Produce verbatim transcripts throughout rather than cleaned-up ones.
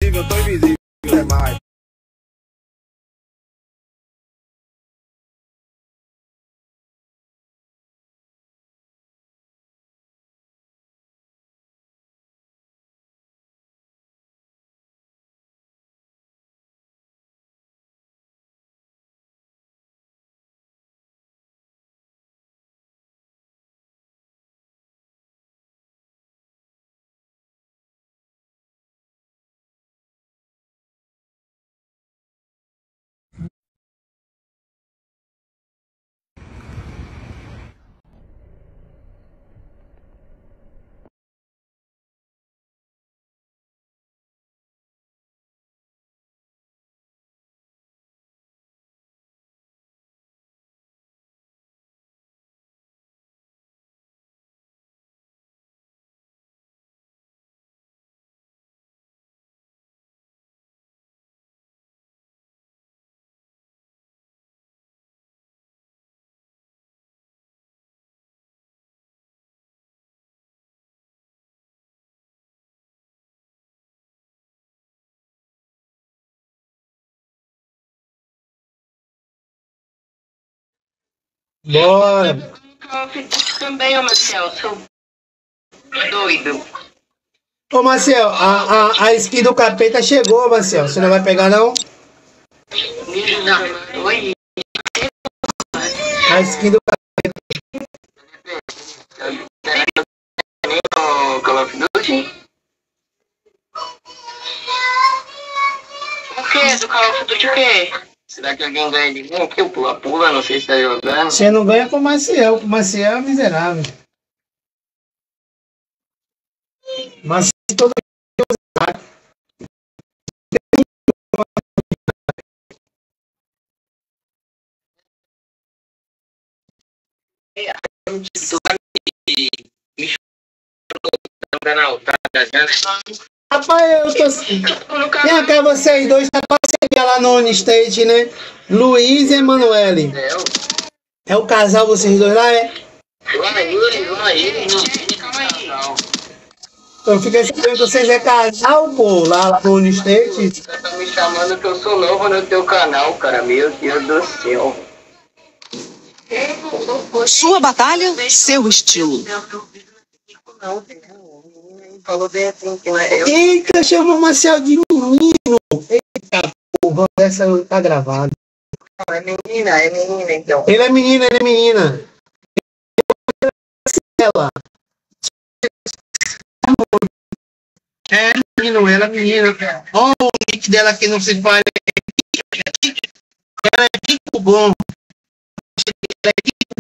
invisível, eu tô invisível demais. Bora. Também, ô Marcel, sou doido. Ô, Marcel, a, a, a skin do capeta chegou, Marcel. Você não vai pegar, não? Não, oi. A skin do O Call of Duty? O que? Do Call of Duty o quê? Será que alguém ganha de mim? O que? O pula-pula? Não sei se tá jogando. Você não ganha com o Maciel, o Maciel é miserável. Mas todo No canal, tá? Rapaz, eu tô. Vem cá, vocês dois, tá parceria lá no Unistate, né? Luiz e Emanuele. É o casal, vocês dois lá, é? Lá ele, lá ele. Calma aí. Eu fiquei sabendo que vocês é casal, pô, lá, lá no Unistate. Você tá me chamando que eu sou novo no teu canal, cara. Meu Deus do céu. Sua batalha, seu estilo. Não, falou bem assim que não é eu. Eita, chama o Marcel de menino. Eita, porra, essa tá gravada. Não, é menina, é menina então. Ele é menina, ele é menina. Ela. É menino, ela é menina. Olha o nick dela aqui no Free Fire. Ela é tipo bom. Ela é tipo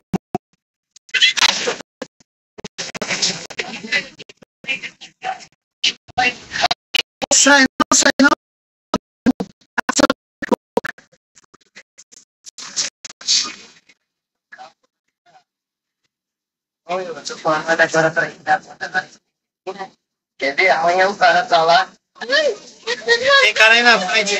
bom. Não sai, não sai, não. Olha, eu tô falando agora pra ir. Quer ver? Amanhã o cara tá lá. Tem cara aí na frente.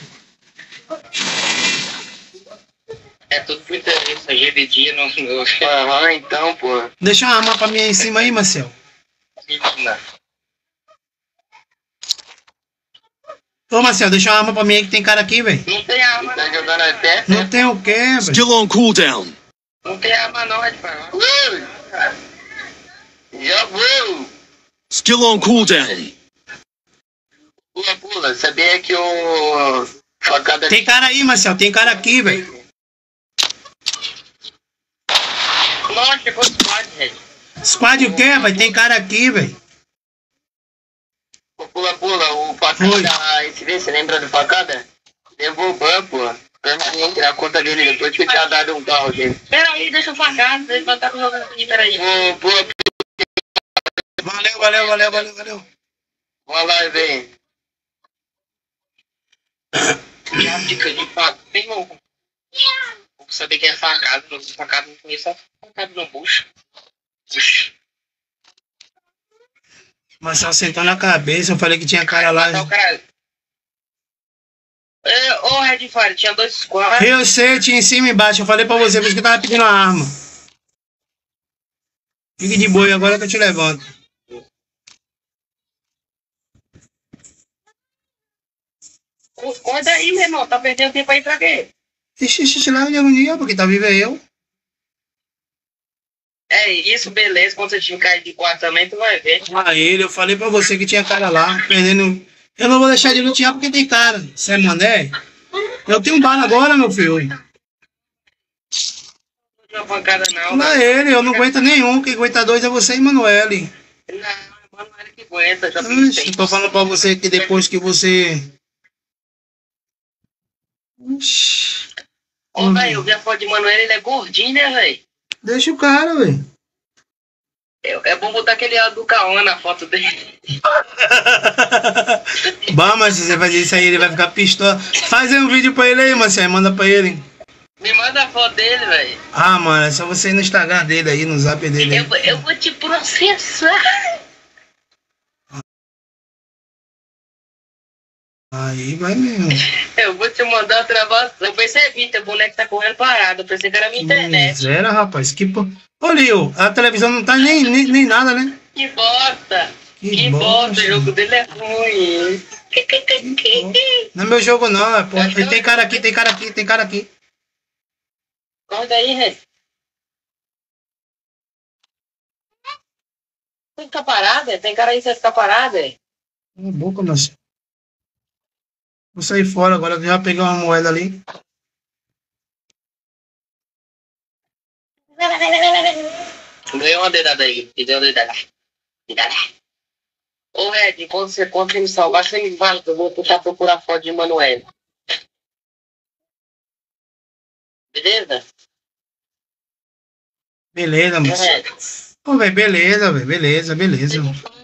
É tudo por interesse, aí de dia no meu. Aham, então, pô. Deixa uma arma pra mim aí em cima aí, Marcel. Menina. Ô, Marcel, deixa uma arma pra mim aí que tem cara aqui, velho. Não tem arma, tá jogando até? Não tem o quê, velho? Still on cooldown. Não tem arma não, é de falar. Já vou! Still on cooldown. Pula, pula. Sabia que o... Facada... Tem cara aí, Marcel, tem cara aqui, velho. Nossa, chegou o squad, velho. Squad o quê, velho? Tem cara aqui, velho. Pula, pula. O facada Oi. da incidência, lembra do facada? Levou o ban, pô. Permanente na conta dele depois que tinha dado um carro dele. Peraí, deixa o facada. Ele vai estar jogando aqui, peraí. Pô, pô, Valeu, valeu, valeu, valeu, valeu. vamos lá, vem. Já dica de faca. Tem um. Vou saber quem é facada. Não sei facada, não conheço a facada no bucho. Bucho. Marcel sentou na cabeça, eu falei que tinha cara lá. Matar o caralho. É, ô, Red Fire, tinha dois squads. Eu sei, tinha em cima e embaixo. Eu falei pra você, por isso que eu tava pedindo a arma. Fique de boi agora que eu te levanto. Acorda aí, meu irmão. Tá perdendo tempo aí pra quê? Ixi, ixi, lá de um dia, porque tá vivo é eu. É isso, beleza. Quando você te cair de quarto também, tu vai ver. Ah, ele, eu falei pra você que tinha cara lá, perdendo. Eu não vou deixar de lutear porque tem cara. Você é mané? Eu tenho um bala agora, meu filho. Não pancada não. Não é ele, eu não aguento nenhum. Quem aguenta dois é você e Manoel. Não, mano, ele que aguenta. Já Ixi, pensei. tô falando pra você que depois que você. Ixi. Ô, velho, eu vi a foto de Manoel, ele é gordinho, né, velho? Deixa o cara, velho. É, é bom botar aquele do Cauã na foto dele. Bah, mas se você fazer isso aí, ele vai ficar pistola. Faz aí um vídeo pra ele aí, Marcelo. Manda pra ele. Me manda a foto dele, velho. Ah, mano, é só você ir no Instagram dele aí, no zap dele aí. Eu, vou- eu vou te processar. Aí vai mesmo. Eu vou te mandar a gravação. Eu percebi, teu boneco tá correndo parado. Eu pensei que era minha internet. Miséria, rapaz. Que po... Ô, Lio, a televisão não tá nem, nem, nem nada, né? Que bosta. Que Que, bosta. bosta. O jogo dele é ruim. Não é meu jogo, não. É, porra. E tem cara aqui, tem cara aqui, tem cara aqui. Acorda aí, Red. Tem que ficar parado, é? Tem cara aí que você ficar parado, é? Cala a boca, Marcelo. Vou sair fora agora, que eu já peguei uma moeda ali. Ganhei uma dedada aí. Me deu uma dedada. Dedada. Ô, Red, quando você, quando você me salvar, você me fala que eu vou tentar procurar foto de Manoel. Beleza? Beleza, moço. Red. Pô, velho, beleza, velho. Beleza, beleza.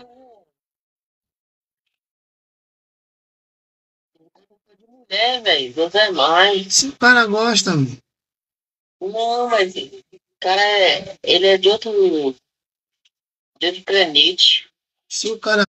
É, velho, Deus é mais. Se o cara gosta, mano. Não, mas o cara é. Ele é de outro. De outro planete. Se o cara.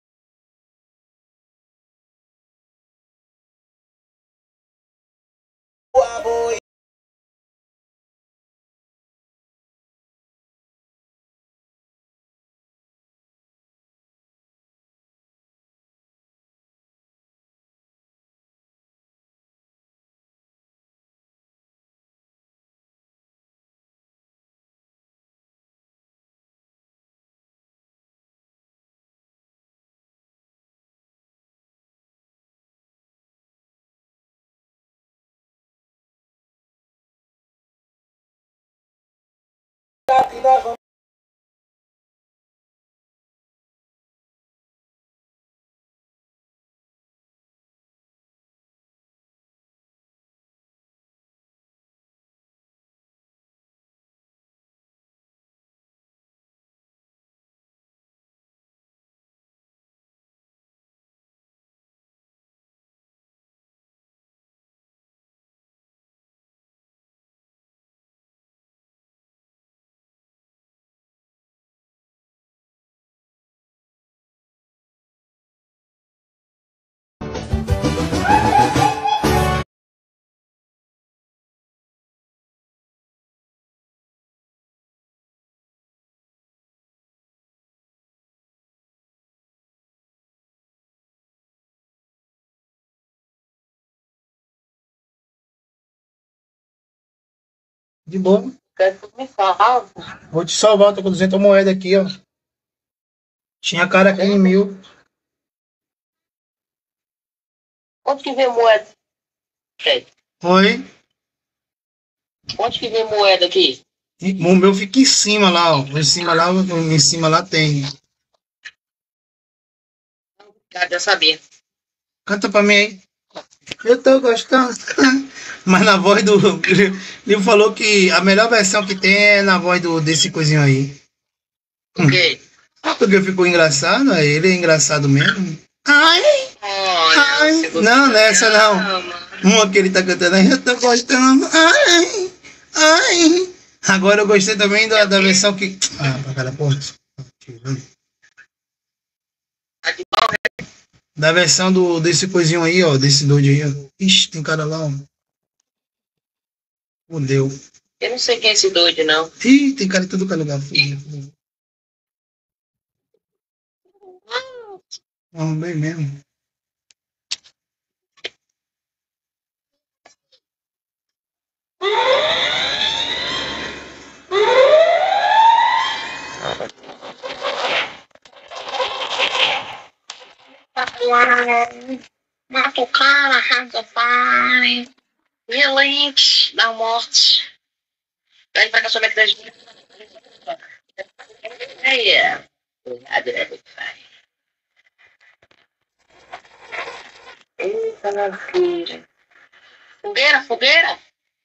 De boa. Quer que me salva? Vou te salvar, tô com duzentas moedas aqui, ó. Tinha cara aqui em mil. Onde que vem moeda? Red, Oi? onde que vem moeda aqui? E o meu fica em cima lá, ó. Em cima lá, em cima lá tem. Cara, já sabia. Canta pra mim aí. Eu tô gostando. Mas na voz do. Ele falou que a melhor versão que tem é na voz do, desse coisinho aí. Por quê? Porque ficou engraçado, aí ele é engraçado mesmo. Ai! Olha, Ai! você gostou Não, não é essa não. mano. Uma que ele tá cantando aí, eu tô gostando. Ai! Ai! Agora eu gostei também da, da versão que. Ah, pra cara, porra. Da versão do, desse coisinho aí, ó. Desse doido aí, ó. Ixi, tem cara lá, ó. Fudeu. Eu não sei quem é esse doido, não. Ih, tem cara em todo lugar. Fudeu, fudeu. Não, bem mesmo. Mata o cara, arrasa pai. Violente, dá morte. Vai pra cá, sua meta de... Aí é. Eita, minha filha. Fogueira, fogueira.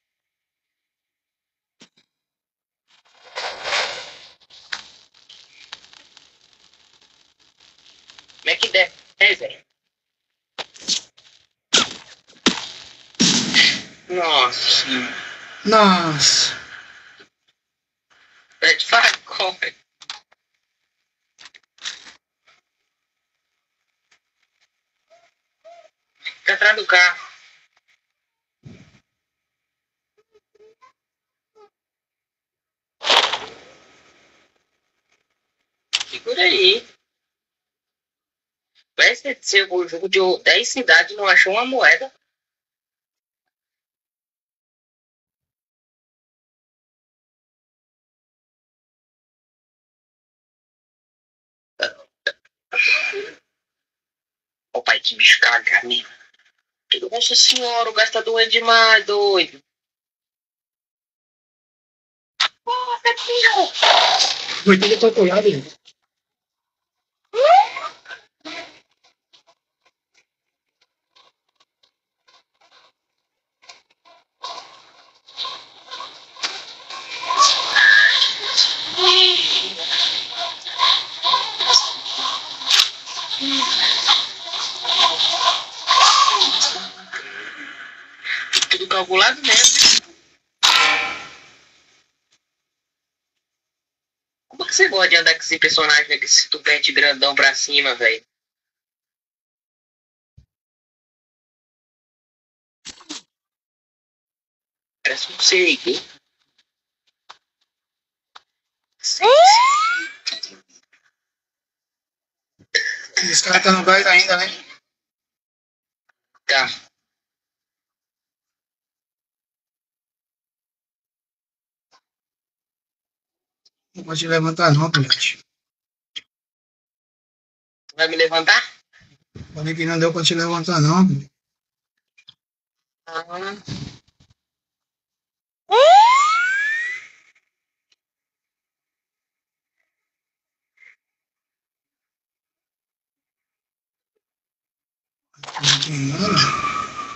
Como é que der, é, velho? Nossa. Nossa. É de facão, velho. Fica atrás do carro. Segura aí. Vai ser o jogo de dez cidades, não achou uma moeda. Ô pai, que bicho caga, né? Nossa senhora, o gato tá doendo demais, doido. Porra, Pepinho! Foi tudo apoiado, gente. Tudo calculado mesmo. Como que você gosta de andar com esse personagem, né, com esse tupete grandão pra cima, velho? Parece um seco. Esse cara tá no gás ainda, né? Tá. Não pode levantar não, gente. Vai me levantar? Falei que não deu pra te levantar não. Ah. Não tem nada.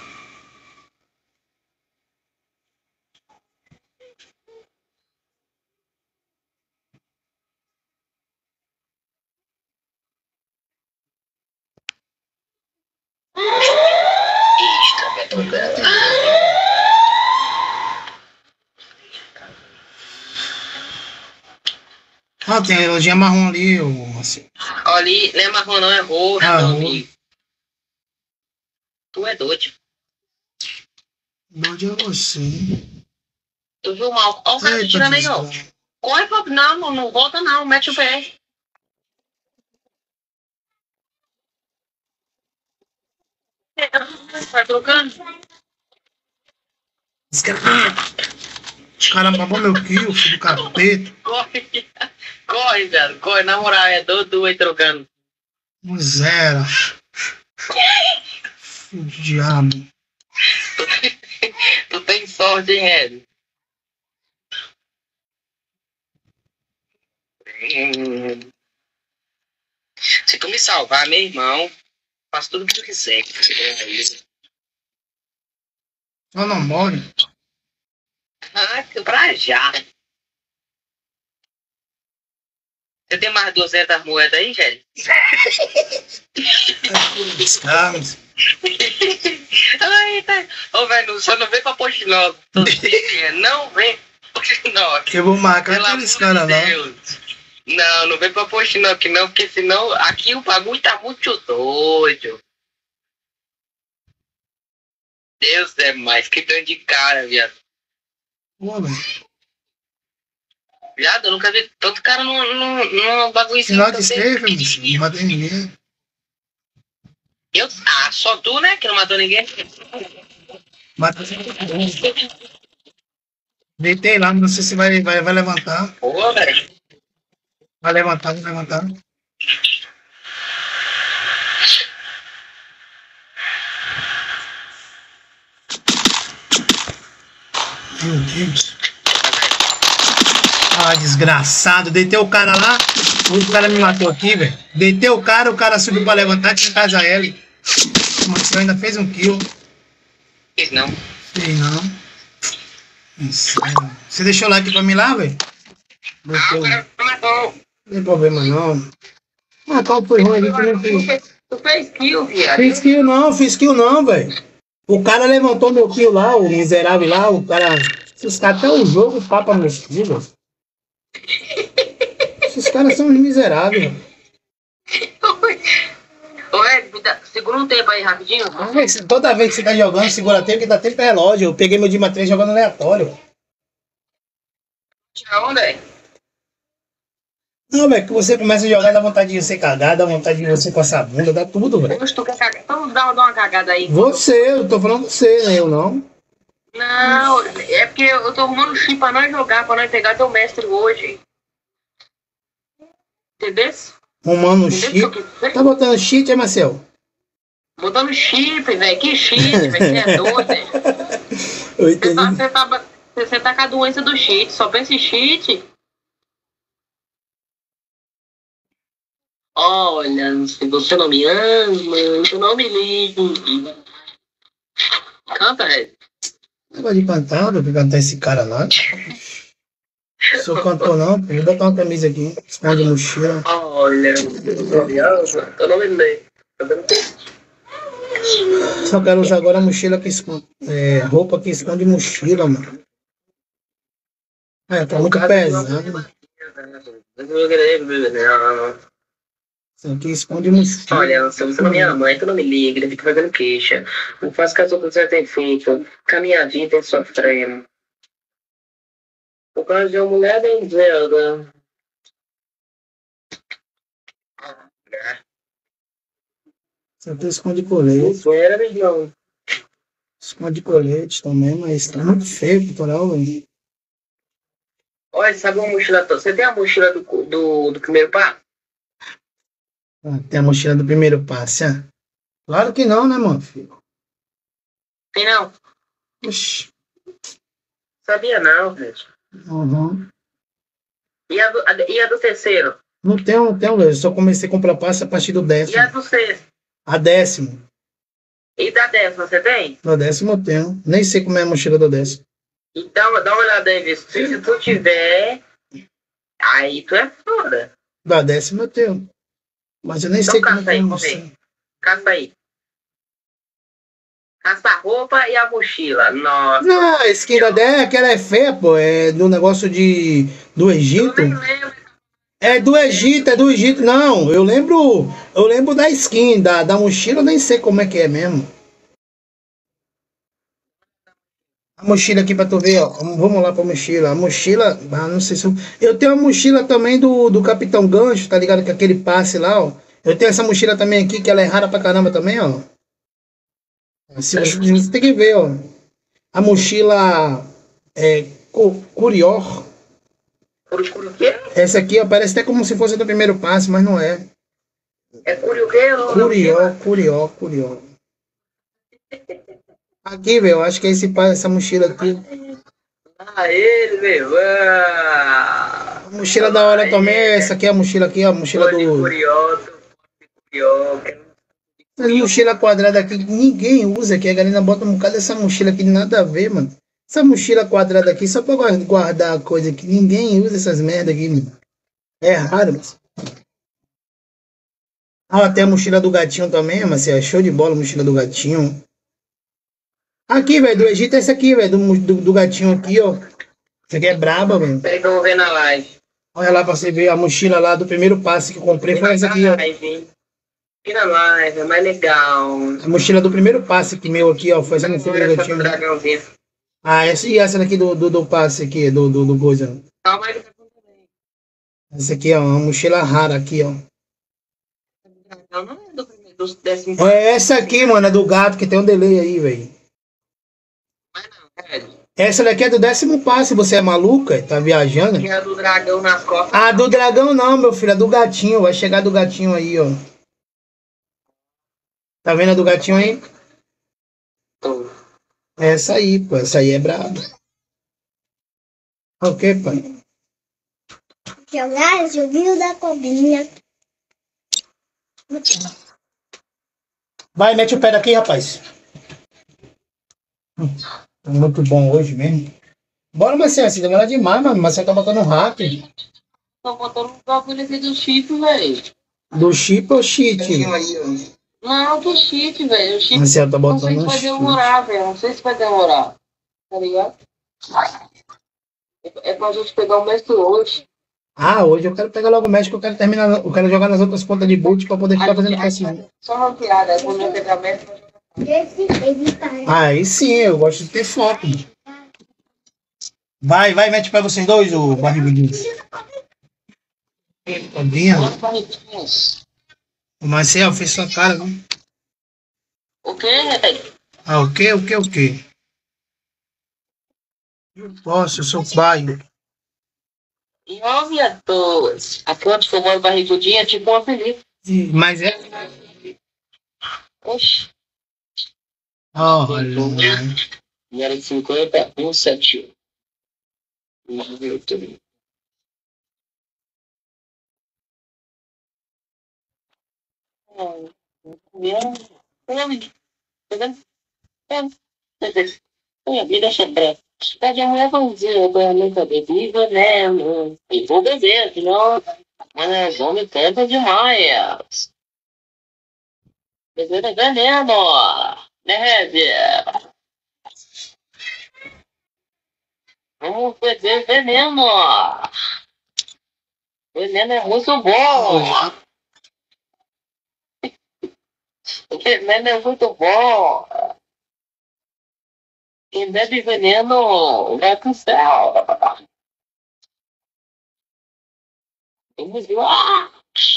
Ixi, tá me tocando. Ah, tem a elojinha marrom ali, ô, assim. Olha ali, não é marrom não, é roxo, Ah, meu roxo. amigo. Tu é doido. Onde é você? Tu viu mal? Olha o cara Eita, tirando aí, ó. desgraça. Corre pra... Não, não, não volta não, mete o pé. Vai trocando? Desgraça. Caramba, acabou meu kill, filho do capeta. Corre, corre, velho, corre, na moral, é doido aí trocando. Um zero. Filho de diabo. Tu tem sorte, hein, Red? Hum. Se tu me salvar, meu irmão, faço tudo o que tu quiser. Só não morre. Ah, que pra já. Você tem mais duzentas moedas aí, Red? Descanso. Ai, tá. Ô, velho, só não vem pra Postinó. Não vem pra Postinó. Que eu vou marcar Pelo aqueles amor caras de lá. Deus. Não, não vem pra Postinó aqui não, porque senão aqui o bagulho tá muito doido. Deus é mais, que tanto de cara, viado. Pô, velho. Viado, eu nunca vi tanto cara num, num, num bagulhozinho. Final de tão safe, pequenininho. bicho. Não matei ninguém. Eu, ah, só tu, né, que não matou ninguém? Matei. Deitei lá, não sei se vai, vai, vai levantar. Pô, velho. Vai levantar, vai levantar. Meu Deus. Ah, desgraçado. Deitei o cara lá. O cara me matou aqui, velho. Deitei o cara, o cara subiu pra levantar, tinha casa L. Mas você ainda fez um kill. Fiz não. Sei não. Isso. Você deixou o like pra mim lá, velho? Ah, o cara matou. Não tem problema não. Ah, qual foi ruim ali que não fez? Tu fez kill, viado. Fiz kill não, fiz kill não, velho. O cara levantou meu kill lá, o miserável lá, o cara. Esses caras até o jogo papa meus kills. Esses caras são uns miseráveis. Oi, me dá- segura um tempo aí rapidinho. Ah, velho, se- toda vez que você tá jogando, segura tempo que dá tempo é relógio. Eu peguei meu Dima três jogando aleatório. Tira onda aí. Não, velho, que você começa a jogar, dá vontade de você cagar, dá vontade de você coçar a bunda, dá tudo, velho. Hoje tu quer cagar. Então dá, dá uma cagada aí. Você, eu tô falando você, né? Eu não. Não, é porque eu tô arrumando chip pra nós jogar, pra nós pegar teu mestre hoje. Entendeu? Arrumando um chip. Tá botando cheat, é, Marcel? Botando chip, velho. Que chip, velho. Você é doido, velho. Eu Você entendi. tá, você, tá, você tá com a doença do cheat. Só pensa em cheat. Olha, se você não me ama, eu não me ligo. Canta, velho. Negócio de cantar, vou cantar esse cara lá. Sou cantor não, pô. Vou botar uma camisa aqui. Esconde a mochila. Olha, criança, eu não me lembro. Só quero usar agora a mochila que esconde. É, roupa que esconde mochila, mano. É, tá muito pesado. Isso aqui esconde mochila. Olha, se você não me ama, então não me liga, ele fica fazendo queixa. Não faz o que as outras já têm feito. Com a minha vida em sofrendo. Por causa de uma mulher bem Zelda. Isso aqui esconde colete. Não era mesmo. Esconde colete também, mas tá muito feio, cultural, velho. Olha, sabe uma mochila toda? Você tem a mochila do, do, do primeiro par? Ah, tem a mochila do primeiro passe, ah? Claro que não, né, mano, filho? Tem não? Oxi. Sabia não, velho. Uhum. E a do, a, e a do terceiro? Não tenho, não tenho, velho. Eu só comecei a comprar passe a partir do décimo. E a do sexto? A décimo. E da décima, você tem? No décimo eu tenho. Nem sei como é a mochila do décimo. Então, dá uma olhada aí, vê se se tu tiver, aí tu é foda. Da décima eu tenho. Mas eu nem Então sei como é caça que é aí, a vamos mochila. ver. Caça aí. Caça a roupa e a mochila. Nossa. Não, a skin da décima, aquela é feia, pô. É do negócio de... do Egito. Eu nem lembro. É do Egito, é do Egito. Não, eu lembro... Eu lembro da skin, da, da mochila, eu nem sei como é que é mesmo. A mochila aqui pra tu ver, ó. Vamos lá pra mochila. A mochila... Ah, não sei se... Eu, eu tenho a mochila também do, do Capitão Gancho, tá ligado? Com aquele passe lá, ó. Eu tenho essa mochila também aqui, que ela é rara pra caramba também, ó. Você, você tem que ver, ó. A mochila... É... cu- Curior. Curi curi o quê? Essa aqui, ó, parece até como se fosse do primeiro passe, mas não é. É curi o quê? Eu não- Curió, Curió, Curió. Aqui, velho, eu acho que é esse, pa- essa mochila aqui. Ah, ele, velho. Ah, A mochila da hora também é essa aqui, a mochila aqui, a mochila Curi do... curió, curió. Essa mochila quadrada aqui, ninguém usa aqui. A galera bota um bocado dessa mochila aqui, nada a ver, mano. Essa mochila quadrada aqui, só pra guar- guardar a coisa aqui. Ninguém usa essas merda aqui, mano. É raro, mas... Ah, tem a mochila do gatinho também, mas é show de bola a mochila do gatinho. Aqui, velho, do Egito é essa aqui, velho, do, do, do gatinho aqui, ó. Essa aqui é braba, velho. Peraí que eu vou ver na live. Olha lá pra você ver a mochila lá do primeiro passe que eu comprei. Foi essa aqui, ó. Live. E na live, é mais legal. A mochila do primeiro passe que meu aqui, ó. Foi essa mochila do Essa do gatinho. dragãozinho. Ah, essa e essa daqui do, do, do passe aqui, do, do, do coisa. Calma aí. Essa aqui, ó, uma mochila rara aqui, ó. Não, não é do primeiro, dos décimos. É essa aqui, mano, é do gato, que tem um delay aí, velho. Mas não, velho. Essa daqui é do décimo passe, você é maluca? Tá viajando? Tinha do dragão nas costas. Ah, do dragão não, meu filho, é do gatinho. Vai chegar do gatinho aí, ó. Tá vendo a do gatinho aí? Tô. Essa aí, pô, essa aí é braba. O que, pai? Jogar joguinho da cobrinha. Vai, mete o pé daqui, rapaz. Hum, tá muito bom hoje mesmo. Bora, Marcelo, se demora demais, mano. Marcelo tá botando um rato. Tá botando um bagulho aqui do chip, velho. Do chip ou cheat? Não, do chip, velho. O chip Marcelo tá não sei botando se um vai chip. demorar, velho. Não sei se vai demorar. Tá ligado? É, é pra gente pegar o mestre hoje. Ah, hoje eu quero pegar logo o médico, eu quero terminar, eu quero jogar nas outras contas de boot pra poder ficar fazendo passinho. Só uma piada, aí quando eu pegar mestre. Esse ele tá. Aí sim, eu gosto de ter foco. Vai, vai, mete pra vocês dois, o barrigudinho. Cobrinha. Quantos barriguinhos? O Marcelo fez sua cara, não? O quê, velho? Ah, o quê, o quê, o quê? Eu posso, eu sou pai. E ó, viado, a planta que eu moro barrigudinha é tipo uma feliz. Mas é. Oxi. Olha. E era cinquenta, um, sete. YouTube. Minha vida é branca. Pede a mulher vão dizer, eu nunca bebi veneno. E vou beber, senão. Mas homem tenta demais. Beber é veneno. Né, Red? Vamos beber veneno. Veneno é muito bom. Veneno é muito bom. Quem bebe veneno vai pro céu. Vamos lá.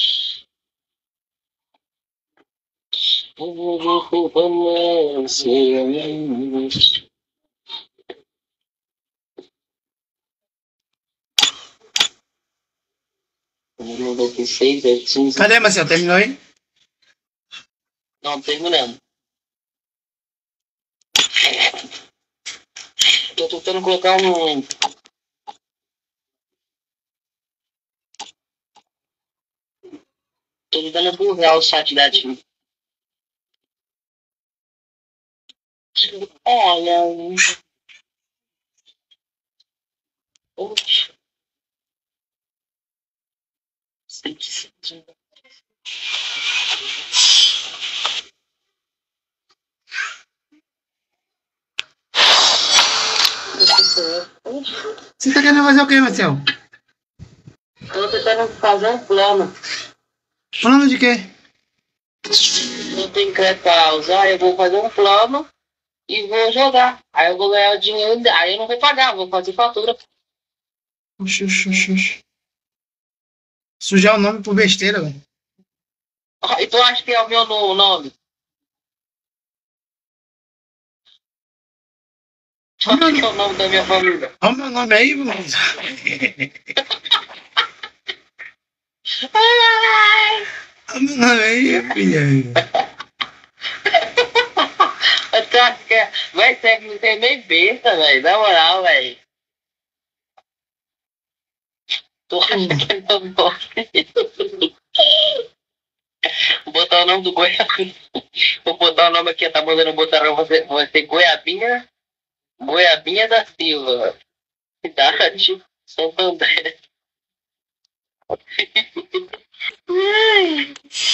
Cadê, Marcelo? Terminou aí? Não, terminando. Tô tentando colocar um. Tô tentando burlar o site da Tim. Olha. Oxi. Você tá querendo fazer o quê, Marcelo? Tô tentando fazer um plano. Falando de quê? Não tem crédito pra usar, eu vou fazer um plano e vou jogar. Aí eu vou ganhar o dinheiro, aí eu não vou pagar, vou fazer fatura. Oxi, oxi, oxi, oxi. Sujar o nome por besteira, velho. E tu acha que é o meu no- nome? Tu acha que é o nome da minha família? Olha o meu nome aí, mano. Ai, Olha o meu nome aí, filha. tu acha que é... Vai ser que você é meio besta, velho. Na moral, velho. Tu acha que é meu nome? Vou botar o nome do Goiabinha. Vou botar o nome aqui, tá mandando botar pra você, você Goiabinha. Goiabinha da Silva. Cidade Santo André. Ai.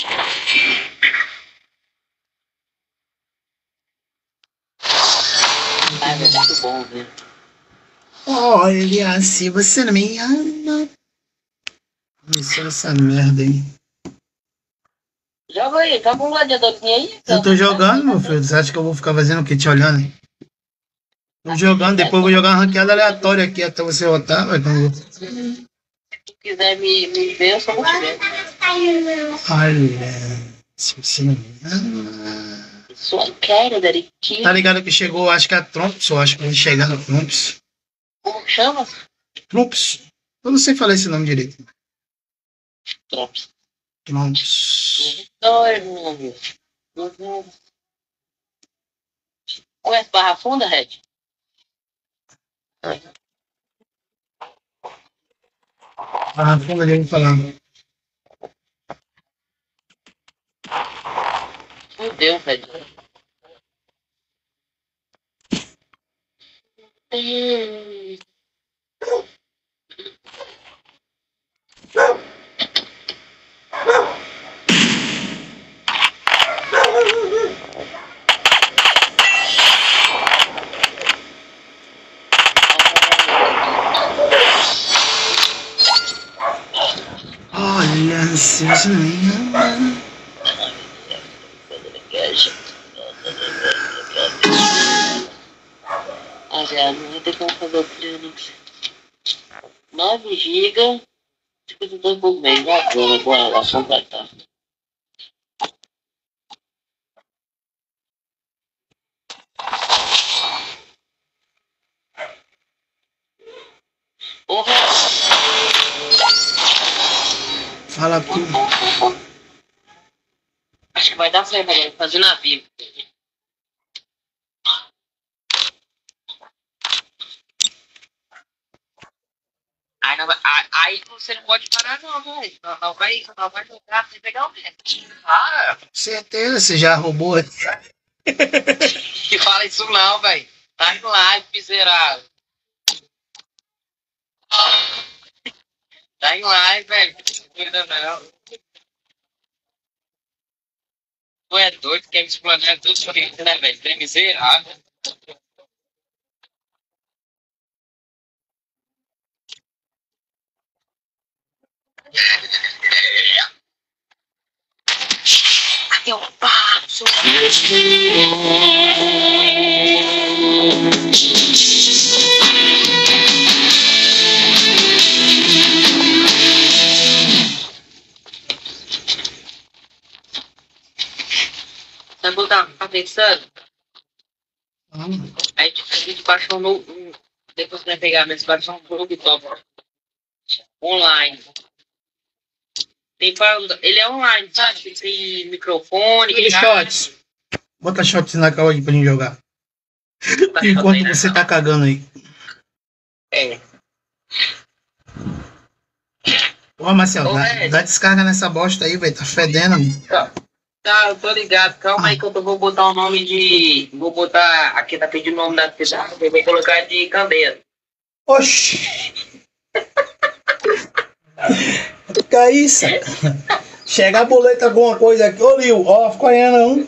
Ai, é muito bom, viu? Olha, se você não me ama. Começou essa merda, hein? Joga aí, tá com um gladiadorzinho aí? Eu tô jogando, meu filho. Você acha que eu vou ficar fazendo o quê? Te olhando? Tô jogando, depois eu vou jogar uma ranqueada aleatória aqui até você voltar, vai. Se tu quiser me, me ver, eu só vou te ver. Olha, se você não me ama. Sua cara, Dariquinho. Tá ligado que chegou, acho que a Trumps, eu acho que vai chegar no Trumps. Como chama? Trumps. Eu não sei falar esse nome direito. Trops. Trumps. Dois, meu. Uhum. Conhece Barra Funda, Red? Ah, fundo ali me falando. Fudeu, velho. Hum. Olha, seus meninos. Ah, já, não vai ter como fazer o plano. nove gigas, cinquenta e dois por mês. Agora, bora lá, completar. Porra! Fala tudo. Acho que vai dar certo agora, fazer navio. Aí, não vai, aí, aí você não pode parar não, velho. Não, não vai, não vai jogar sem pegar o médico. Ah, com certeza, você já roubou. Que fala isso não, velho. Tá em live, miserável. Tá em live, velho. Não, não. Tu é doido, quer me explanar tudo sobre isso, né, velho? Tu é miserável. Aqui eu passo. Sabe o que eu tava pensando? Hum. A gente, a gente baixou no. um- Depois que vai pegar, mas baixou um jogo top online. Tem pra, ele é online, sabe? Tem microfone. Aquele cara. shots. Bota shots na calma aí pra gente jogar. Tá Enquanto chovendo, você não. tá cagando aí. É. Ô, Marcelo, Ô, dá, velho. dá descarga nessa bosta aí, velho. Tá fedendo. Tá, tá, eu tô ligado. Calma aí que eu tô- vou botar o nome de. Vou botar. Aqui tá pedindo o nome da cidade. Eu vou colocar de Candeia. Oxi! Que é isso? Chega a boleta alguma coisa aqui. Ô, Lil, ó, ficou aí não.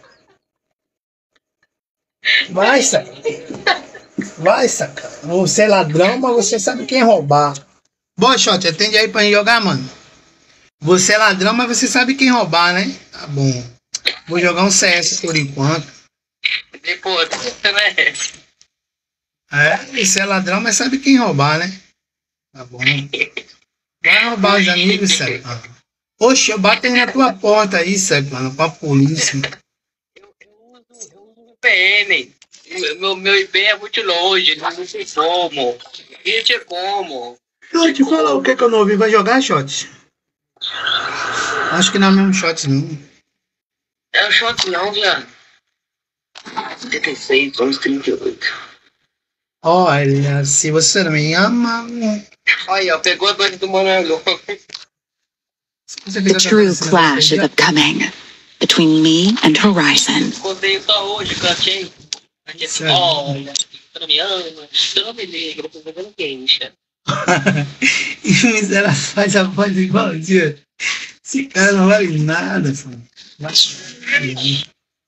Vai, saca. Vai, saca. Você é ladrão, mas você sabe quem roubar. Boa, Shot, atende aí pra gente jogar, mano. Você é ladrão, mas você sabe quem roubar, né? Tá bom. Vou jogar um C S por enquanto. Depois, né? É, você é ladrão, mas sabe quem roubar, né? Tá bom. Vai roubar os amigos, sabe? Oxe, eu bato aí na tua porta aí, sabe, mano, com a polícia. Eu, eu uso, eu uso V P N. Meu, meu I P é muito longe, não sei como. Não tinha como. Deixa eu te falar o que que eu não ouvi. Vai jogar, Shots? Acho que não é o mesmo Shots, não. É o shot não, viado. setenta e seis, onze, trinta e oito. Olha, se você não me ama... Olha, ó, pegou a dois do Manuel. Se você The fizer true outra coisa, clash você is já- upcoming between me and Horizon. Contei só hoje, cantei. Sério? Olha, você não me ama, você não me liga, você não me queixa. E o miserável faz a voz igualzinha. Esse cara não vale nada, filho. Vai-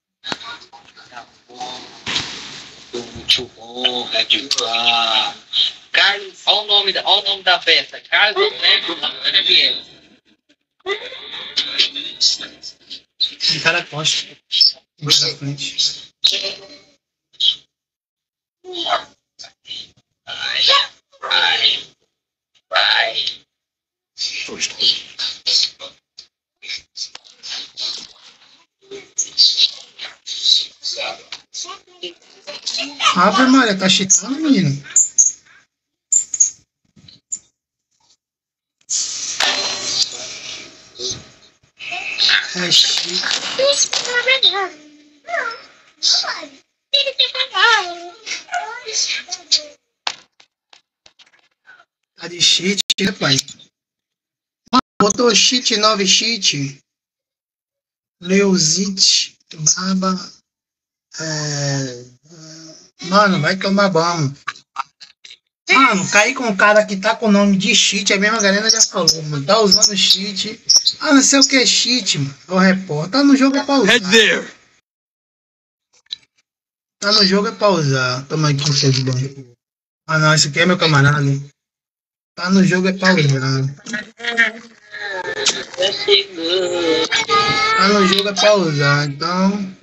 Muito bom, é de lá. Carlos, olha o nome da, olha o nome da peça. Carlos Neto, Ana Vieira. Esse cara costa. Vai pra frente. Vai, vai, vai. Ave Maria, tá chitando, menino? É chique. Tá de cheat, né, pai? Mano, botou cheat, nove cheat. Leozite, Barba. É... Mano, vai tomar banho. Mano, cair com um cara que tá com o nome de cheat, a mesma galera já falou, mano. Tá usando cheat. Ah, não sei o que é cheat, mano. O repórter. Tá no jogo é pra usar. Head there. Tá no jogo é pra usar. Toma aqui um seu de banho. Ah, não, esse aqui é meu camarada. Tá no jogo é pra usar. Tá no jogo é pra usar, então.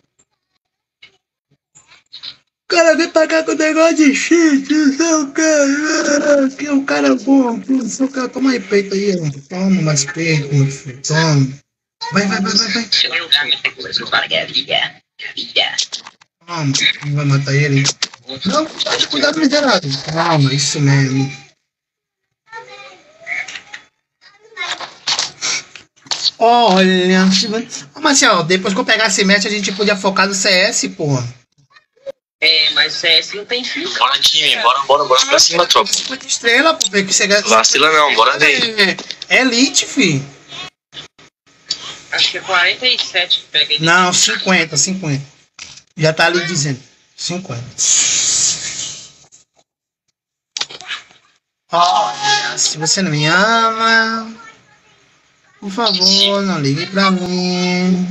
O cara vem pagar com o negócio de cheat, não sei o que. Que o cara é bom, não sei o que. Toma aí peito aí, mano. Toma mais peito, meu filho. Toma. Vai, vai, vai, vai, vai. Toma, não vai matar ele. Não, cuidado, miserável. Calma, isso mesmo. Olha, ô Marcelo, depois que eu pegar esse match a gente podia focar no C S, porra. É, mas o C S não tem fim. Bora, time, bora, bora, bora pra cima, tropa. Estrela, pô, ver que você ganha. Vacila não, bora ver. É elite, fi. Acho que é quarenta e sete que pega ele. Não, cinquenta, cinquenta. Já tá ali dizendo. cinquenta. Olha, se você não me ama, por favor, não ligue pra mim.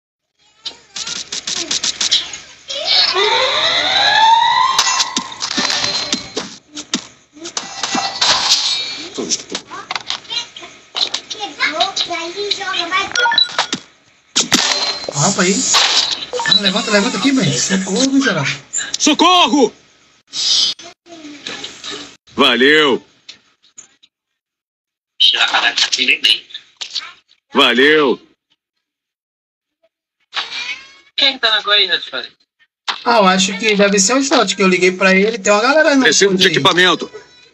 Rampa aí. Ah, levanta, levanta aqui, velho. Socorro, miserável. Socorro! Valeu! Valeu! Quem tá na corrida, Fábio? Ah, eu acho que deve ser o shot que eu liguei pra ele. Tem uma galera no Preciso de equipamento.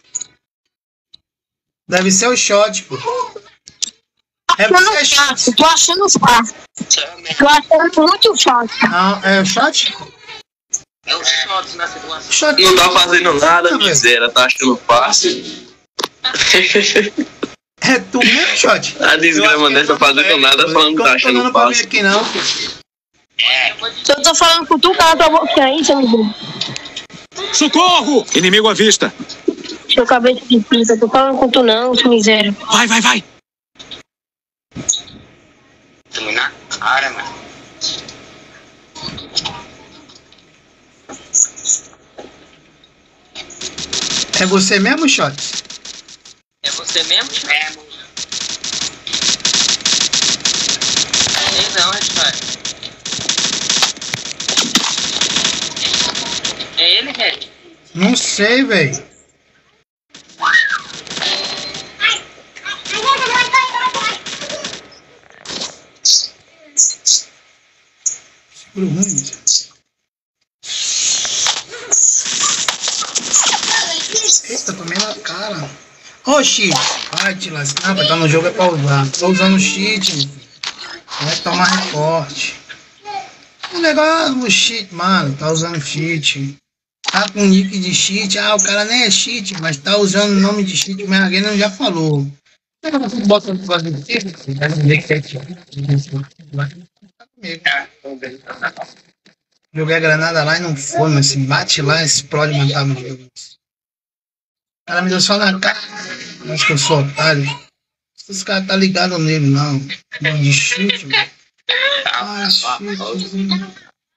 Deve ser o shot, pô. É porque é shot. Tô achando fácil. Tô achando muito fácil. Não, é o shot? É o shot na situação. Shot. Não tá fazendo nada, miséria, tá achando fácil. É tu mesmo, shot? A desgrama dessa tá fazendo nada, falando que tá achando fácil. Aqui, não. Eu tô falando com tu, cara, pra você aí, seu amigo. Socorro! Inimigo à vista. Seu cabeça de pizza, tô falando com tu não, seu miséria. Vai, vai, vai. Tô na cara, mano. É você mesmo, shot? É você mesmo? É, mano. Sei não, rapaz. É ele, velho? Não sei, velho. Segura o ruim, eita, tomei na cara. Ô, cheat. Vai te lascar, vai tá no jogo é pra usar. Tô usando cheat. Vai tomar reporte. O negócio é o cheat, mano. Tá usando cheat. Tá com nick de cheat. Ah, o cara nem é cheat, mas tá usando o nome de cheat. Mas alguém não já falou. Bota no negócio de cheat. Joguei a granada lá e não foi, mas se bate lá, explode e matar no jogo. O cara me deu só na cara. Acho que eu sou otário. Esse cara tá ligado nele, não. Nome de chute, mano. Ah, chutezinho.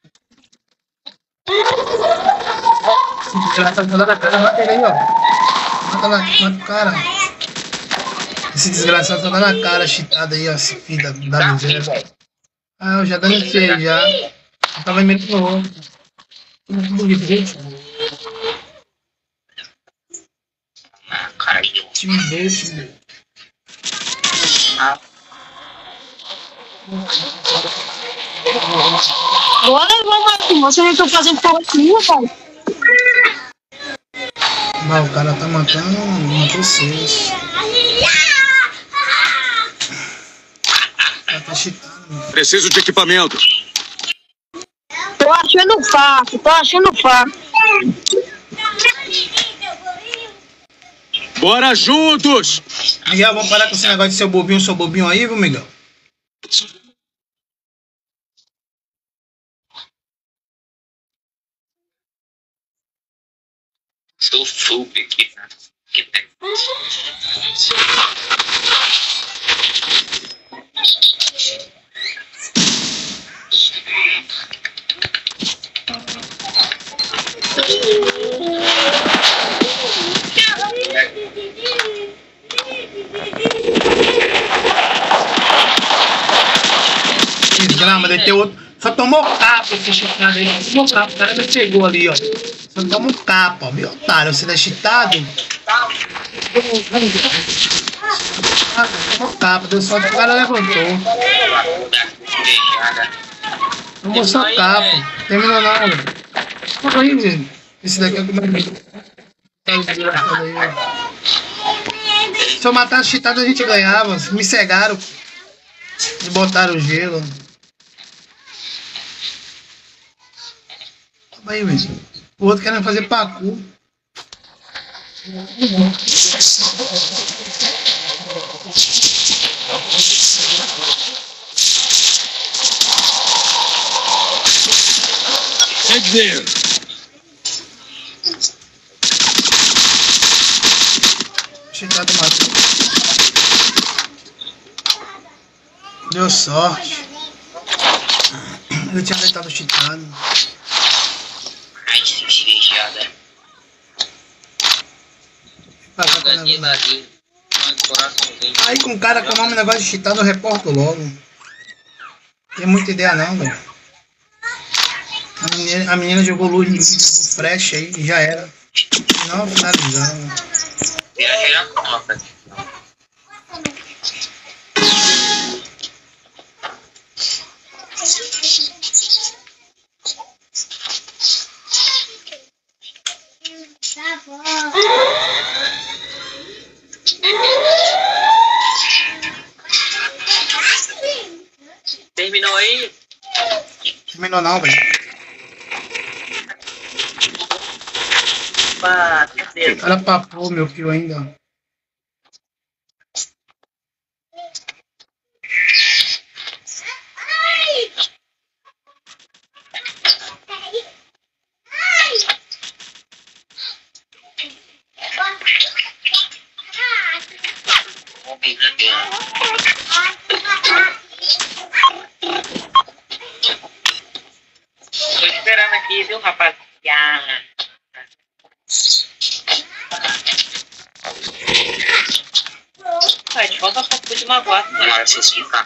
Esse desgraçado tá na cara, mata ele aí, ó. Mata, na, mata o cara. Esse desgraçado tá na cara, cheatado aí, ó. Esse filho da, da miséria. Ah, eu já dancei, já. Eu tava meio que no outro. Tudo bonito, gente. Time desse, velho. Agora vamos aqui, você não tá fazendo porra nenhuma, pai. Mas o cara tá matando, matou seis. O cara tá cheatando, mano. Preciso de equipamento. Tô achando fácil, tô achando fácil. Bora juntos! Miguel, vamos parar com esse negócio de ser bobinho, sou bobinho aí, viu, Miguel? Sou sub aqui, né? Que tem. Desgrama, deve ter outro. Só tomou capa esse cheatado aí. Tomou capa, o cara me pegou ali, ó. Só tomou capa, ó. Meu otário, você não é cheatado? Ah, tomou capa, deu sorte, o cara levantou. Tomou só capa. Terminou não, velho. Olha aí, velho. Esse daqui é o que mais. Tá desgraçado aí, ó. Se eu matasse cheatado, a gente ganhava. Me cegaram. E botaram o gelo. Olha aí, velho. O outro querendo fazer pacu. Head there. Cheatado matou. Deu sorte. Eu tinha acertado cheatado. Ai, fechada. Aí com o cara com o nome negócio de cheatado eu reporto logo. Tem muita ideia não, velho. A menina, a menina jogou luz em mim, jogou flash aí e já era. Não finalizava. Terminou aí? Terminou não, velho. Pá, terceiro. Olha papo, meu filho ainda. Tô esperando aqui, viu, rapaziada? Ai, te falta um pouco de magoar. Não, essa sim, tá.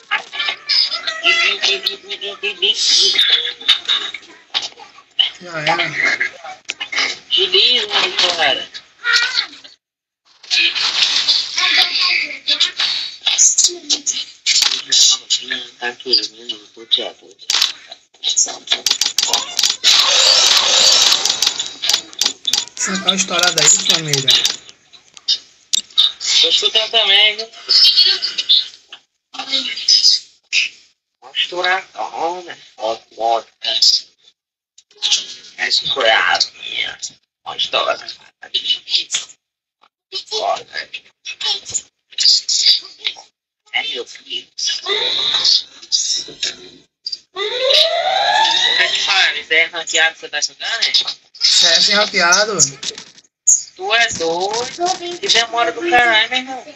Já era. Desliza, cara. Tá aqui, menino, tô quieto. Você tá estourado aí, família. Tô escutando também, viu? Vamos estourar a onda. Ó, ó, é escurado. Vamos estourar. É meu filho. Eu te falo, isso é ranqueado que você tá jogando, né? Você é sem rapeado. Tu é doido. Que demora do caralho, meu irmão.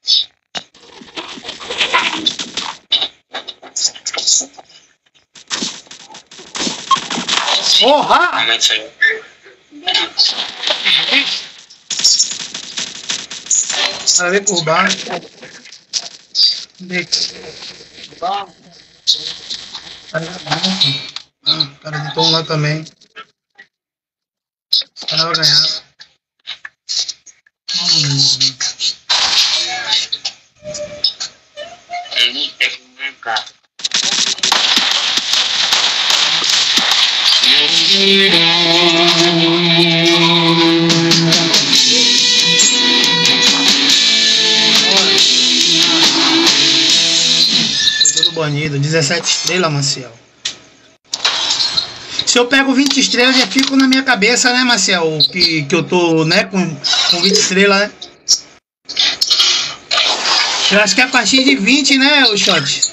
Porra! Realmente aí. Ela veio por baixo. Vem. Ah, o cara deitou um lá também. O cara vai ganhar. Hum. Ele é complicado. Todo banido, dezessete estrelas, Maciel. Se eu pego vinte estrelas, já fico na minha cabeça, né, Maciel? Que, que eu tô, né, com, com vinte estrelas, né? Eu acho que é a partir de vinte, né, o Shot?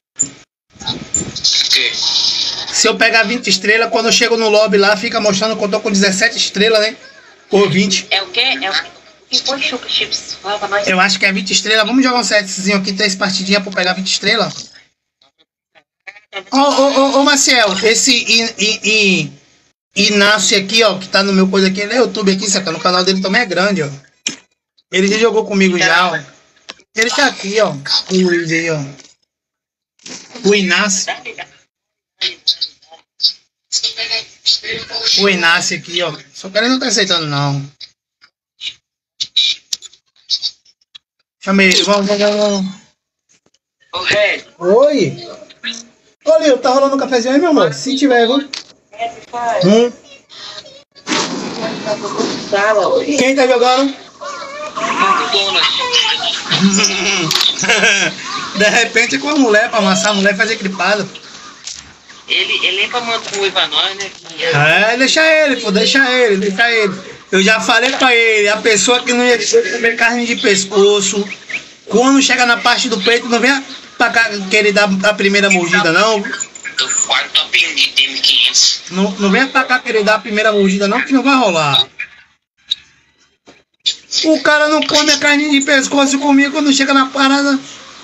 Que? Se eu pegar vinte estrelas, quando eu chego no lobby lá, fica mostrando que eu tô com dezessete estrelas, né? Ou vinte. É o quê? É o que foi Chupa Chips? Fala pra nós. Eu acho que é vinte estrelas. Vamos jogar um setzinho aqui, três partidinhas pra pegar vinte estrelas. Ô, ô, ô, ô, Maciel, esse I, I, I, Inácio aqui, ó, que tá no meu coisa aqui, ele é YouTube aqui, saca? No canal dele também é grande, ó. Ele já jogou comigo já, ó. Ele tá aqui, ó. O Luiz aí, ó. O Inácio. O Inácio aqui, ó. Só que ele não tá aceitando, não. Chamei ele. Vamos, vamos, vamos. Ô, Red. Oi. Ô, Lio, tá rolando um cafezinho aí, meu amor? Se tiver, viu? Hum. Quem tá jogando? De repente é com a mulher, pra amassar a mulher e fazer clipada. Ele, ele é pra mandar um oi pra nós, né? É, deixa ele, pô, deixa ele, deixa ele. Eu já falei pra ele, a pessoa que não ia comer carne de pescoço, quando chega na parte do peito, não vem pra cá querer dar a primeira mordida, não. Tô quase topinho de M quinhentos. Não, não vem pra cá querer dar a primeira mordida, não, que não vai rolar. O cara não come a carne de pescoço comigo quando chega na parada.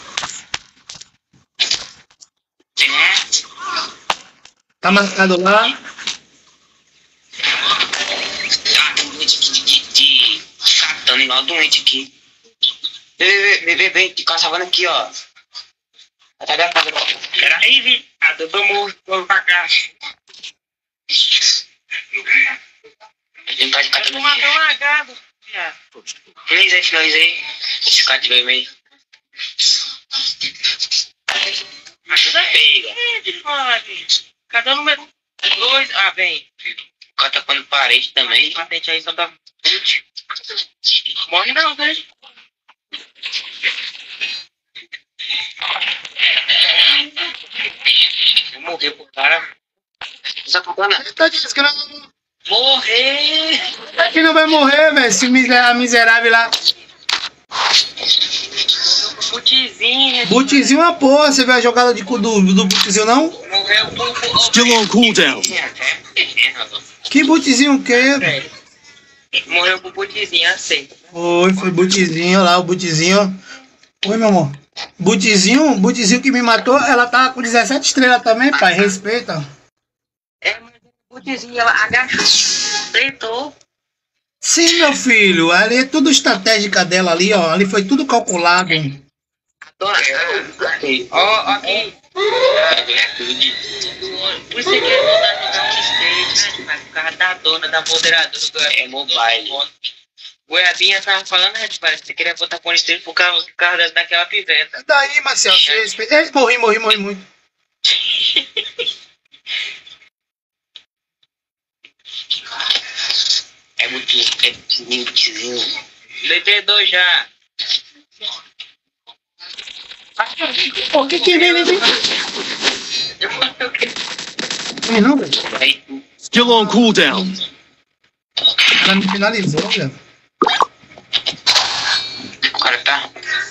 Tá marcado lá. Tá doente aqui de, de, de catando, igual doente aqui. Vem, vem, vem, vem, de caçavana aqui, ó. Até da casa. Peraí, viado, eu tô morto, vou pra cá. Ele tá de catando aqui. Matou um agado, viado. Finaliza aí, finaliza aí. Esse cara de vermelho. Ajuda aí. Cadê o número dois? Ah, vem. O cara tá falando parede também. Patente aí só dá chute. Morre não, velho. Vou morrer pro cara. Zapatana. Tá dizendo que não... Morrer. Que não vai morrer, velho. Esse miserável, miserável lá. Butizinho. Butizinho é uma porra. Você viu a jogada de cu do, do Butizinho, não? Morreu pro... Still on cooldown. Que Butizinho o quê? Morreu pro Butizinho, aceita. Foi, foi Butizinho lá, o Butizinho. Oi, meu amor. Butizinho, Butizinho que me matou, ela tava com dezessete estrelas também, pai. Respeita. É, mas o Butizinho, ela agachou, deitou. Sim, meu filho. Ali é tudo estratégica dela ali, ó. Ali foi tudo calculado. Ó, aqui. Por isso que eu vou dar jogar um skate, né? Por causa da dona, da moderadora. É mobile. Goiabinha tava falando, né, pai? Você queria botar com skate por causa, por causa daquela piveta. Daí, Marcelo, se respeita. É, morri, morri, morri muito. É muito. É mentizinho. Deitei dois já. O que que vem, vem, vem? Vem não, velho? Still on cooldown. Ela me finalizou, velho. O cara tá.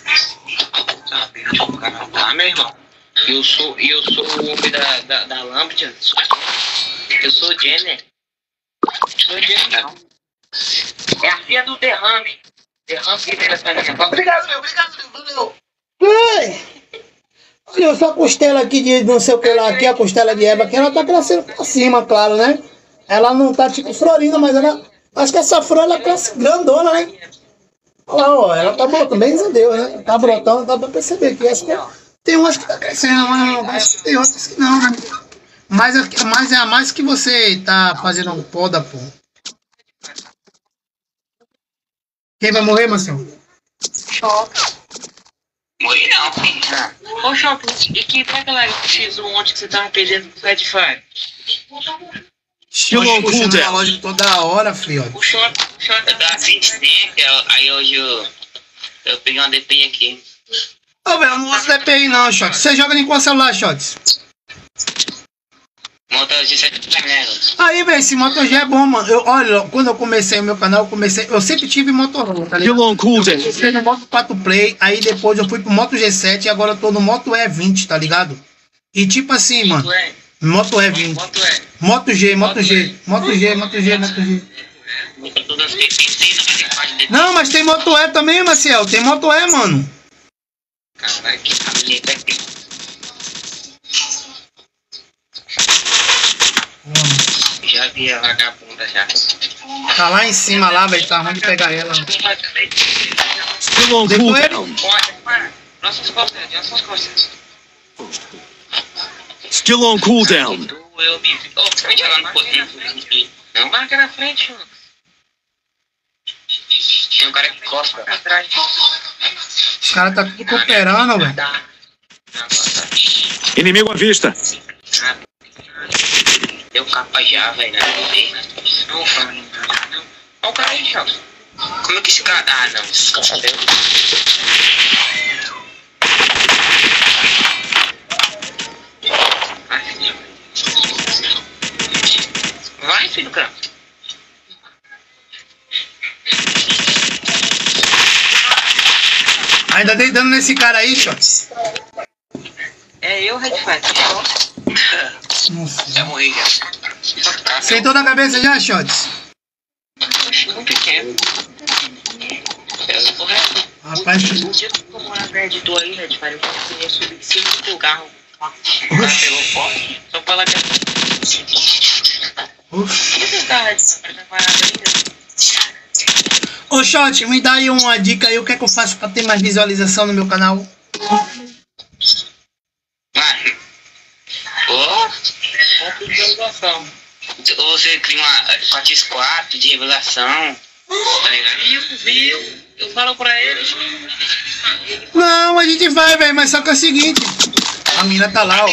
O cara tá, meu irmão. Eu sou, eu sou o homem da, da, da lâmpada. Eu sou o Jenner. Sou o Jenner, não. É a filha do Derrame. Derrame que vai estar nessa. Obrigado, meu. Obrigado, meu. Valeu. Ai. Olha só a costela aqui de não sei o que lá, aqui a costela de Eva, que ela tá crescendo pra cima, claro, né? Ela não tá tipo florida, mas ela... Acho que essa flor, ela cresce grandona, né? Olha lá, ó, ela tá brotando, bem a Deus, né? Tá brotando, dá pra perceber que essa... Tem umas que tá crescendo, mas tem outras que não, né? Mas, mas é a mais que você tá fazendo um poda, pô. Quem vai morrer, Marcelo? Choca. Morri não, filho. Ô, Choco, e que foi aquela X um ontem que você tava perdendo pro Red Fire? Still on Puxando na cooldown. loja toda hora, filho. O Shot, o Shot eu dava vinte e cinco, aí hoje eu, eu peguei uma D P I aqui. Ô, velho, eu não uso D P I não, Shots. Você joga em qual celular, Shots? Moto G sete é merda. Aí, velho, esse Moto G é bom, mano. Eu, olha, quando eu comecei o meu canal, eu comecei. Eu sempre tive Motorola, tá ligado? Still on cooldown. Eu comecei no Moto quatro Play, aí depois eu fui pro Moto G sete e agora eu tô no Moto E vinte, tá ligado? E tipo assim, mano. Moto E vinte. Moto é. Moto G, Moto G, Moto G, Moto G, Moto G. Não, mas tem Moto E também, Marcel. Tem Moto E, mano. Caralho, que bonita aqui. Já vi a vagabunda já. Tá lá em cima, lá, velho. Tá ruim de pegar ela. Still on Depois- cooldown. Nossas costas, nossas costas. Still on cooldown. Eu me. Ô, você vai jogar no poder. Não marca na frente, mano. Tem um cara que costa atrás. Os caras tá tudo cooperando, velho. Inimigo à vista. Deu capa já, velho. Não, cara. Não, olha o cara aí, Charles. Como é que esse cara. Ah, não. Esse cara deu. Vai, filho do cara. Ainda dei dano nesse cara aí, Shots. É eu, Red Fight. Nossa. Já morri já. Sentou na cabeça já, Shots? Muito pequeno. Rapaz, O dia que eu morar perto de tu aí, Red Fight, eu conseguia subir em cima do carro. O cara pegou forte. Só pra lá que Uf. Por que o carro tá parado ainda? Ô, Shot, me dá aí uma dica aí, o que é que eu faço pra ter mais visualização no meu canal? Mano. Ô. Ponto de visualização. Você cria uma quatro por quatro de revelação. Tá ligado? E eu vi, eu, eu falo pra eles. Não, a gente vai, velho, mas só que é o seguinte. A mina tá lá, ó.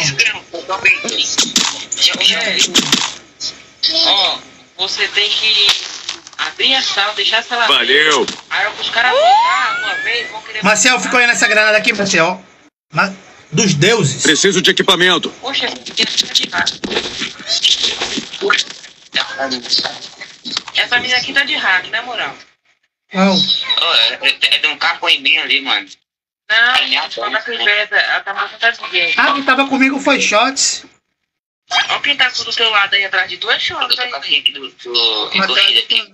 Ó, você tem que abrir a sala, deixar a sala. Valeu. Aí os caras voltar uma vez, vão querer. Marcel, ficou aí nessa granada aqui, Marcel, ó. Ma- Dos deuses. Preciso de equipamento. Poxa, essa mina aqui tá de hack, na moral. Não. Oh, é, é de um capo em mim ali, mano. Não, não tá com inveja, ela tá matando de ninguém. Ah, quem tava comigo foi Shots. Olha quem tá do teu lado aí atrás de tu, é Shots aí. Aqui do, do, em corrida aqui.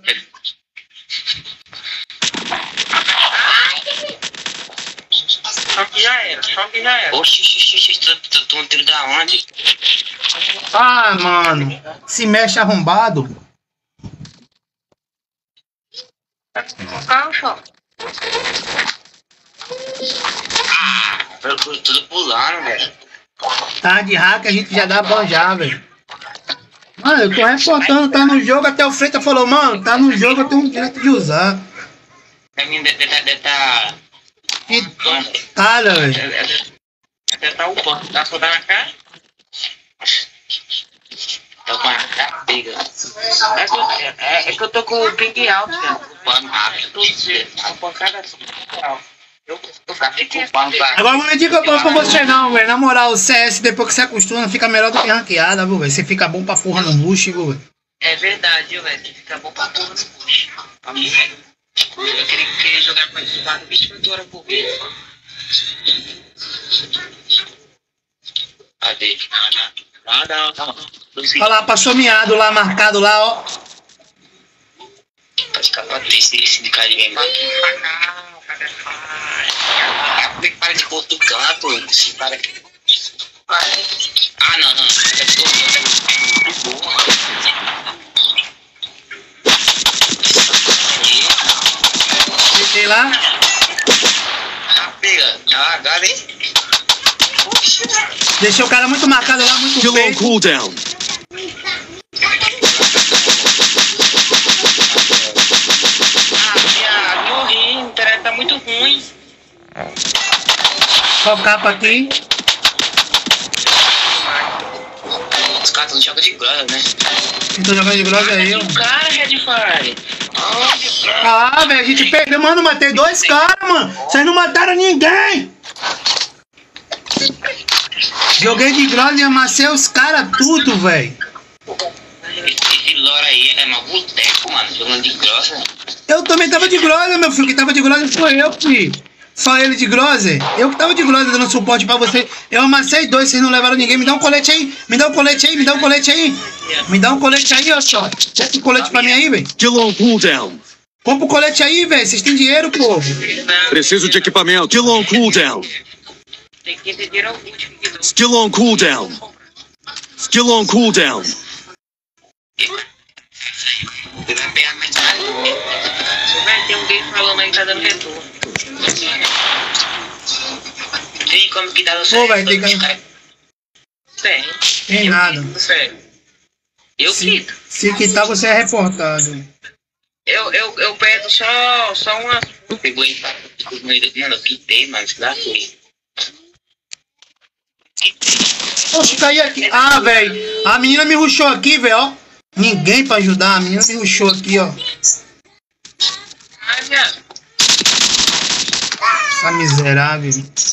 Só que já era, só que já era. Oxi, oxi, oxi, tu, tu, tu um tiro da onde? Ah, mano. Se mexe arrombado. Calma, Shots. Ah, tudo pulando, velho. Tá de hack, a gente já dá ban já, velho. Mano, eu tô reportando, tá no jogo, até o Freita falou, mano, tá no jogo, eu tenho um direito de usar. Pra mim, deve estar... E... Tá, velho. Deve estar upando. Tá soldando na cara? Tô com a cara pega. É que, eu, é, é que eu tô com o ping alto, cara. Upando rápido. Tô dizendo, a pancada é alta. Eu, eu fiquei upando pra... Agora não me diga pra você não, velho. Na moral, o C S, depois que você acostuma, fica melhor do que ranqueada, viu, velho? Você fica bom pra porra no rush, viu, velho? É verdade, viu, velho? Fica bom pra porra no rush. Pra mim, velho. Eu queria, queria jogar com esse lado vinte e oito horas por vez. Cadê? Nada, não. Olha lá, passou miado lá, marcado lá, ó. Tá escapando desse, esse de cara de game aqui. Não, cara, é porque para de Portugal, pô. Esse cara aqui. Ah, não, não. Fiquei lá. Ah, pega. Ah, agora, hein? Deixei o cara muito marcado lá, muito Still on feio. cooldown. Ah, viado, morri. O internet tá muito ruim. Só o capa aqui. Os caras não jogam de glória, né? Quem tá jogando de glosa é eu. O cara, Redfire. Ah, velho, a gente perdeu. Mano, matei dois caras, mano. Vocês não mataram ninguém. Joguei de grossa e amassei os caras tudo, velho. Esse Lora aí é uma boteco, mano, jogando de grossa. Eu também tava de grossa, meu filho. Quem tava de grossa foi eu, filho. Só ele de grossa. Eu que tava de grossa dando suporte pra você. Eu amassei dois, vocês não levaram ninguém. Me dá um colete aí. Me dá um colete aí, me dá um colete aí. Me dá um colete aí, ó, só. Dá esse colete pra mim aí, velho. Skill on cooldown. Compra o colete aí, velho. Vocês têm dinheiro, pô. Preciso de equipamento. Skill on cooldown. Tem que ter dinheiro útil. Skill on cooldown. Skill on cooldown. Você vai pegar mais tarde. Você vai ter um game falando aí que tá dando retorno. Tem como que dá o Pô, velho, tem que... Tem. Tem nada. Eu Se, quito. se quitar, você é reportado. Eu, eu, eu peço só, só uma... Pegou em mano, eu quitei, mano, se dá coisa. Poxa, caí aqui. Ah, velho. A menina me rushou aqui, velho, ó. Ninguém pra ajudar. A menina me rushou aqui, ó. Ai, minha... Essa miserável.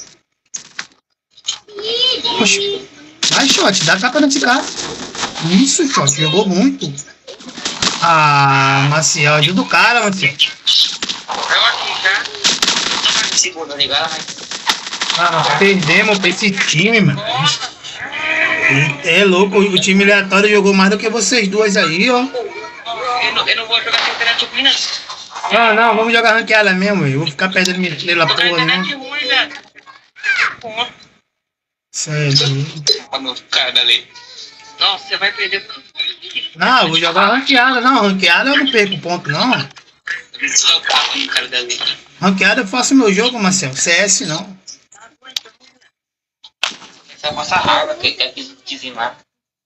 Poxa. Vai, shot. Dá capa nesse cara. Isso, shot. Jogou muito. Ah, Maciel. Ajuda o cara, Maciel. Eu aqui, tá? Segunda ligada, mas... Ah, nós perdemos pra esse time, mano. É louco, o time aleatório jogou mais do que vocês duas aí, ó. Eu não, eu não vou jogar sem internet ruim, não. Não, não, vamos jogar ranqueada mesmo, eu vou ficar perdendo minha estrela porra, né? Internet ruim, velho. Sério. Olha meu cara ali. Nossa, você vai perder. Não, eu vou jogar ranqueada, não, ranqueada eu não perco ponto, não. Só calma no cara dali. Ranqueada eu faço meu jogo, Marcelo, C S não. Essa é a nossa raiva que quer dizimar.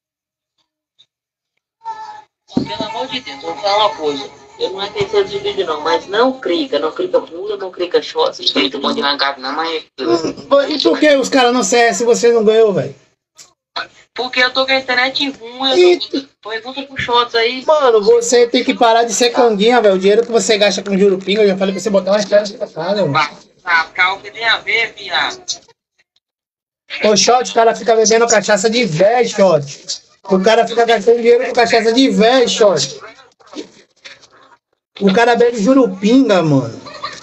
Pelo amor de Deus, eu vou falar uma coisa. Eu não é terceiro de vídeo não, mas não clica, não clica pula, não clica shot, não clica um monte de arrancado não, mas... E por que os caras no C S você não ganhou, velho? Porque eu tô com a internet ruim, eu tô... Pergunta pro shots aí. Mano, você tem que parar de ser canguinha, velho. O dinheiro que você gasta com jurupinga, eu já falei pra você botar umas pernas pra casa, mano. Ah, calma, que tem a ver, viado. O shot, o cara fica bebendo cachaça de velho, shot. O cara fica gastando dinheiro com cachaça de velho, shot. O cara bebe jurupinga, mano.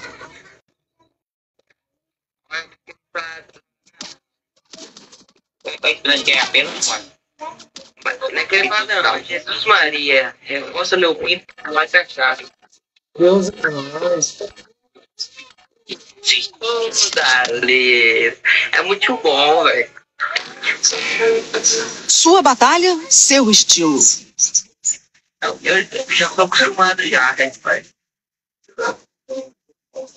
Tá estranho que é apenas, mano. Mas não é que ele fala, não. Jesus Maria, reforça meu pinto, vai ser chato. Deus é nóis. Dale. É muito bom, velho. Sua batalha, seu estilo. Eu, eu já tô acostumado já, rapaz. O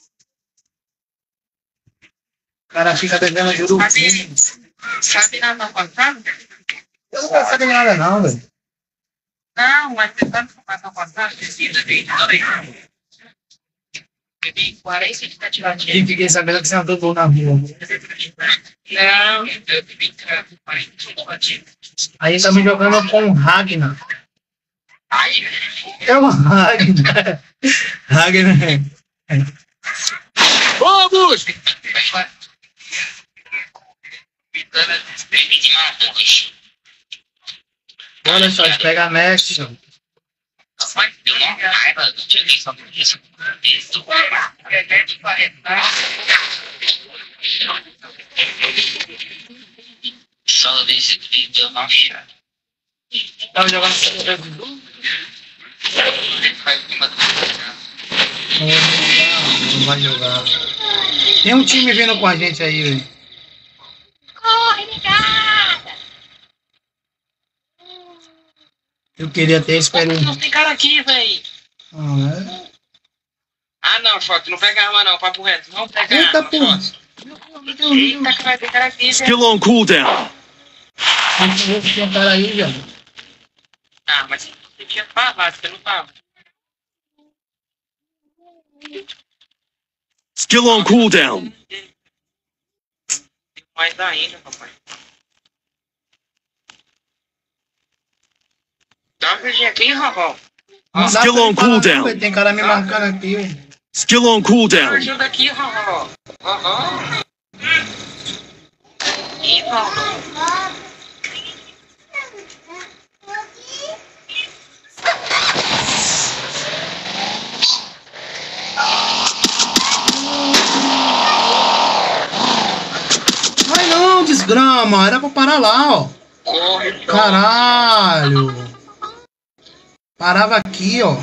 cara fica bebendo jurupinga. Sabe nada passado? Eu não quero saber nada não, velho. Não, mas você sabe que passar passado? Precisa de dois. Bebi quarenta e sete latinhas. E fiquei sabendo que você andou bom na rua. Não, eu bebi quarenta e sete latinhas. Aí tá me jogando com o Ragnar. Ai, É o Ragnar. Ragnar. Vamos! Olha só, pega a mexe. mas eu não raiva do direito disso. Isso. Só desse vídeo não chá. Tava jogando no Brasil? Não vai jogar. Tem um time vindo com a gente aí, velho. Corre, ligada! Eu queria ter experiência. Não tem cara aqui, velho. Ah, é? Ah, não, Choque, não pega arma não, papo reto. Não pega Eita, arma, porra. Choque. Eita, que vai ter cara aqui, velho. Skill on cooldown. Tem um cara aí, velho. Ah, mas você tinha falado, você não tava. Skill on cooldown. Tem mais ainda, papai. Dá uma verdinha aqui, Raval. Não dá Skill pra on me falar, cooldown. não, velho. Tem cara me marcando aqui, velho. Skill on cooldown. Ajuda aqui, Raval. Aham. Ih, Vai não, desgrama. Era pra parar lá, ó. Caralho. Parava aqui, ó.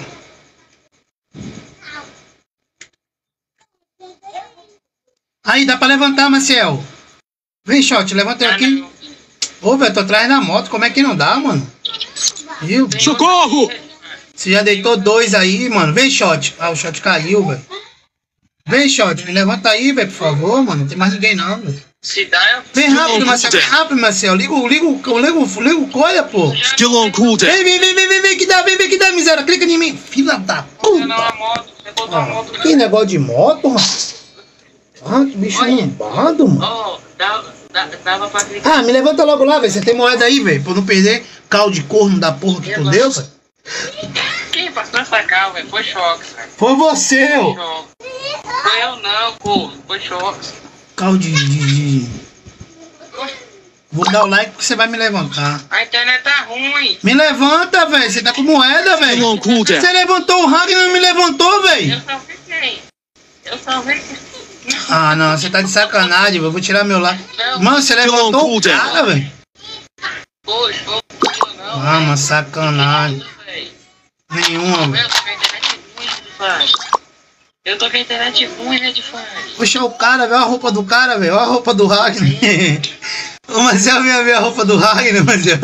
Aí, dá pra levantar, Marcel. Vem, Shot, levanta eu aqui. Ô, velho, tô atrás da moto. Como é que não dá, mano? Viu? Socorro! Você já deitou dois aí, mano. Vem, Shot. Ah, o Shot caiu, velho. Vem, Shot. Me levanta aí, velho, por favor, mano. Não tem mais ninguém, não, velho. Se dá, eu... Vem rápido, Marcel. Vem rápido, Marcel. Liga o, liga o, liga o, liga o coisa, pô. Still on cooldown. Vem, vem, vem, vem, vem, vem, que dá, vem, vem, que dá, miséria. Clica em mim. Filha da puta. Não, a moto. Você botou a moto. Que negócio de moto, mano. Ah, que bicho lombado, mano. Ó, dava, dava, dava pra clicar. Ah, me levanta logo lá, velho. Você tem moeda aí, velho. Pra eu não perder caldo de corno da porra que tu deu, velho. Quem passou essa calma, velho? Foi choque, velho. Foi você, Foi ô. choque. Foi eu não, pô. Foi choque. Caldo de, de, de... Vou dar o like porque você vai me levantar. A internet tá ruim. Me levanta, velho. Você tá com moeda, Still velho. on cooldown. Você levantou o hack e não me levantou, velho. Eu só vi quem? Eu só vi quem? Ah, não. Você tá de sacanagem, velho. Eu vou tirar meu like. Não. Mano, você levantou o cooldown. cara, velho. Poxa, eu não. Ah, mano, sacanagem. velho. Nenhuma, velho. Eu tô com a internet ruim, né, de faz. Eu tô com a internet ruim, né, de faz. Puxa o cara, velho. Olha a roupa do cara, velho. Olha a roupa do Ragnar. O Marcel vinha ver a roupa do Ragnar, Marcel.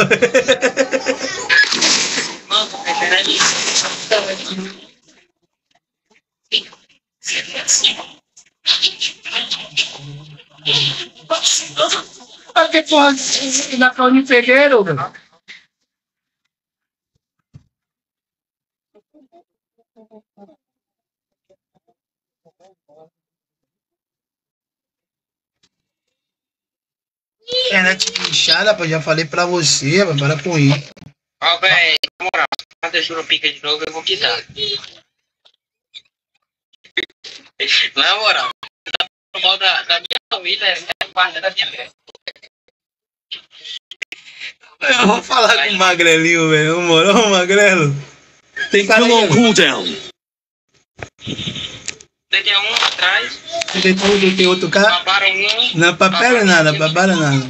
Mano, tô com a internet ruim. Ah, que porra da Caune Pegueiro, velho. Internet inchada, pô, já falei pra você, vai para com isso. Ó, velho, na moral, se eu juro pica de novo, eu vou quitar. Na moral, o mal da, da minha família é parte da minha vida. Eu vou falar com o Magrelinho, velho. Ô, moral, Magrelo. Tem cara Still on aí, velho. cooldown. Tem um atrás, Você deitou, tem outro cara? babaram um. Não, papel é nada, babara nada.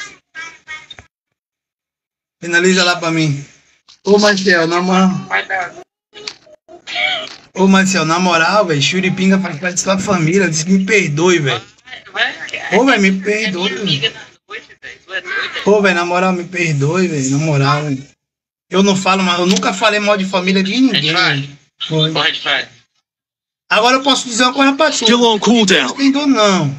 Finaliza lá pra mim. Ô, Marcel, na moral. Vai dar. Ô, Marcel, na moral, velho. Churipinga faz parte da sua família. Diz que me perdoe, velho. Vai, Ô, velho, me perdoe, velho. amiga na noite, velho. Tu é doido? Ô, velho, na moral, me perdoe, velho. Na moral, velho. Eu não falo, mas eu nunca falei mal de família de ninguém. velho. Foi. Pode, vai. Agora eu posso dizer uma coisa pra tu. Still on Não cooldown. perdoa, não.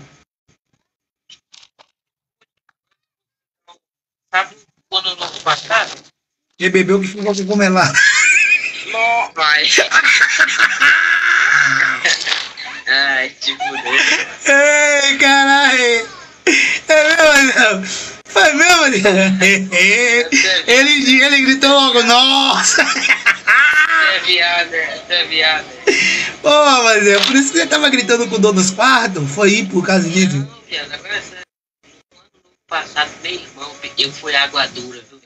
Sabe quando no ano passado? Ele bebeu que ficou com comer lá. Não, vai. Ai, tipo, Ei, caralho. É mesmo, não? Foi mesmo, ele, ele gritou logo, nossa. você é viado, você é viado. Ô, mas é por isso que você tava gritando com o dono dos quartos? Foi ir por causa disso? Não, viado, agora você... No ano passado, meu irmão, eu fui água dura, viu?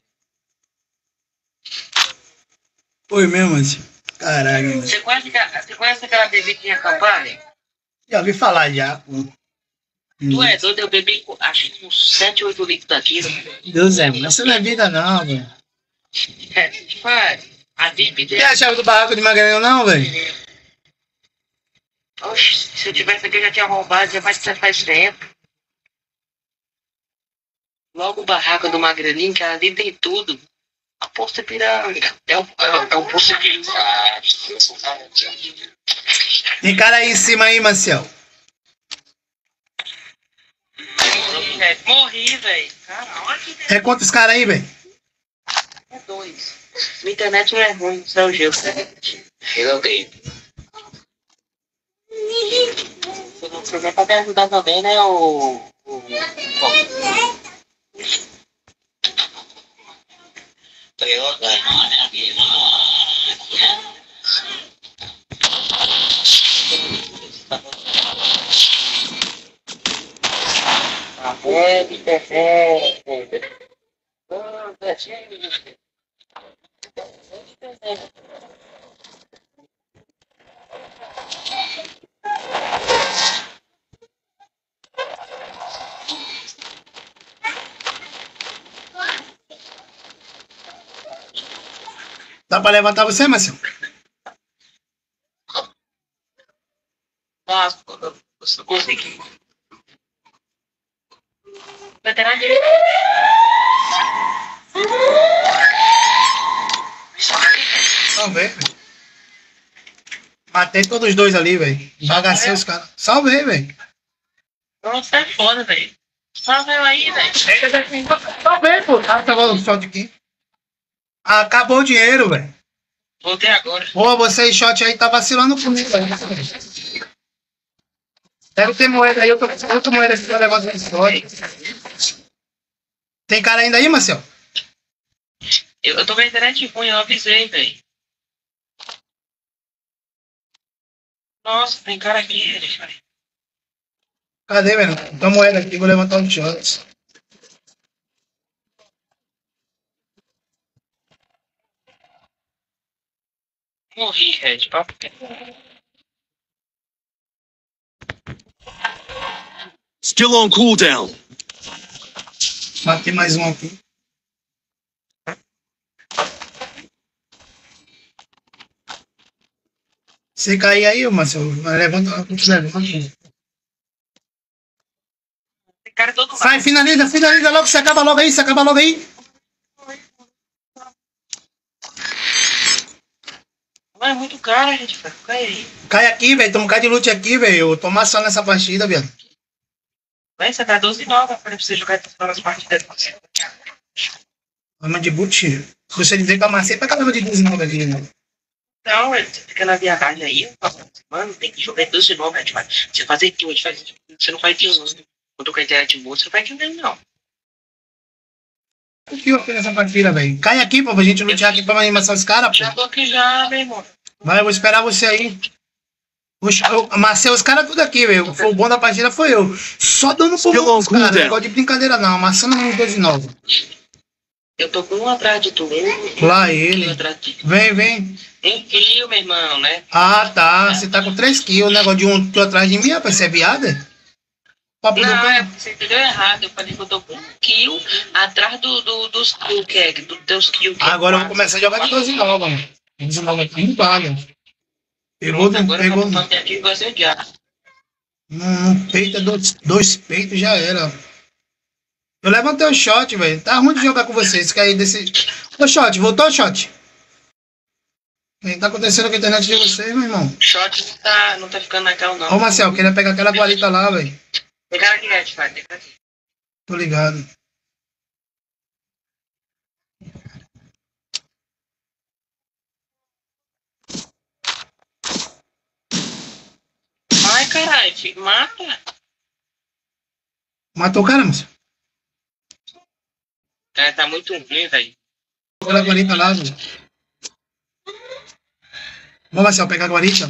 Foi mesmo, assim. Caralho, mano. Você conhece, aquela- você conhece aquela bebê que tinha Campari? Já ouvi falar já, pô. Tu é doido, eu bebi com- acho que uns sete, oito litros daquilo. Deus é, mas isso não é vida não, velho. É, vai. A bebê Tem a chave do barraco de Magalhães não, velho? Oxe, se eu tivesse aqui eu já tinha roubado, já faz, faz tempo. Logo o barraco do Magrelinho, que ali tem tudo. A Poço Ipiranga. É o, é, o- é o Poço Ipiranga. Tem cara aí em cima aí, Marcel. Morri, velho. Caralho, É quantos caras aí, velho? é dois. Minha internet não é ruim, só o gelo. Eu odeio. Se você pode me ajudar também, né, o... o... o... É, é, Dá pra levantar você, Marcelo? Nossa, eu consegui. Lateral direito. Salvei, velho. Matei todos os dois ali, velho. Bagacei os caras. Salvei, velho. Nossa, é foda, velho. Salve eu aí, velho. Salvei, pô. Tá, tá bom, shot aqui. Acabou o dinheiro, velho. Voltei agora. Pô, você shot aí tá vacilando comigo, velho. Deve ter moeda aí, eu tô com outra moeda aqui pra levar essa história. Tem cara ainda aí, Marcelo? Eu, eu tô com a internet ruim, eu avisei, velho. Nossa, tem cara aqui, velho. Cadê, velho? Tem uma moeda aqui, vou levantar um shot. Morri, Red, papo. Still on cooldown. Matei mais um aqui. Você cair aí, Marcelo, levanta, levanta. Tem cara todo lado. Sai, finaliza, finaliza logo, você acaba logo aí, você acaba logo aí. Mas é muito cara, gente, cai aí. Cai aqui, velho, toma um cara de loot aqui, velho. Eu tô amassando nessa partida, velho. Vai, você tá doze e nove pra você jogar nas partidas. Arma de boot. Você dizer que eu amassei pra caramba de doze e nove aqui, né? Não, você fica na viagem aí, mano, tem que jogar doze e nove, gente, você fazer kill, você não faz kill, não. Quando eu com a internet boa, você não faz kill mesmo, não. O que eu fiz nessa partida, velho? Cai aqui, pô, pra gente lutear aqui pra animação os caras, Já pô. tô aqui já, meu irmão. Vai, eu vou esperar você aí. Os- Eu amassei os caras tudo aqui, velho. O bom da partida foi eu. Só dando por Still on os caras. Não cooldown. negócio de brincadeira, não. Amassando no doze e nove. Eu tô com um atrás de tu, um, Lá um ele. kill atrás de tu. Vem, vem. Tem kill, meu irmão, né? Ah, tá. Você tá com três kills. O negócio de um tio atrás de mim, rapaz. Você é viado? é? Papo do Não, é, cara. você entendeu errado. Eu falei que eu tô com um kill atrás do, do, dos kills, que é, dos teus kills. que é Agora eu vou quatro. começar a jogar de doze e nove, mano. doze e nove aqui não dá, velho. Pegou, Pronto, agora pegou. eu vou fazer aqui igual você já. Num peito, é dois, dois peitos, já era. Eu levantei o shot, velho. Tá ruim de jogar com vocês. Que aí desse. Ô, shot, voltou, shot? O que tá acontecendo com a internet de vocês, meu irmão? Shot não tá, não tá ficando na cal, não. Ô, Marcel, queria pegar aquela guarita lá, velho. Tem cara aqui, Red, vai, tem cara aqui. Tô ligado. Ai, caralho, filho, mata. Matou o cara, Marcel? Cara, tá muito ruim, velho. Aquela guarita lá, velho. Vamos, Marcel, pegar a guarita.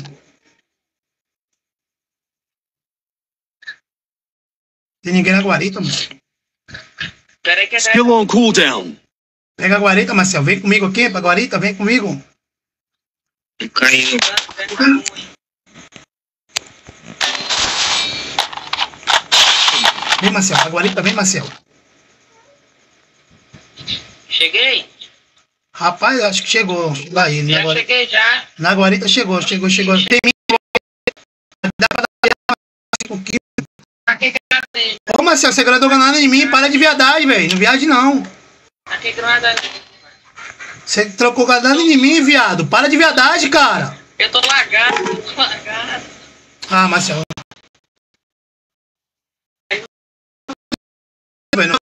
Tem ninguém na guarita, mano. Pera aí que é Still on cooldown. Pega a guarita, Marcel. Vem comigo aqui, pra guarita, vem comigo. caindo. Vem, Marcel, pra guarita, vem, Marcel. Cheguei? Rapaz, acho que chegou. Lá ele, na Já guarita. cheguei já. Na guarita chegou, chegou, chegou. Tem dá pra dar cinco quilos. Aqui que Ô, Marcel, você gradou nada em mim, para de viadagem, velho. Não viade, não. Aqui que nada. Você trocou granada em mim, viado. Para de viadagem, cara. Eu tô lagado, eu tô lagado. Ah, Marcel. Velho, não-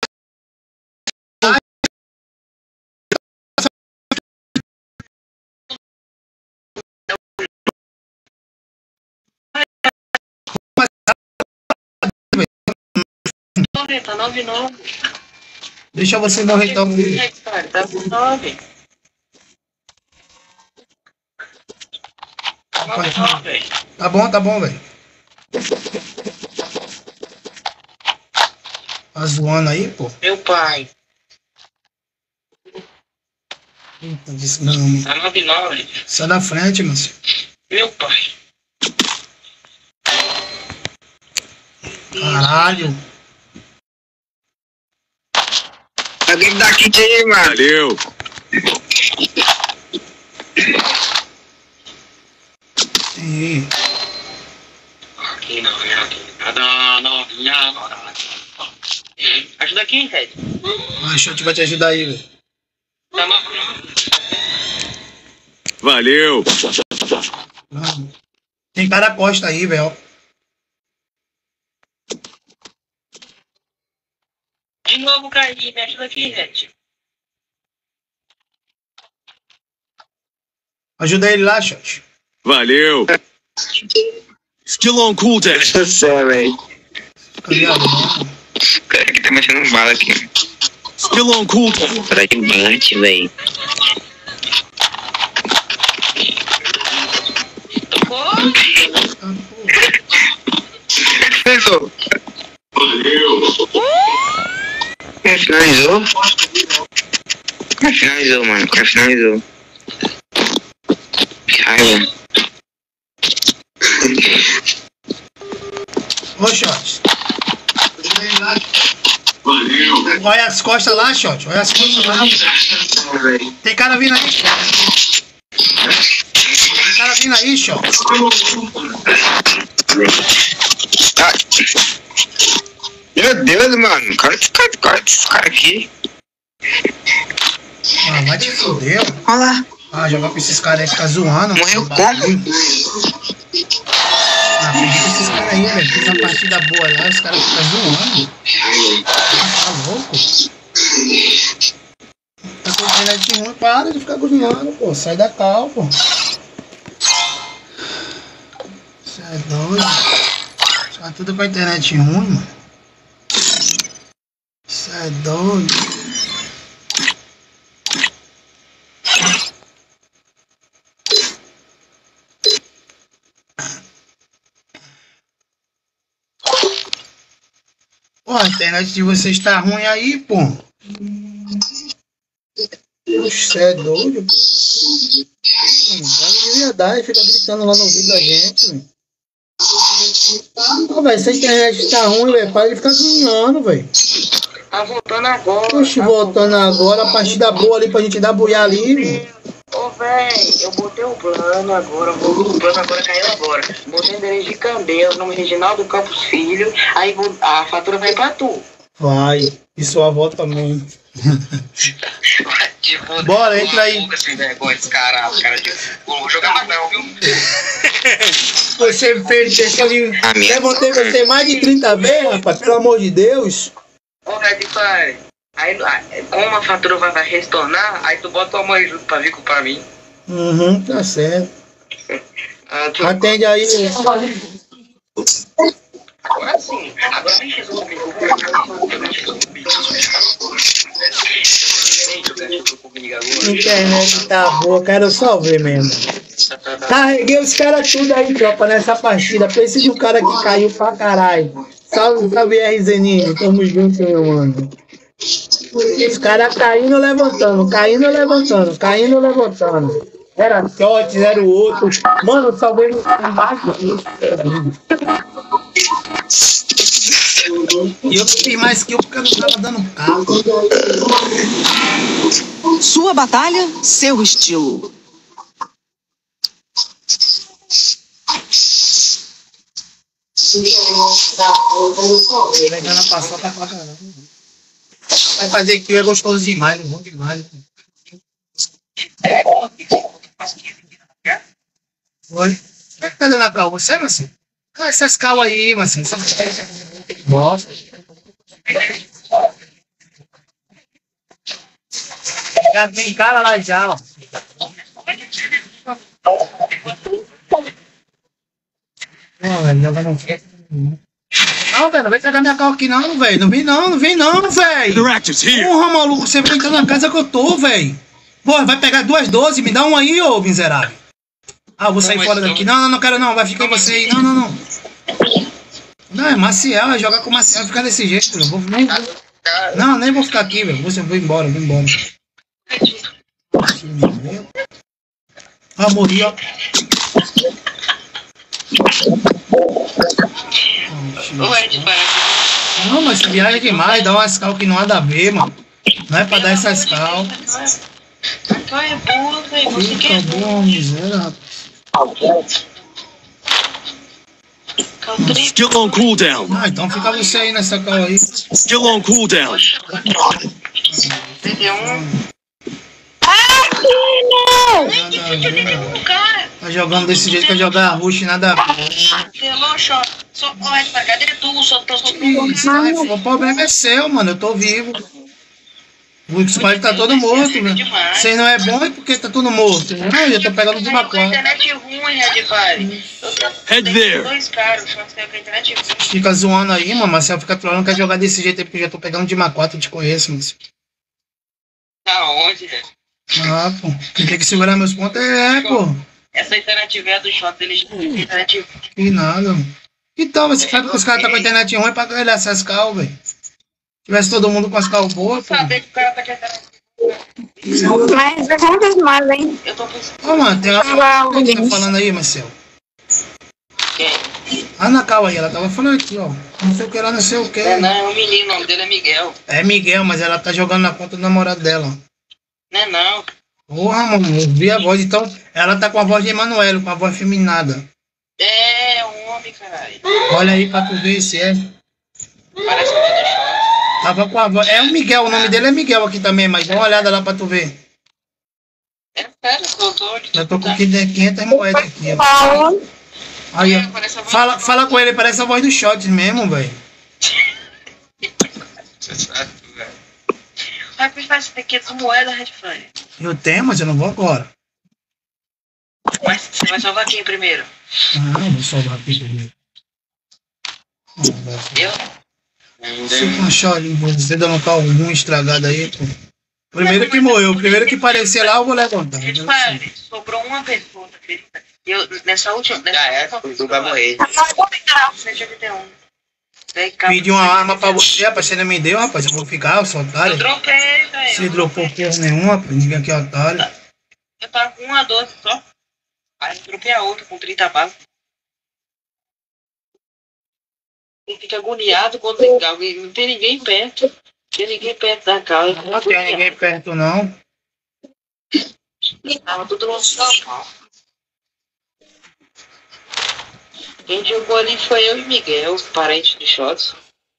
Nove, tá nove nove. Deixa você morrer então. É, cara, tá nove. nove nove. Tá bom, tá bom, velho. Tá zoando aí, pô? Meu pai. Eita, desgrama. Tá nove nove. Sai da frente, meu senhor. Meu pai. Caralho. Alguém dá kit aí, mano. Valeu. Sim. Aqui não, aqui. Nada, novinha, nada. Ajuda aqui, Red. Deixa eu te, vai te ajudar aí, velho. Tá novinha. Valeu. Tem cara costa aí, velho. De novo, caí. Me ajuda aqui, Red. Ajuda ele lá, chat. Valeu. Still on cooldown. Eu sei, velho. Cadê a mão? O cara que tá mexendo bala aqui. Still on cooldown. Pra de bante, velho. Pensou? Quem finalizou? Quem finalizou, mano? Quem finalizou? Que raiva. Ô, shot. Ajuda ele lá. Olha as costas lá, shot. Olha as costas lá. Tem cara vindo aí. Tem cara vindo aí, shot. Ah. Meu Deus, mano. O cara fica de cara desse cara aqui. Ah, vai te foder. Olha lá. Ah, jogar com esses caras aí, ficar zoando. Morreu como? Ah, perdi com esses caras aí, velho. Fiz uma partida boa lá, os caras ficam zoando. Ah, tá louco? Tá com internet ruim, para de ficar agoniando, pô. Sai da cal, pô. Você é doido. Tá tudo com a internet ruim, mano. Você é doido. Pô, a internet de vocês tá ruim aí, pô. Poxa, você é doido? Não devia dar e fica gritando lá no ouvido da gente, velho. Pô, velho, se a internet tá ruim, velho, para de ficar ganhando, velho. Tá voltando agora. Poxa, tá voltando agora, a partida boa ali pra gente dar boiar ali, velho. Ô, velho, eu botei o plano agora, vou, o plano agora caiu agora. Botei o endereço de Candeias, nome Reginaldo Campos Filho, aí vou, a fatura vai pra tu. Vai, e sua avó também. Tipo, Bora, entra aí. Boca sem vergonha, esse cara, cara de... Não vou jogar mais não, viu? Você fez, deixa de... A minha- Levantei você mais de trinta vezes, rapaz, pelo amor de Deus. Ô, Red Pai, aí como a fatura vai, vai retornar, aí tu bota tua mãe junto pra vir pra mim. Uhum, tá certo. Ah, tu... Atende aí. Agora sim, agora vem Jesus comigo. A internet tá boa, quero só ver mesmo. Carreguei os caras tudo aí, tropa, nessa partida. Preciso de um cara que caiu pra caralho. Salve, salve, R Zeninho. Tamo junto, meu mano. Os caras caindo, levantando, caindo, levantando, caindo, levantando. Era shot, era o outro. Mano, eu salvei no embaixo. E eu fiz mais que eu porque eu não tava dando cabo. Sua batalha, seu estilo. Pegando a paçoca pra caramba. Vai fazer que é gostoso demais, bom demais. Oi? O que tá fazendo a cal? Você, Marcinho? Ah, essas cal aí, Marcinho. Nossa. Já tem cara lá já, ó. Não, velho, não vai não. Não, velho, não vem pegar minha cal aqui não, velho. Não vem não, não vem não, velho. Interactive's here. Porra, maluco, você vai entrar na casa que eu tô, velho. Porra, vai pegar duas doze, me dá um aí, ô miserável. Ah, eu vou sair fora daqui. Não, não, não quero não, vai ficar você aí. Não, não, não. Não, é Maciel, é jogar com o Maciel, ficar desse jeito, velho. Vou, nem, vou, não, nem vou ficar aqui, velho. Vou, vou embora, vou embora. Ah, morri, ó. Não, mas essa viagem é demais, dá umas cal que não há nada a ver, mano. Não é pra dar essas cal. Então é boa, velho. Você Puta que é boa, miséria, rapaz. Skill on cooldown. Ah, então fica você aí nessa cal aí. Skill on cooldown. Entendeu? Nada a ver, velho. Tá jogando desse jeito que é jogar rush, nada a ver. Relaxa, só corre pra cadê tu? Só tô só Isso, ai, o problema é seu, mano. Eu tô vivo. O squad tá todo morto, velho. Você não é bom é porque tá tudo morto. Não, eu tô pegando de uma com a quadra. internet ruim, Red Fire. Eu tô Head tenho there. dois caras, só que tem a internet ruim. Fica zoando aí, mano. Marcel fica trolando, quer jogar desse jeito aí porque eu já tô pegando de uma quatro, eu te conheço, mano. Tá onde, velho? Ah, pô. Quem tem que segurar meus pontos é, pô. Essa internet velha do shot deles não tem internet ruim. Que nada, mano. Então, você sabe que os caras tá com a internet ruim pra ganhar essas cal, velho. Se tivesse todo mundo com as cal boas, pô. Saber que o cara tá com a internet Mas é cada vez mais, hein? eu tô pensando. Ô, mano, tem uma... O que você tá falando aí, Marcel? A Ana Cal aí, ela tava falando aqui, ó. Não sei o que lá, não sei o que. É, não, é um menino, o nome dele é Miguel. É Miguel, mas ela tá jogando na conta do namorado dela. Não é não. Porra, mano, eu vi a voz, então. Ela tá com a voz de Emanuele, com a voz feminada. É, um homem, caralho. Olha aí pra tu ver se é. Parece que eu tô do shot. Tava com a voz. É o Miguel, o nome dele é Miguel aqui também, mas dá uma olhada lá pra tu ver. É sério, eu tô de Eu tô com quinhentas moedas aqui, ó. Aí, ó. Fala, fala com ele, parece a voz do Shot mesmo, velho. Vai custar esse quinhentas moedas, Red Fire. Eu tenho, mas eu não vou agora. Mas você vai salvar quem primeiro? Ah, eu vou salvar aqui primeiro. Eu? Fica um chorinho, você dando cal ruim estragado aí, pô. Primeiro que morreu, primeiro que aparecer lá, eu vou levantar. Red Fire, sobrou uma pergunta, filho. Eu, nessa última. Nessa Já é, última o Du vai morrer. cento e oitenta e um. Pedi uma arma pra você, rapaz, você não me deu, rapaz. Eu vou ficar, eu sou otário. Eu dropei, velho. Você dropou porra nenhuma, rapaz. Ninguém aqui é otário. Eu tava com uma doze só. Aí eu dropei a outra com trinta balas. Ele fica agoniado quando tem carro. Não tem ninguém perto. Não tem ninguém perto da casa. Não tem ninguém perto, não. Tava tudo no normal. Quem jogou ali foi eu e Miguel, os parentes de Shots.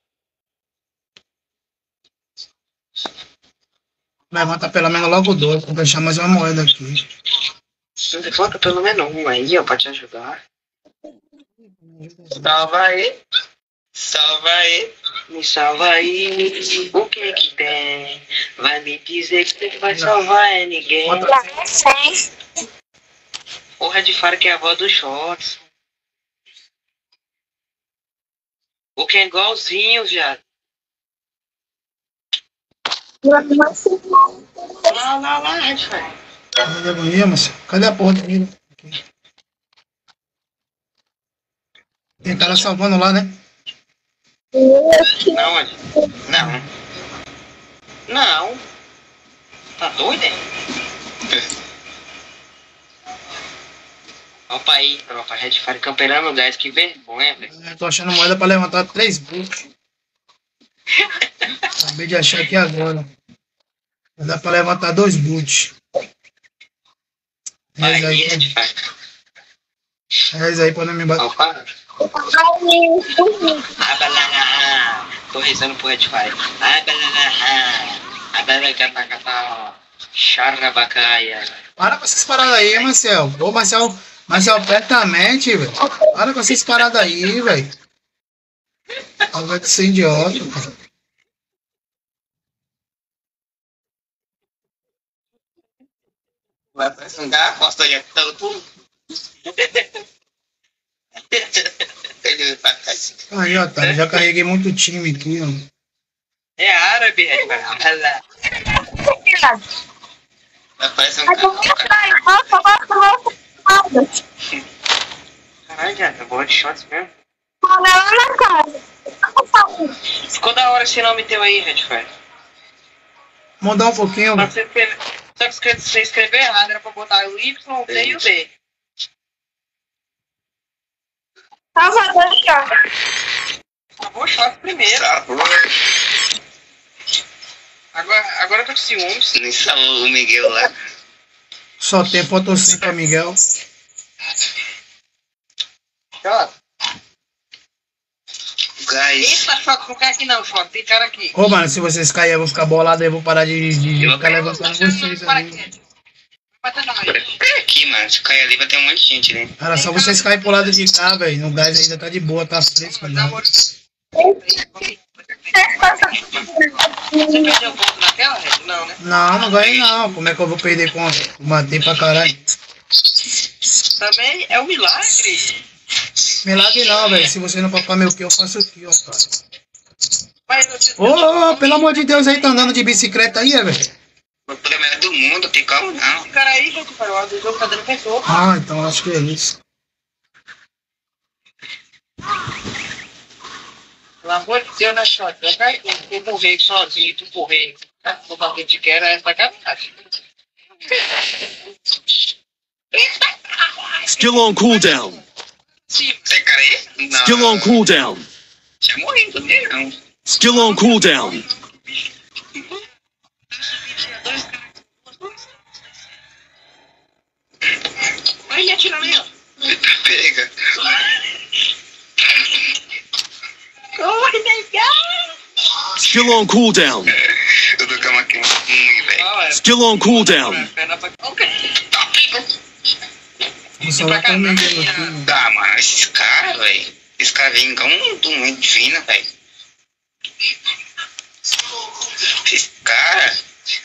Levanta pelo menos logo dois, pra deixar mais uma moeda aqui. Levanta pelo menos um aí, ó, pra te ajudar. Salva aí. Salva aí. Me salva aí, o que que tem? Vai me dizer que você vai salvar é ninguém. O Red Fire que é a voz do Shots. O que é igualzinho, viado. Lá, lá, lá, Red Fire. Cadê a banheira, mas cadê a porra dele? Tem cara salvando lá, né? Não, Ed. Não. Não. Tá doido, é? Opa aí, tropa. Red Fire camperando dez. Que vergonha, velho. Eu tô achando moeda pra levantar três boots. Acabei de achar aqui agora. Dá pra levantar dois boots. Vai Reza aí, aí, Red Fire. reza aí pra não me bater. Opa. Abalala. Tô rezando pro Red Fire. Abalala. Abalala. Charabacaia. Para com essas paradas aí, Marcel. Ô, Marcel, Marcel, aperta a mente, velho. Para com essas paradas aí, velho. Vai ser idiota, cara. Vai pra sangar a costa de tanto. Aí, ó, tá. Já carreguei muito time aqui, ó. É árabe, Red Fire. Vai pra sangar a costa. Caralho, já, eu vou de shots mesmo. manda lá na casa. Ficou da hora esse nome teu aí, Redfire. Mudar um pouquinho, Só velho. que você escreve- só que escreve- você escreveu errado, era pra botar o Y, o T e o D. Salvador Choque. Acabou o choque primeiro. Agora, agora eu tô com ciúmes. Nem salvou o Miguel lá. Só tem pra torcer pra Miguel. Choque. Guys. Eita, choque, não quer aqui não, choque. Tem cara aqui. Ô, mano, se vocês caírem, eu vou ficar bolado, eu vou parar de, de Eu ficar vou- levantando vocês ali. Bata nós. É aqui, mano. Se cair ali vai ter um monte de gente, né? Cara, só vocês caírem pro lado de cá, velho. No gás ainda tá de boa, tá fresco, Dá né? amor. Você perdeu ponto naquela, Red? Não, né? Não, não ganhei não. Como é que eu vou perder ponto? Matei pra caralho. Também é um milagre. Milagre não, velho. Se você não papar meu que eu faço aqui, ó, cara. Mas você... Ô, ô, ô, pelo amor de Deus, aí tá andando de bicicleta aí, é, velho? O problema é do mundo, tem calma não. Esse cara aí, que eu falei, o jogo tá dando pessoa. Ah, então acho que é isso. Pelo amor de Deus, na shot. Eu caí, eu morri sozinho, tu morrer. O bagulho de que era essa sacanagem. Skill on cooldown. Sim, Você cara aí? Não. Skill on cooldown. Já morri também, não. Skill on cooldown. vai me atirar aí, ó. Pega. Corre, legal! Skill on cooldown. Eu tô com a máquina ruim, velho. Ah, é. Skill on cooldown. Perna pra... Ok. O celular tá me dando aqui, mano. Ah, mano, esses caras, velho. Esses caras vêm igual um doente divino, velho. Esses caras.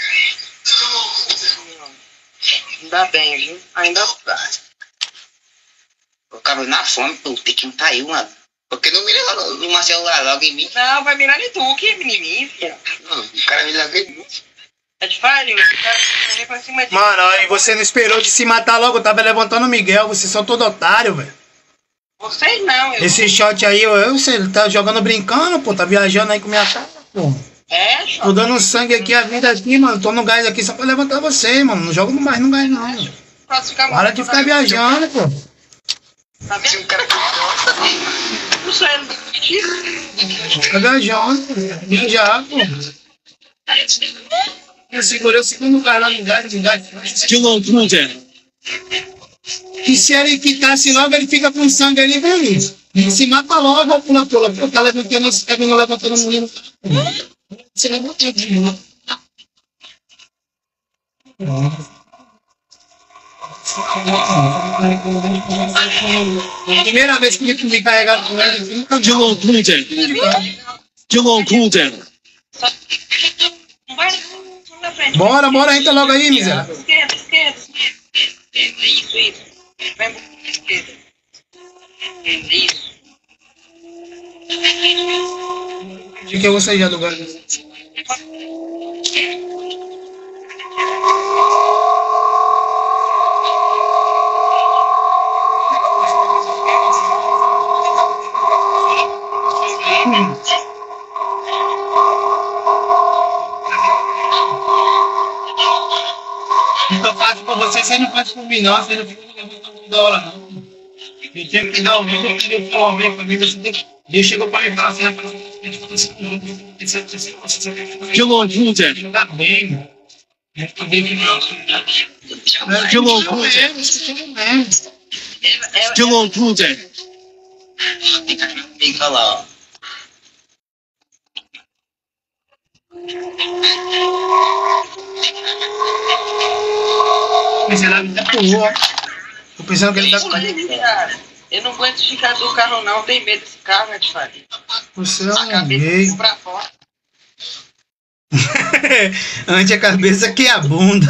Ainda bem, viu? Ainda dá. Eu acabo na fome, pô, tem que matar eu, mano. Porque não mira lá no meu celular, logo em mim. Não, vai mirar em tu, que menininho, filho. Não, o cara me logo em mim. É de farinha, esse cara vem pra cima de... Mano, aí você não esperou de se matar logo, eu tava levantando o Miguel, vocês são todo otário, velho. Vocês não, eu... Esse shot aí, eu, eu sei, ele tá jogando brincando, pô, tá viajando aí com minha cara, pô. É, choque. Tô dando sangue aqui, a vida aqui, mano, tô no gás aqui só pra levantar você, mano, não jogo mais no gás não, mano. Posso ficar Para de ficar viajando, pô. Tá Se vendo? um cara que gosta, Não sai no mentira. Fica viajando, pô. Viajar, pô. Eu segurei o segundo lugar lá no gás, no gás. Skill on cooldown. E se ele quitasse logo, ele fica com sangue ali, velho. Ele se mata logo, ou pula, pula. Porque tá levantando, tá vindo levantando o menino. Você levantou de novo. Primeira vez que me carregaram com ele, eu nunca vi. Skill on cooldown. Skill on cooldown. Não vai na frente. Bora, bora, entra logo aí, miserável. Esquerda, esquerda. Isso, isso. Vai pra esquerda. Isso. De que eu vou sair já do gás. Eu faço pra vocês, vocês não fazem por mim não, vocês não ficam levantando toda hora não. Eu tenho que dar um vídeo, eu tenho que dar um vídeo pra mim, você tem que... E eu chego pra mim e falo assim, rapaz, Skill on cooldown. jogar bem, mano. Skill on cooldown. Skill on cooldown. fica lá, ó. Miserável até pulou, ó. Tô pensando que ele tá com... Cara, eu não aguento ficar do carro não, eu tenho medo desse carro, né, de fazer. Você é A um cabeça gay. fica pra fora. Antes a cabeça que a bunda.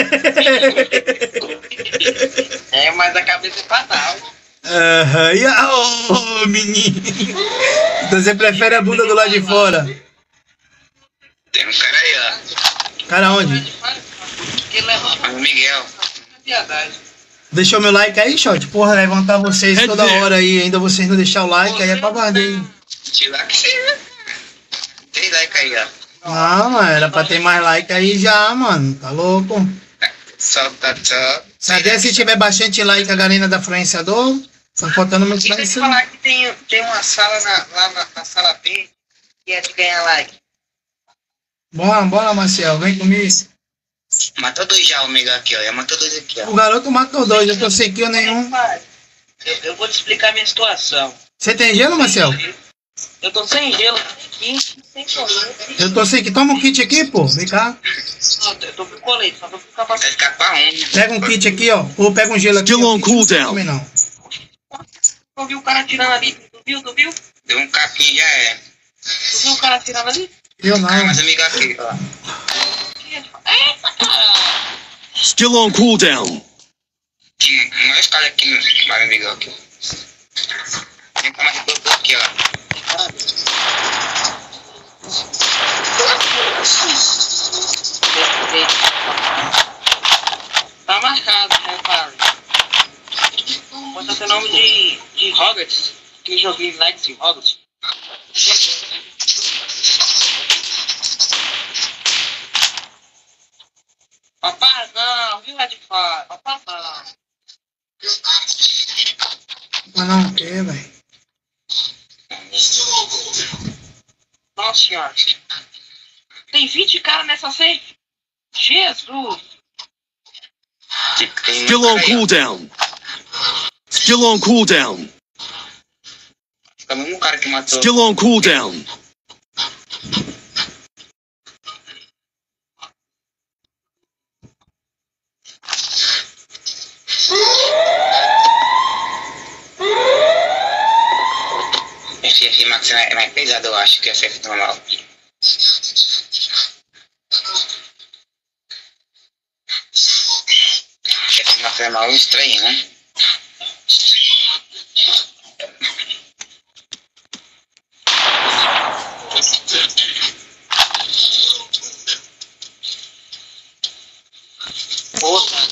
É, mas a cabeça é fatal. Aham. E a... Ô, menino. Então você prefere a bunda do lado de fora? Tem um cara aí, ó. Cara, onde? Que leva Mas o Miguel. piedade. Deixou meu like aí, Shot? Porra, levantar vocês toda hora aí, ainda vocês não deixar o like, aí é covardia. Tirar que sim. Tem like aí, ó. Ah, mano, era pra ter mais like aí já, mano. Tá louco? Solta, solta. Cadê se tiver bastante like a galera da influenciador? Tá faltando muito Deixa eu te falar que tem, tem uma sala na, lá na, na sala B que é de ganhar like. Bora, bora, Marcel, vem comigo. Matou dois já, o Mega aqui, ó. Já matou dois aqui, ó. O garoto matou dois, eu tô sem kill nenhum. Eu, eu vou te explicar a minha situação. Você tem gelo, Marcel? Eu tô sem gelo aqui, sem colete. Eu tô sem que toma um kit aqui, pô. Vem cá. Eu tô com colete, só tô com capacete. Vai ficar com a um. Pega um kit aqui, ó. Ou pega um gelo aqui. Still on cooldown. Também não. Tu viu o cara atirando ali? Tu viu? Tu viu? Deu um capinha já é. Tu viu o cara atirando ali? Eu Ah, não. mas amigo aqui, ó. Eita, cara! Still on cooldown. Tem mais cara aqui, meu amigo aqui. Tem como mais aqui, ó. Tá marcado, né, cara? Pode ser nome de, de Hogwarts. Que joguei Knights em Hogwarts. Papai não, viu, Red Fire? Papai não. Mas não o quê, velho? Nossa senhora. Tem vinte caras nessa safe? Jesus. Still on cooldown. Still on cooldown. Fica o mesmo cara que matou. Still on cooldown. Esse F Max é mais pesado, eu acho, que esse F normal. Esse Max normal é estranho, né? Porra.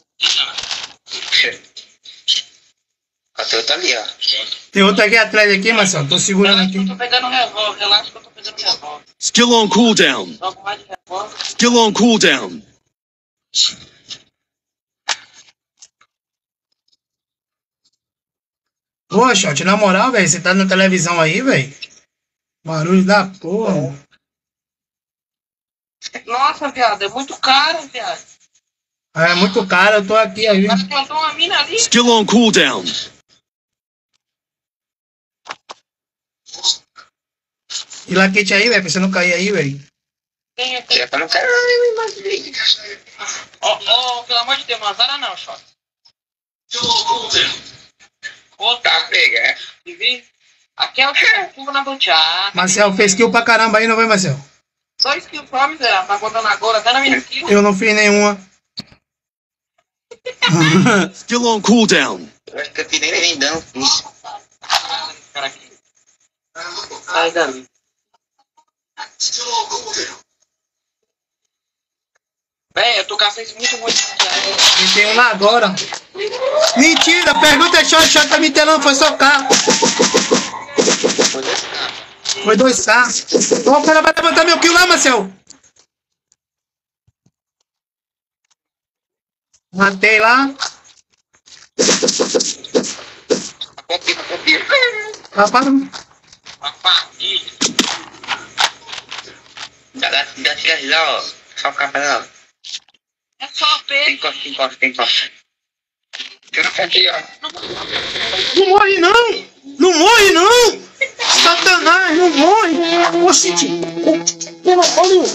Até outro ali, ó. Tem outro aqui atrás aqui, Marcelo. Tô segurando Relaxa que eu aqui. tô pegando revólver, relaxa que eu tô pegando revólver. Still on cooldown. Jogo mais de revólver. Still on cooldown. Pô, Shot, na moral, velho, você tá na televisão aí, velho? Barulho da porra. Nossa, viado, é muito caro, viado. É muito caro, eu tô aqui aí. O cara plantou uma mina ali. Still on cooldown. E laquete aí, velho, pra você não cair aí, velho. Tem aqui. Já pra não cair, mas... Ó, ó, pelo amor de Deus, não azara não, Shot. Outra, Tá pega, vi? Aqui é o que na boteada. Marcel, fez kill pra caramba aí, não vai, Marcel? Dois kills só, miserável. Tá contando agora, até na minha kill. Eu não fiz nenhuma. Still on cooldown. Eu acho que eu tirei nem dando isso. Cara aqui. Sai dali. Véi, eu tô com a face muito ruim. E tem um lá agora. Mentira, pergunta é Shot, Shot tá me telando, foi só K. Foi dois K. Ó, o cara vai levantar meu kill lá, Marcel. Matei lá. Confirma, confirma. Rapaz, Rapaz, Dá, dá, dá tira lá, ó. Só o capa lá, ó. é só Tem peixe. costa, tem costa, tem costa. Tem na frente aí, ó. não morre não. Não morre não. Satanás, não morre. Oxi, pelo olho.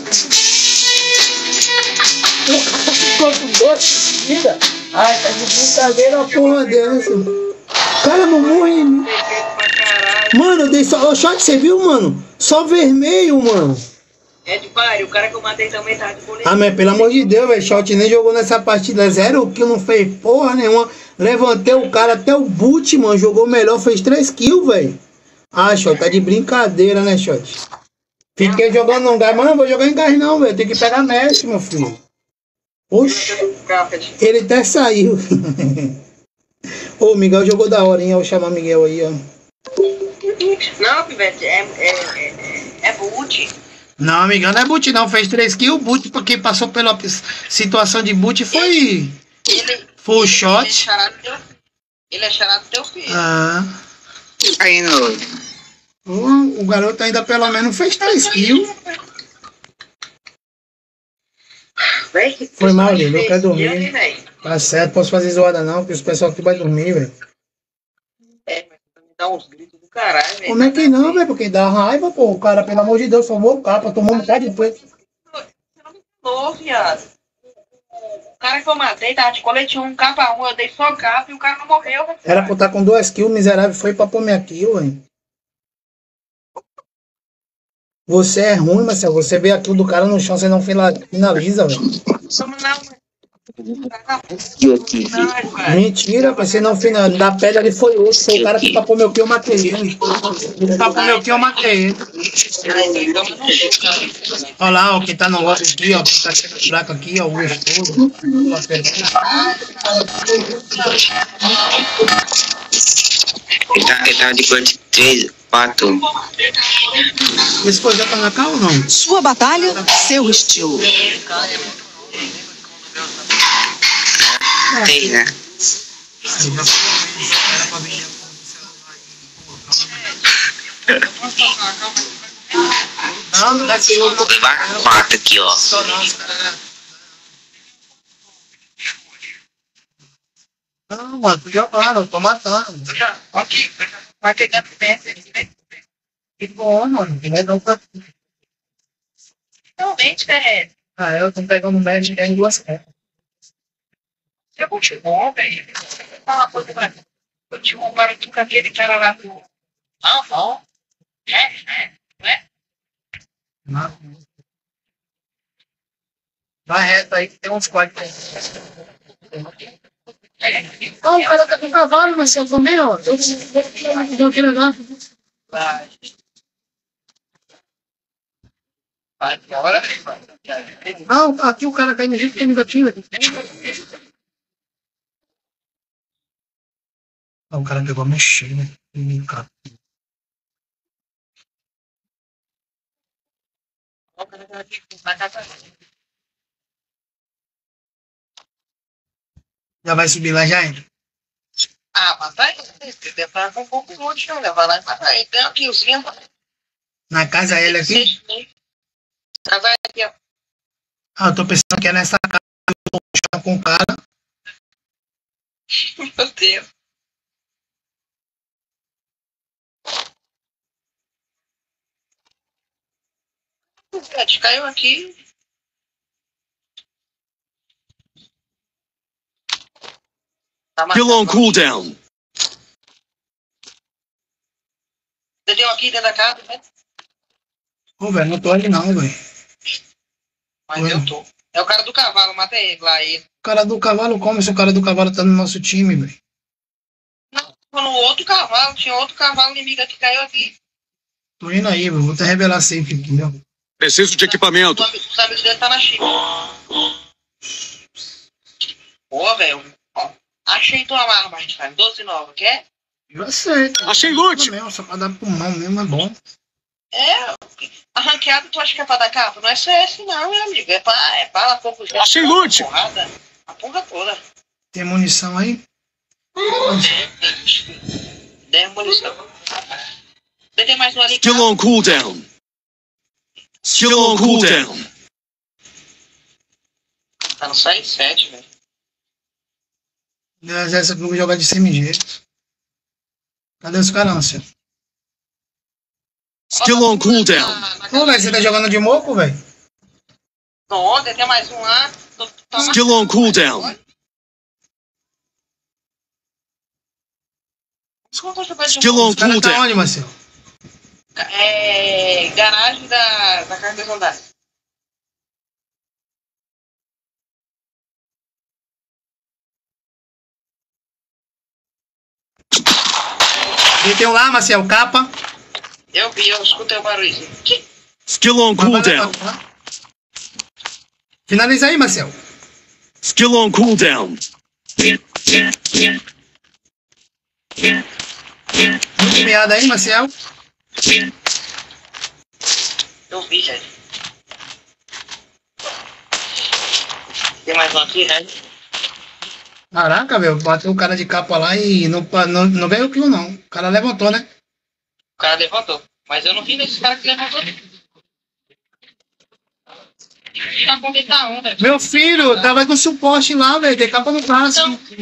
Ai, tá de brincadeira a porra dessa. Cara, não morre. Mano, eu dei só. Ô, Shot, você viu, mano? Só vermelho, mano. É de pare, o cara que eu matei também tá de boletim. Ah, mas pelo amor de Deus, velho. Shot nem jogou nessa partida. Zero kill, não fez porra nenhuma. Levantei o cara até o boot, mano. Jogou melhor, fez três kills, velho. Ah, Shot, tá de brincadeira, né, Shot? Fiquei jogando num gás, mas não vou jogar em gás, não, velho. Tem que pegar Messi, meu filho. Oxi. Capet. Ele até saiu. Ô, o Miguel jogou da hora, hein? Eu vou chamar o Miguel aí, ó. Não, Pivete, é, é, é, é boot. Não, Miguel, não é boot não. Fez três kills. O boot, porque passou pela situação de boot, foi... Ele, full ele, shot. Ele é charado teu, ele é charado teu filho. Ah. Aí no. O, o garoto ainda pelo menos fez três kills. Véi, Foi mal, Lilo. Eu quero dormir. Eu, véi. Tá certo, posso fazer zoada não, porque os pessoal aqui vai dormir, velho. É, mas me dá uns gritos do caralho, velho. Como é que não, velho? Porque dá raiva, pô. O cara, pelo amor de Deus, tomou o capa, tomou um bocado depois. Você não me ensinou, viado. O cara que eu matei tava de coletinho, um capa um, eu dei só capa e o cara não morreu, velho. Era pra estar com duas kills, o miserável foi pra pôr minha kill, velho. Você é ruim, Marcelo. Você vê a kill do cara no chão, você não finaliza, velho. Mentira, você não finaliza. Da pedra ali foi outro. Foi o cara que papou meu kill, eu matei ele. Ele papou meu kill, eu matei ele. Olha lá, ó, quem tá no lote aqui, ó. Quem tá sendo fraco aqui, ó. O gostoso. Ele tá, ele tá de corte três, quatro. Esse foi já tá na cá ou não? Sua batalha, seu estilo. Três, né? Não, não dá que eu Vou levar quatro aqui, ó. Não, mano, tô jogando, eu tô matando. Ok, vai pegando peça. Que bom, mano. Não pra... Realmente, é. Ah, eu tô pegando um médico em duas peças. Você continuou, velho. Fala uma coisa, mano. Continuou um barulho com aquele cara lá do. Ah, não. É, é, não é? Não. Vai reto aí que tem uns quadros. Ó, o cara tá com cavalo, mas eu também, ó. Eu aquele negócio. Vai. Vai, bora. Não, aqui o cara cai no jeito que tem negativo. Ah, o cara pegou a mexer, né? Cara. Já vai subir lá já, hein? Ah, mas vai. Você deve estar com um pouco de chão, né? Vai lá e mata aí. Tem aqui os lindos. Na casa ele aqui? Casa aqui, ó. Ah, eu tô pensando que é nessa casa que eu tô com o cara. Meu Deus. Gente, caiu aqui. Tá Kill on cooldown. Você deu aqui dentro da casa, né? Ô, velho, não tô ali não, velho. Mas Oi. eu tô. É o cara do cavalo, matei ele lá. Ele. O cara do cavalo, como se o cara do cavalo tá no nosso time, velho? Não, no outro cavalo, tinha outro cavalo inimigo que caiu aqui. Tô indo aí, velho. Vou até revelar safe aqui, ó. Preciso de equipamento. Os amigos, os amigos dele tá na China. Pô, velho. Ó, achei tua arma, gente, cara. doze nova, quer? Eu aceito. Achei loot. Mesmo, só pra dar pulmão mesmo é bom. É, a ranqueada tu acha que é pra dar capa? Não é C S não, meu amigo. É pra, é pra pouco. Achei loot. Porrada, a porra toda. Tem munição aí? Tem munição. Tem mais um ali. Skill on cooldown. Skill on cooldown. Tá no seis sete, velho. Essa que eu vou jogar de C M G. Cadê os caras, Marcelo? Skill on cooldown. Ô, velho, você tá jogando de moco, velho? Não, tem mais um lá. Tô, tô Skill on cooldown. Skill on Os caras tá cooldown. onde, Marcelo? É. Garagem da, da carga dos andares. E tem um lá, Marcelo, capa. Eu vi, eu escutei o barulho. Skill on cooldown. Finaliza aí, Marcelo. Skill on cooldown. Muito meado aí, Marcel. Eu vi, gente. Tem mais um aqui, né? Caraca, velho, bateu o cara de capa lá e não, não, não veio o kill, não. O cara levantou, né? O cara levantou. Mas eu não vi nesse cara que levantou. Tá com tá um, velho. Meu filho, tava com suporte lá, velho, tem capa no braço.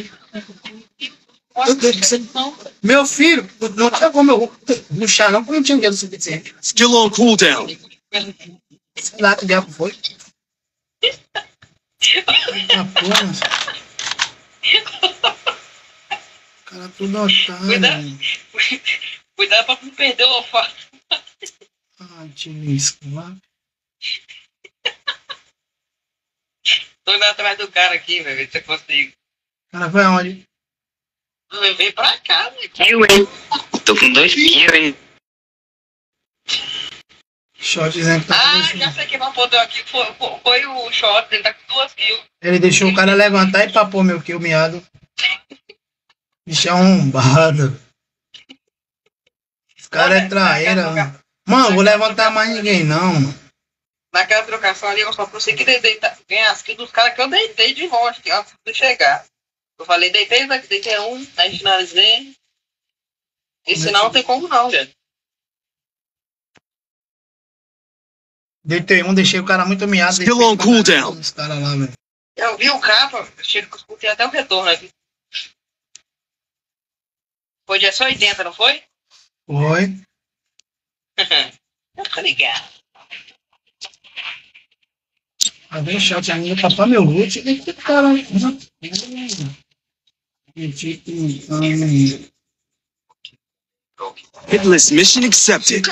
Meu Deus do céu. Meu filho, não tinha como eu ruxar, não, porque não tinha dinheiro suficiente. Skill on cooldown. Sei lá que diabo foi. Ah, porra. Cara, tudo otário. Cuidado. Cuidado pra não perder o olfato. Ah, Timisco, lá. Tô indo atrás do cara aqui, velho, ver se eu consigo. O cara foi aonde? Eu levei pra cá, velho. Kill, hein? Tô com dois kills, hein? Shot dizendo que tá com Ah, dois já sei quem vai botar aqui. Foi, foi, foi o shot, ele tá com duas kills. Ele deixou o cara levantar e papou meu kill, miado. Bicho é um arrombado. Esse cara é traíra, mano. Mano, vou levantar mais ninguém, não, mano. Naquela trocação ali, eu só consegui deitar, ganhar as kills dos caras que eu deitei de longe, que antes de chegar. Eu falei, deitei, deitei um, aí finalizei. E senão não tem como não, velho. Deitei um, deixei o cara muito miado. Skill on cooldown. Os caras lá, velho. Eu vi o capa, chego que eu escutei até o retorno aqui. Foi de só oitenta, não foi? Foi. Eu tô ligado. Ah, deu shot ainda, papar meu root. E que cara. Hitless mission accepted.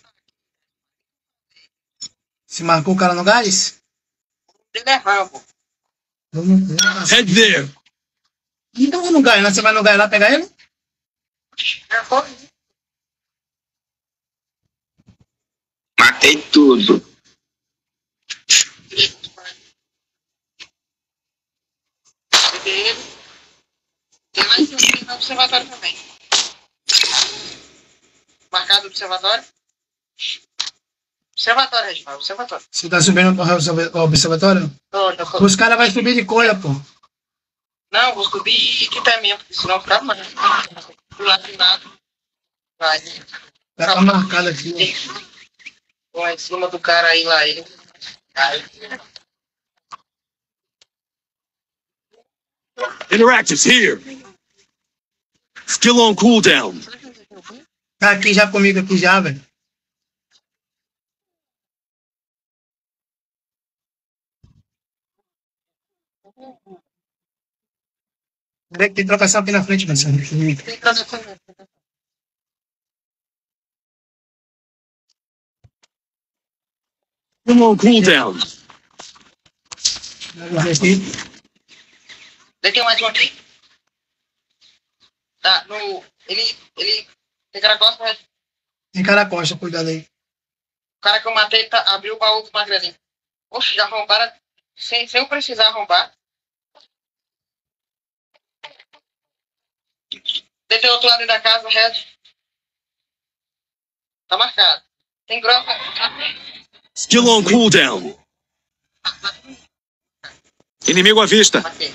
Se marcou o cara no gás? Ele é rambo. Head there. Então vou no gás, né? Você vai no gás lá pegar ele? Matei tudo. Peguei ele. Tem mais um aqui no observatório também. Marcado o observatório. Observatório, Reginaldo, observatório. Você tá subindo o observatório? Tô, tô, tô. Os caras vão subir de coisa, pô. Não, vou subir de pé mesmo, porque senão fica mais. Pular de nada. Vai. Tá marcado aqui, ó. Vou em cima do cara aí lá. Ele. Aí. Interactives here. Skill on cooldown. Tá aqui já comigo aqui já, velho. Tem trocação aqui na frente, mas Tem tradução. Skill on cooldown. Tem mais um aqui. Tá, no. Ele. Ele. Tem cara costa, mas. Tem cara costa, cuidado aí. O cara que eu matei tá, abriu o baú do magrelinho. Oxe, já arrombaram. Sem, sem eu precisar arrombar. Deitei outro lado da casa, Red. Tá marcado. Tem grossa. Skill on cooldown. Inimigo à vista. Aqui.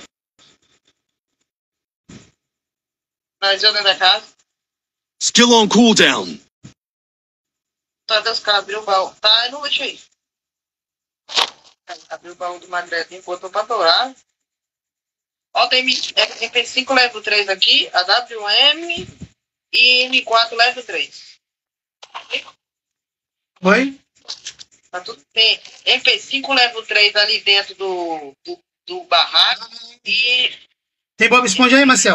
Finalizou dentro da casa. Skill on cooldown. Tá, Deus, cara, abriu o baú. Tá, não deixa aí. Abriu o baú do magrelinho, botou pra dourar. Ó, tem M P cinco level três aqui, a W M e M quatro level três. Oi? Tá tudo bem. M P cinco level três ali dentro do, do, do barraco e Tem Bob Esponja aí, Marcel?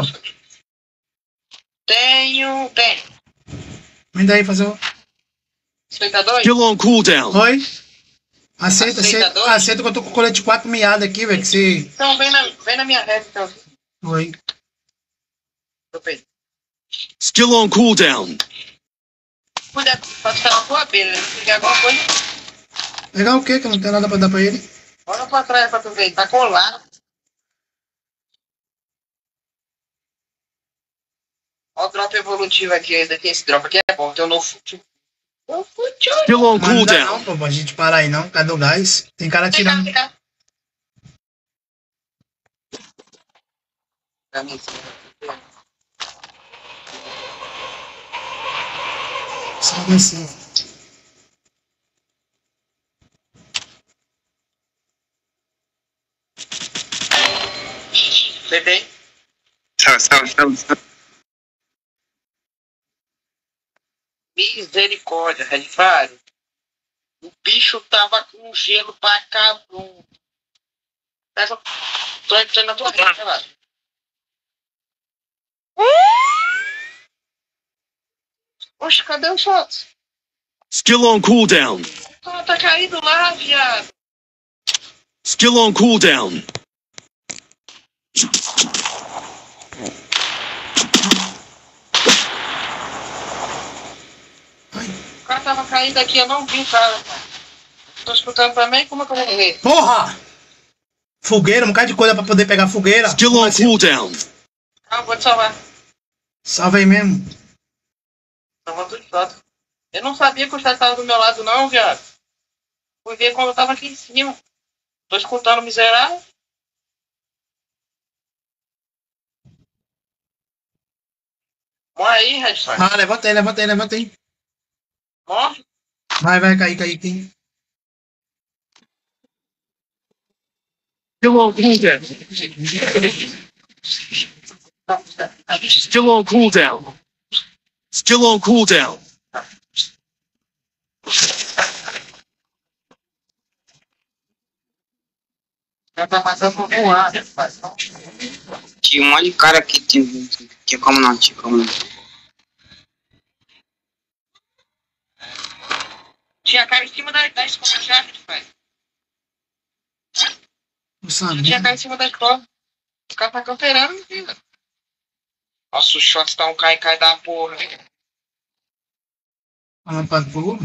tenho. Tem. Vem daí fazer o... Espectador? Skill on cooldown. Oi? Aceita, aceita. Aceitador? Aceita que eu tô com o colete quatro miado aqui, velho, que você... Então vem na, vem na minha rede, então. Oi. Tô bem. Skill on cooldown. Cuidado pra ficar na tua abelha. Se pegar alguma coisa, Pegar o quê? Que eu não tenho nada pra dar pra ele. olha pra trás pra tu ver. Tá colado. Ó o drop evolutivo aqui, esse daqui, esse drop aqui é bom, tem um novo futuro. Still on Mas não dá cooldown. não, pô, pra gente parar aí não, cadê o gás? Tem cara Vem cá, tirando. vem cá. Só assim. Acertei. Salve, salve, salve, salve. Misericórdia, Red Fire. O bicho tava com gelo pra cabum. Pega. Tô entrando na tua rede, lá. Oxe, cadê o shot? Skill on cooldown. Ah, tá caído lá, viado. Skill on cooldown. O cara tava caído aqui, eu não vi o cara. Tô escutando também, como é que eu vou morrer? Porra! Fogueira, um bocado de coisa pra poder pegar fogueira. Skill on cooldown. Ah, vou te salvar. Salva aí mesmo. Salva tudo de foto. Eu não sabia que o chat tava do meu lado, não, viado. Fui ver quando eu tava aqui em cima. Tô escutando o miserável. Morre aí, Red Fire. Ah, levanta aí, levanta aí, levanta aí. Morre. Vai, vai, cair, cair, cair. Still on cooldown. Still on cooldown. Still on cooldown. Já tá passando por voar. Tinha um monte de cara aqui, tinha, tinha como não, tinha como não. Tinha cara em cima da, da escola já, Red Fire. Não sabe. Tinha cara em cima da escola. O cara tá camperando, filho. Nossa, o shot tá um cai-cai da porra. Falando pra tu.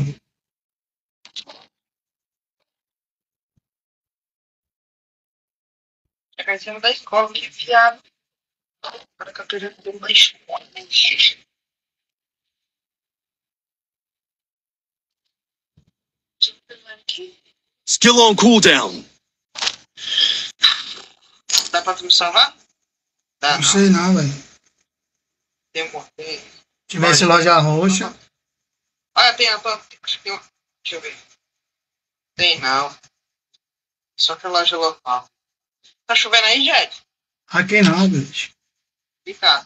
Tinha cara em cima da escola, que viado. O cara camperando dentro da escola. Skill on cooldown. Dá pra tu me salvar? Dá, Não não. sei não, velho. Tem um morrer. Se tivesse loja roxa. Ah, tem a tua. Tem um... Deixa eu ver. Tem não. Só que a loja local. Tá chovendo aí, Jet? Aqui não, bicho. Fica.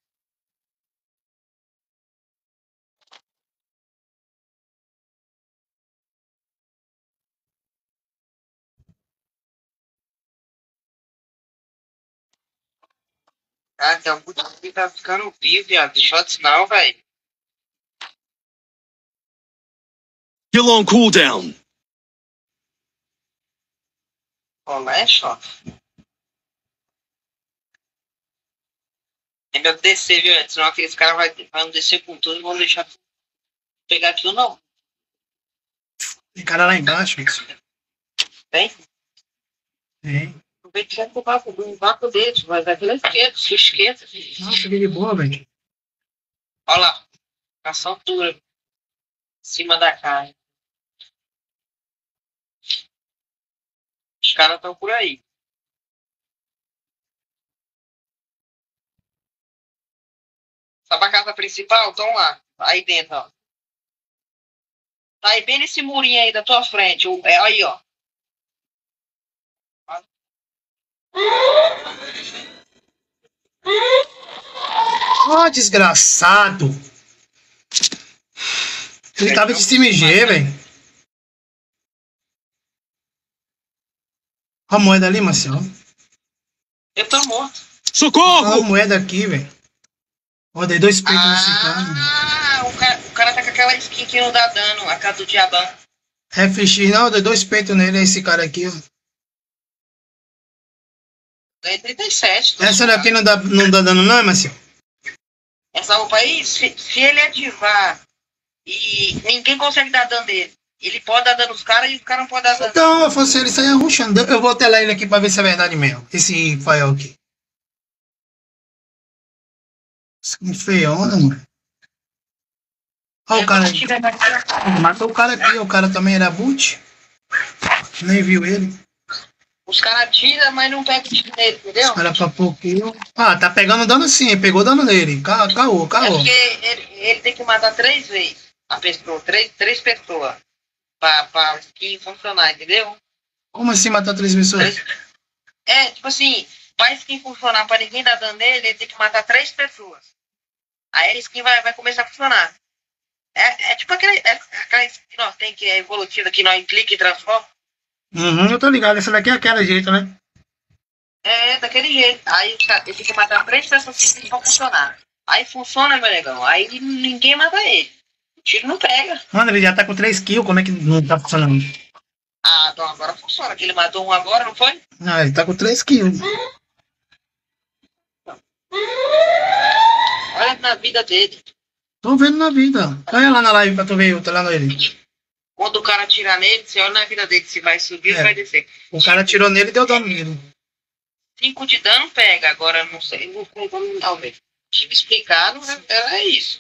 Ah, tem algum que tá ficando vivo, viado. Shots não, velho. Skill on cooldown. Olá, é shot. É meu descer, viu? Senão aqueles caras vai- vão descer com tudo e vão deixar pegar aquilo, não. Tem cara lá embaixo, bicho. Tem? Tem. O Beto já comprar um vácuo deles, mas aquilo é esquerdo, se esquenta. Nossa, que de boa, velho. Olha lá. Essa altura. Em cima da carne. Os caras estão por aí. Sabe a casa principal? Estão lá. Aí dentro, ó. Tá aí bem nesse murinho aí da tua frente. o- É aí, ó. Ó, desgraçado. Ele tava de cima G, velho. Ó a moeda ali, Marcelo. Eu tô morto. Ó a Socorro! moeda aqui, velho. Ó, dei dois peitos nesse cara. Ah, o cara, o cara tá com aquela skin que não dá dano. A cara do diabão. F X, não, dei dois peitos nele, esse cara aqui, ó. Dei trinta e sete. tô Essa suave. daqui não dá, não dá dano não, Marcelo? Essa roupa aí, se, se ele ativar e ninguém consegue dar dano dele, ele pode dar dano nos caras e os caras não podem dar dano. Então, eu fosse ele sair rushando. Eu vou telar ele aqui pra ver se é verdade mesmo. Esse Fael aqui. Que feiona, mano. Olha o cara aí. Matou o cara aqui, o cara também era boot. Nem viu ele. Os caras tiram, mas não pegam tiro nele, entendeu? Os caras pra pouquinho. Ah, tá pegando dano sim, pegou dano nele. Ca- Caô, É caô. porque ele, ele tem que matar três vezes a pessoa, três, três pessoas. Pra, pra skin funcionar, entendeu? Como assim matar três pessoas? Três- É, tipo assim, pra skin funcionar, pra ninguém dar dano nele, ele tem que matar três pessoas. Aí a skin vai, vai começar a funcionar. É, é tipo aquele, é, aquela skin que nós tem que é evolutiva, que nós clica e transforma. Uhum, eu tô ligado. Essa daqui é aquela jeito, né? É, daquele jeito. Aí os caras- ele tem que matar três pessoas que vão funcionar. Aí funciona, meu negão. Aí ninguém mata ele. O tiro não pega. Mano, ele já tá com três kills, como é que não tá funcionando? Ah, então agora funciona. Que ele matou um agora, não foi? Ah, ele tá com três kills. Olha na vida dele. Tô vendo na vida. Olha lá na live pra tu ver, tá lá nele. Quando o cara atirar nele, você olha na vida dele se vai subir É. ou vai descer. O cara atirou nele e deu dano nele. Cinco de dano pega. Agora não sei. Não sei como talvez. Tive explicado, mas é, é isso.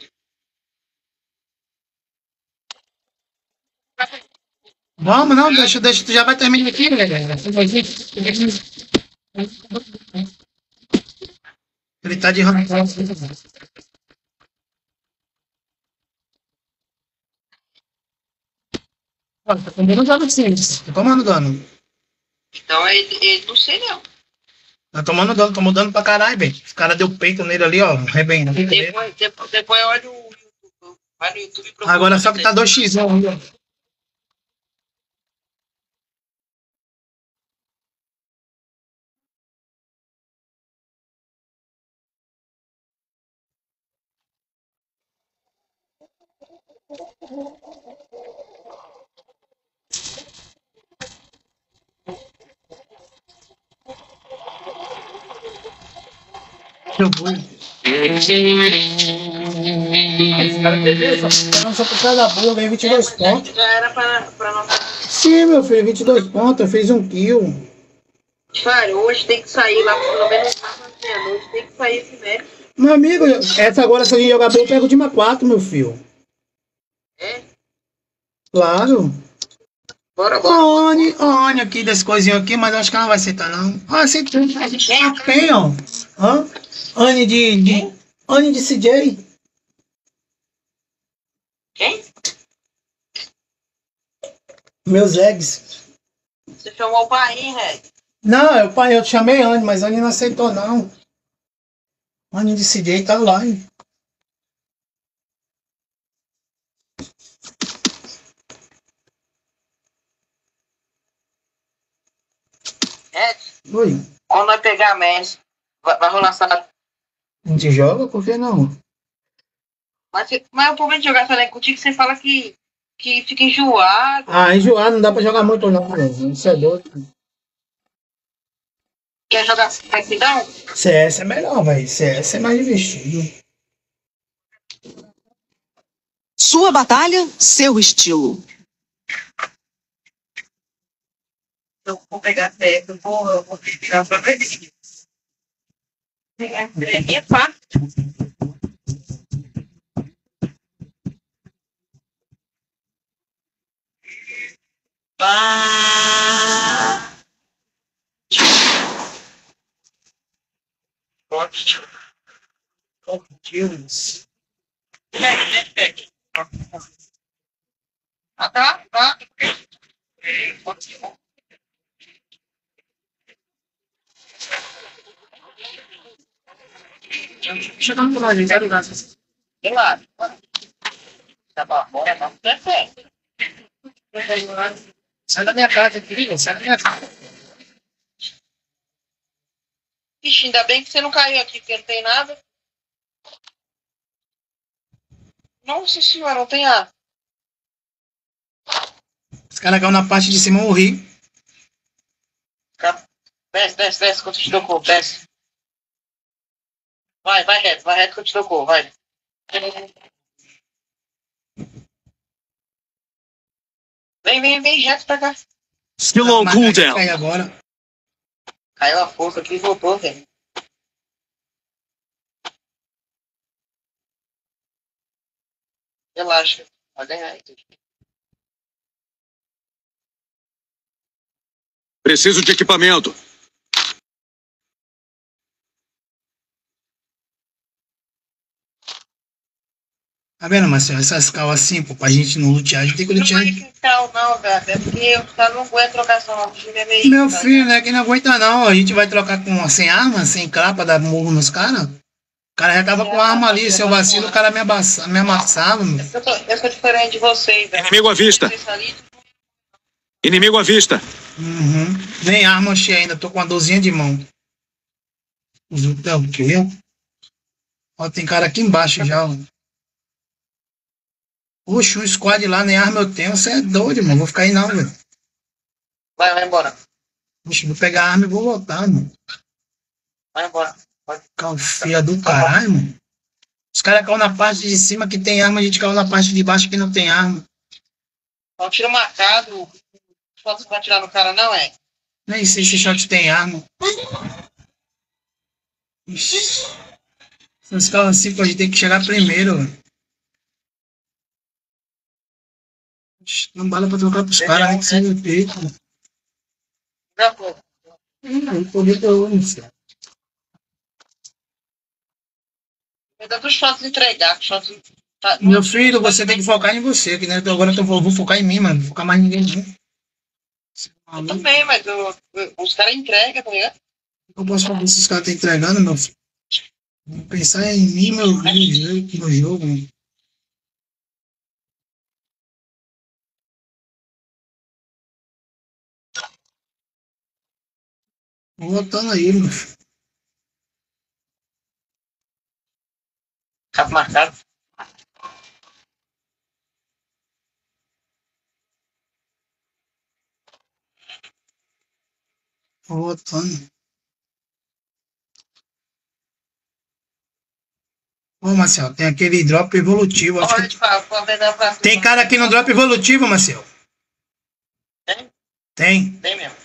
Vamos, não, deixa, deixa, tu já vai terminar aqui, velho. Ele tá de rank. Ó, tá tomando dano sim. Tá tomando dano. Então ele, ele não sei não. Tá tomando dano, tomou dano pra caralho, velho. Os caras deu peito nele ali, ó. Rebenta. Depois, depois, depois olha o YouTube. Vai no YouTube e procura. Agora só que tá dois x um. Eu vou. Esse cara perdeu, só só por causa da boa, ganhei vinte e dois pontos. Já era pra, pra nós. Sim, meu filho, vinte e dois pontos, eu fiz um kill. Cara, hoje tem que sair lá, pelo menos na meia-noite, tem que sair esse médico. Meu amigo, essa agora, se a gente jogar bem, eu pego de uma quatro, meu filho. É? Claro. Bora, bora. Oni, Oni aqui desse coisinho aqui, mas eu acho que ela não vai aceitar, não. Ah, aceitou. Ah, tem, ó. Hã? Oni de, de. Oni de C J. Quem? Meus eggs. Você chamou o pai, hein, Reg? Não, eu, pai, eu te chamei Oni, mas Oni não aceitou, não. Oni de C J tá lá, hein? Reg, Oi. quando nós pegar a Messi, vai, vai rolar essa. A gente joga? Por que não? Mas, você- mas o problema de jogar essa contigo, você fala que, que fica enjoado. Ah, enjoar não dá pra jogar muito, não, velho. Isso é doido. Quer jogar rapidão? C S é melhor, velho. C S é mais divertido. Sua batalha, seu estilo. Eu vou pegar perto, eu vou, eu vou ficar pra ver. Pegar é fácil. Ah! Oh, Deus. Ah, tá, tá. Chegando por lá, gente. Quero dar. Claro. Tá bom, bora, tá perfeito. Sai da minha casa, querido. Sai da minha casa. Ixi, ainda bem que você não caiu aqui, porque não tem nada. Nossa senhora, não tem nada. Os caras caiu na parte de cima, eu morri. Desce, desce, desce, que eu te dou cor, desce. Vai, vai reto, vai reto que eu te dou cor, vai. Vem, vem, vem reto pra cá. Still on cooldown. Cai agora. Caiu a força aqui e voltou, velho. Relaxa. Vai ganhar aí. Preciso de equipamento. Tá vendo, Marcelo? Essas cal assim, pô, pra gente não lutear, a gente tem que lutear. Não é que cal não, velho. É porque o cara não aguenta trocar essa de meio. Meu filho, né? Que não aguenta não. A gente vai trocar com sem arma, sem capa, dar murro nos caras. O cara já tava com arma ali, seu vacilo, o cara me, abaça, me amassava, meu. Eu sou, eu sou diferente de vocês, velho. Inimigo à vista. Inimigo à vista. Uhum. Nem arma achei ainda, tô com uma dorzinha de mão. É o quê? Ó, tem cara aqui embaixo já, ó. Oxe, um squad lá, nem arma eu tenho. Você é doido, mano. Vou ficar aí não, velho. Vai, vai embora. Oxe, vou pegar a arma e vou voltar, mano. Vai embora. Vai. Calfia do caralho, mano. Os caras caem na parte de cima que tem arma, a gente caiu na parte de baixo que não tem arma. Não tira marcado. Fotos pra tirar no cara, não é? Nem sei se shot tem arma. Ixi. Os caras assim, pô, a gente tem que chegar primeiro, velho. Não bala pra trocar pros caras, nem que seja no peito. Já foi. Não, poder ter um, filho. Me dá dos shots entregar. Shots... Tá... Meu filho, você tem que focar em você, que né? Agora eu tô, vou focar em mim, mano. Não vou focar mais em ninguém, não. Eu também, mas eu, eu, os caras entregam, tá ligado? Eu posso falar se os caras estão entregando, meu filho. Vou pensar em mim, meu, meu, meu jogo, mano. Vou voltando aí, meu filho. Capo marcado. Vou voltando. Ô, Marcelo, tem aquele drop evolutivo. Acho Olha, que... pra, pra vender pra... Tem cara aqui no drop evolutivo, Marcelo. Tem? Tem. Tem mesmo.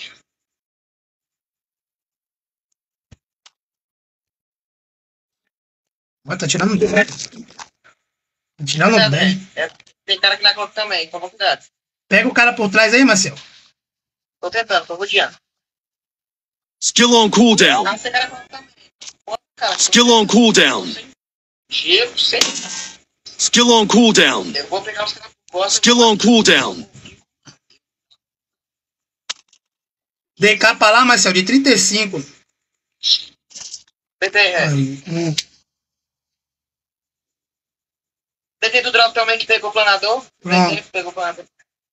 Ó, tá tirando bem. Tá tirando Cuidado, bem. é, é, tem cara aqui na conta também, toma cuidado. Pega o cara por trás aí, Marcelo. Tô tentando, tô rodeando. Skill on cooldown. Não, tem cara na conta também. Bota, cara, Skill on cooldown. Giro, sem... Skill on cooldown. Eu vou pegar os caras por costas. Skill on cooldown. Dei capa lá, Marcelo, de trinta e cinco. B T R. Aí, hum. B T do drop também que pegou o planador. Pronto. B T pegou o planador.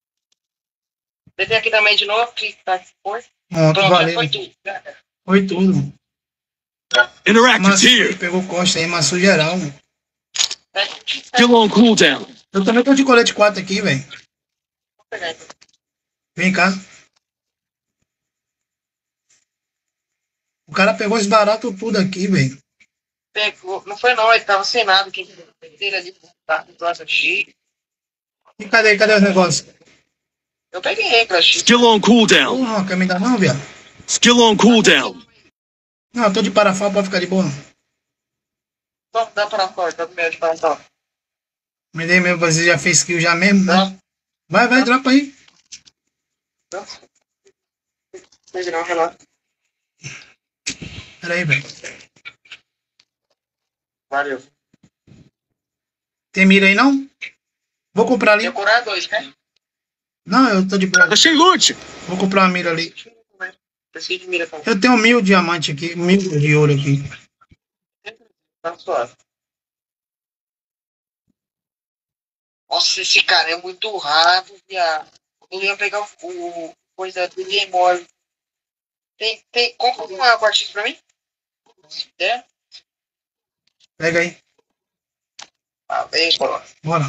B T aqui também de novo, que tá aqui foi. Pronto, Pronto, já valeu. foi tudo. Foi tudo. Interactive Massu, here. pegou costa aí, maçou geral. Skill on cooldown. Eu também tô de colete quatro aqui, velho. Vou pegar então. Vem cá. O cara pegou esse barato tudo aqui, velho. Pegou, não foi não, ele tava sem nada. Quem dele ali, tá? Nossa, X. E cadê, cadê os negócios? Eu peguei, cara. X. Skill on cooldown. Não, quer me dar não, viado? Skill on cooldown. Não, eu tô de parafal, pode ficar de boa. Então, dá para fora, tá do meio de parafal. Me dei mesmo, você já fez kill já mesmo, né? Não, Vai, vai, dropa aí. não. Não, não, relaxa. Pera aí, velho. Valeu. Tem mira aí, não? Vou comprar ali. Tem curar dois, né? Não, eu tô de boa. Achei loot. Vou comprar uma mira ali. Preciso de mira também. Eu tenho mil diamantes aqui, mil de ouro aqui. Tá suave. Nossa, esse cara é muito raro, viado. Eu ia pegar o, o coisa do Game Boy. Tem, tem, compra uma partida pra mim? É? Pega aí. Ah, vem, bora. Bora.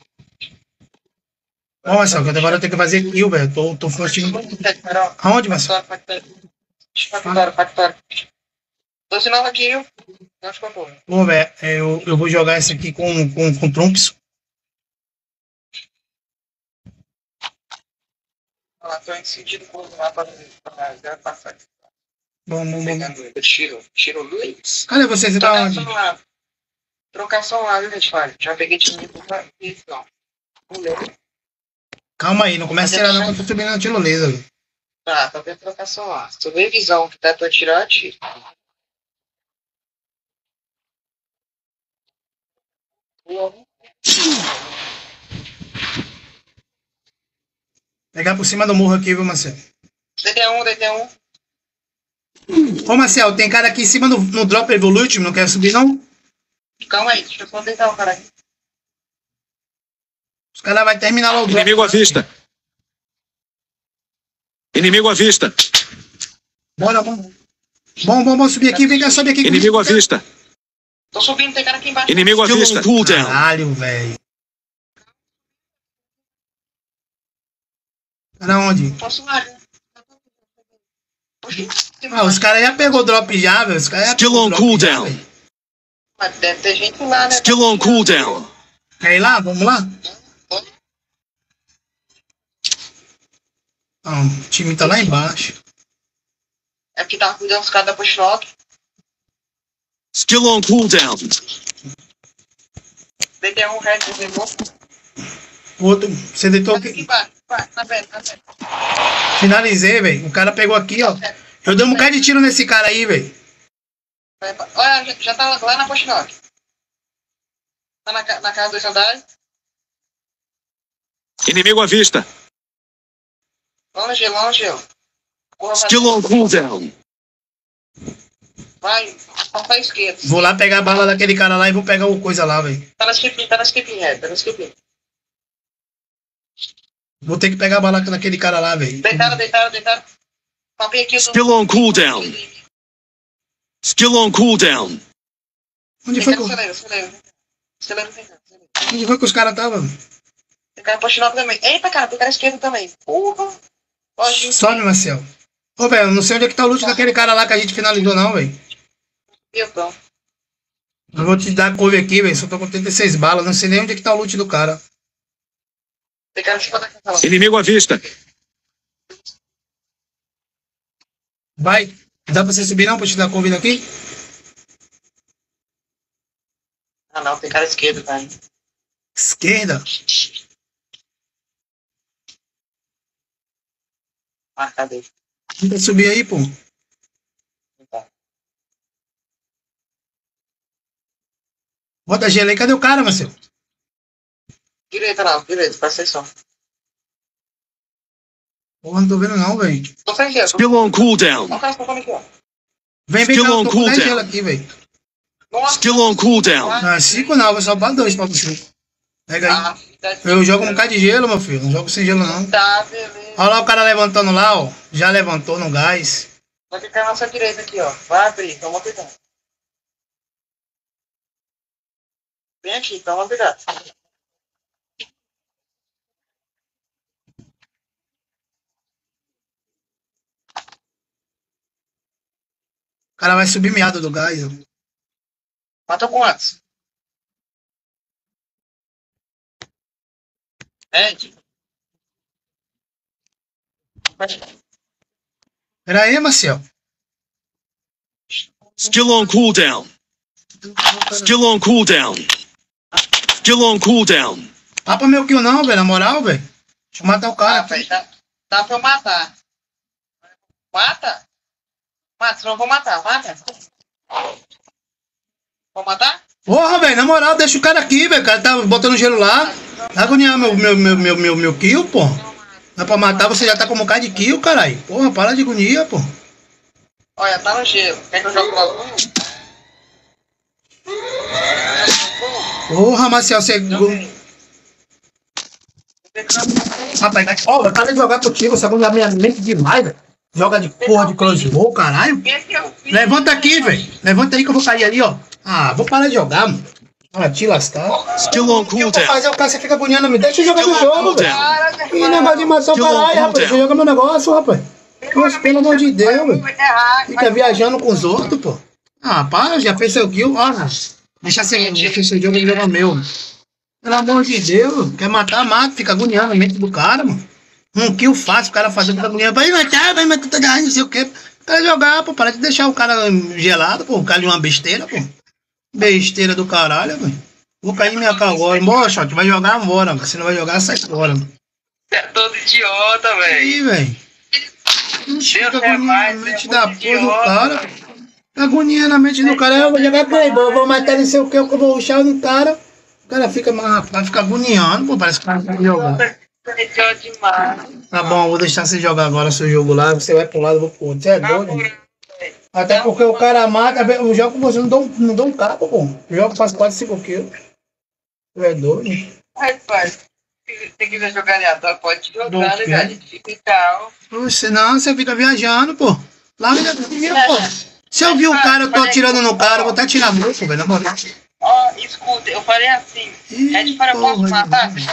Ó, Marcelo, que agora eu tenho que fazer kill, velho. Tô, tô fortinho. Aonde, Marcelo? Factório, factório. Tô assinando aqui, eu. Acho que eu tô. Pô, velho, eu, eu vou jogar esse aqui com, com, com trumps. Ah, tô em sentido com o mapa pra passar. Vamos, vamos. Pegando, tiro, tiro luz. Cadê você? Você Tô tá nessa onde? no lado. Trocação lá, viu, Redfire? Já peguei time pra isso, não. Calma aí, não começa a tirar não, que eu tô subindo na tirolesa, velho. Tá, tá vendo trocação lá. Se tu vê visão que dá pra tirar, tira. Pegar por cima do morro aqui, viu, Marcelo? D T um, D T um. Ô, Marcelo, tem cara aqui em cima no, no Drop Evolution, não quer subir, não? Calma aí, deixa eu só deitar o cara aqui. Os caras vão terminar lá o drop. Inimigo à vista. Inimigo à vista. Bora, vamos. Bom, bom, bom, subir aqui, vem cá, sobe aqui. Inimigo à vista. Tô subindo, tem cara aqui embaixo. Inimigo à vista. Cooldown. Caralho, velho. Cara, onde? Posso lá, né? Ah, os caras já pegou o drop já, velho. Os caras já Skill pegou o on drop cooldown. já, velho. Mas deve ter gente lá, né? Skill on cooldown. Quer ir lá? Vamos lá? Não, o time tá lá embaixo. É porque tava cuidando dos caras da Pushlock. Skill on cooldown. D T um, Red, desligou. Outro, você deitou Aqui aqui. embaixo, vai, na venda, na venda. Finalizei, velho. O cara pegou aqui, ó. Eu dei um bocado de tiro nesse cara aí, velho. Olha, já, já tá lá na Pushlock. Tá na, ca- na casa dos andares. Inimigo à vista. Longe, longe. Corra pra Skill on cooldown. Vai, corta a esquerda. Vou lá pegar a bala daquele cara lá e vou pegar o coisa lá, velho. Tá na skip, tá na skip, Red, tá na skip. Vou ter que pegar a bala daquele cara lá, velho. Deitaram, deitaram, deitaram. Papei aqui. Skill on cooldown. Skill on cooldown. Onde foi, que, Acelera, acelera. Acelera, acelera. onde foi que os caras estavam? Tem cara Pushlock também. Eita, cara, tem cara esquerdo também. Porra. Pode. Sobe, Marcelo. Ô, velho, não sei onde é que tá o loot daquele cara lá que a gente finalizou, não, velho. Então. Eu vou te dar cover aqui, velho. Só tô com trinta e seis balas. Não sei nem onde é que tá o loot do cara. Tem cara cima da casa lá. Inimigo à vista. Vai. Dá pra você subir, não? Pra te dar cover aqui? Ah, não, tem cara esquerdo, tá? Esquerda. Ah, cadê? Tenta subir aí, pô. Tá. Bota gelo aí. Cadê o cara, Marcelo? Direita lá, direita, presta atenção. Porra, não tô vendo não, velho. Tô sem gelo. Skill on cooldown. Olha o cara tocando aqui, ó. Vem, vem Skill cá. on Eu tô com dez cooldown. gelo aqui, velho. Nossa. Skill on cooldown. Ah, cinco não. Vou só pra dois pra você. Pega aí. Ah, tá. Eu jogo um bocado de gelo, meu filho. Não jogo sem gelo, não. Tá, beleza. Olha lá o cara levantando lá, ó. Já levantou no gás. Vai ficar na nossa direita aqui, ó. Vai abrir, toma cuidado. Vem aqui, toma cuidado. O cara vai subir meado do gás, ó. Matou quantos? Ed. Pera aí, Marcelo. Skill on cooldown. Skill on cooldown. Skill on cooldown. Tá pra meu kill não, velho. Na moral, velho. Deixa eu matar o cara Ah, aqui. velho, tá, tá pra eu matar. Mata? Mata, senão eu vou matar. Mata. Vou matar? Porra, velho. Na moral, deixa o cara aqui, velho. O cara tá botando gelo lá. Tá agoniando meu, meu, meu, meu, meu, meu kill, pô. Dá pra matar, você já tá com um bocado de kill, caralho. Porra, para de agonia, pô. Olha, tá no gelo. Quer que eu jogue logo? Porra, Marcelo, você... Rapaz, tá... Ó, eu quero jogar contigo, você vai minha mente demais, velho. Joga de porra de crossbow, caralho. Levanta aqui, velho. Levanta aí que eu vou cair ali, ó. Ah, vou parar de jogar, mano. Ah, te lascar. Skill on O que eu vou cooldown. fazer? O cara, você fica agoniando, me deixa eu jogar meu Skill on jogo, velho. cooldown. Que negócio de matar o Skill on caralho, rapaz. cooldown. Deixa eu jogar meu negócio, rapaz. Poxa, pelo amor de Deus, velho. Fica viajando com os outros, pô. Ah, para, já fez seu kill. Olha, deixa seu, deixa seu jogo e joga meu. Pelo amor de Deus, quer matar, mata. Fica agoniando a mente do cara, mano. Um kill fácil, o cara fazendo fica agoniando. Vai matar, vai matar, não sei o quê. Quer jogar, pô. Para de deixar o cara gelado, pô. O cara de uma besteira, pô. Besteira do caralho, velho. Vou cair minha cara agora. Bora, shot. Vai jogar, bora. Se não vai jogar, sai fora. Você é todo idiota, velho. Aí, velho. Fica Deus é mais, agonia na mente é da muito porra do idiota. cara. Agonia na mente do cara. Eu vou jogar playboy, eu vou matar não sei o que, eu vou rushar no cara. O cara fica, vai ficar agoniando, pô. Parece que o cara não vai jogar. Você é idiota demais. Tá bom, vou deixar você jogar agora seu jogo lá. Você vai pro lado, eu vou pro outro. Você é doido? Até porque o cara mata. Eu jogo com você, não dou, não dou um cabo, pô. Eu jogo, faço quatro, cinco kills. Você é doido? Rapaz, se você quiser jogar aleatório, pode jogar, Do né, quê? cara? A gente fica em calma. Oxe, não, você fica viajando, pô. Lá ainda pô. Se eu vi o cara, eu tô atirando no cara, eu vou até atirar a moça, velho, na moral. Ó, escuta, eu falei assim. Ih, É de para eu posso porra, matar? demais.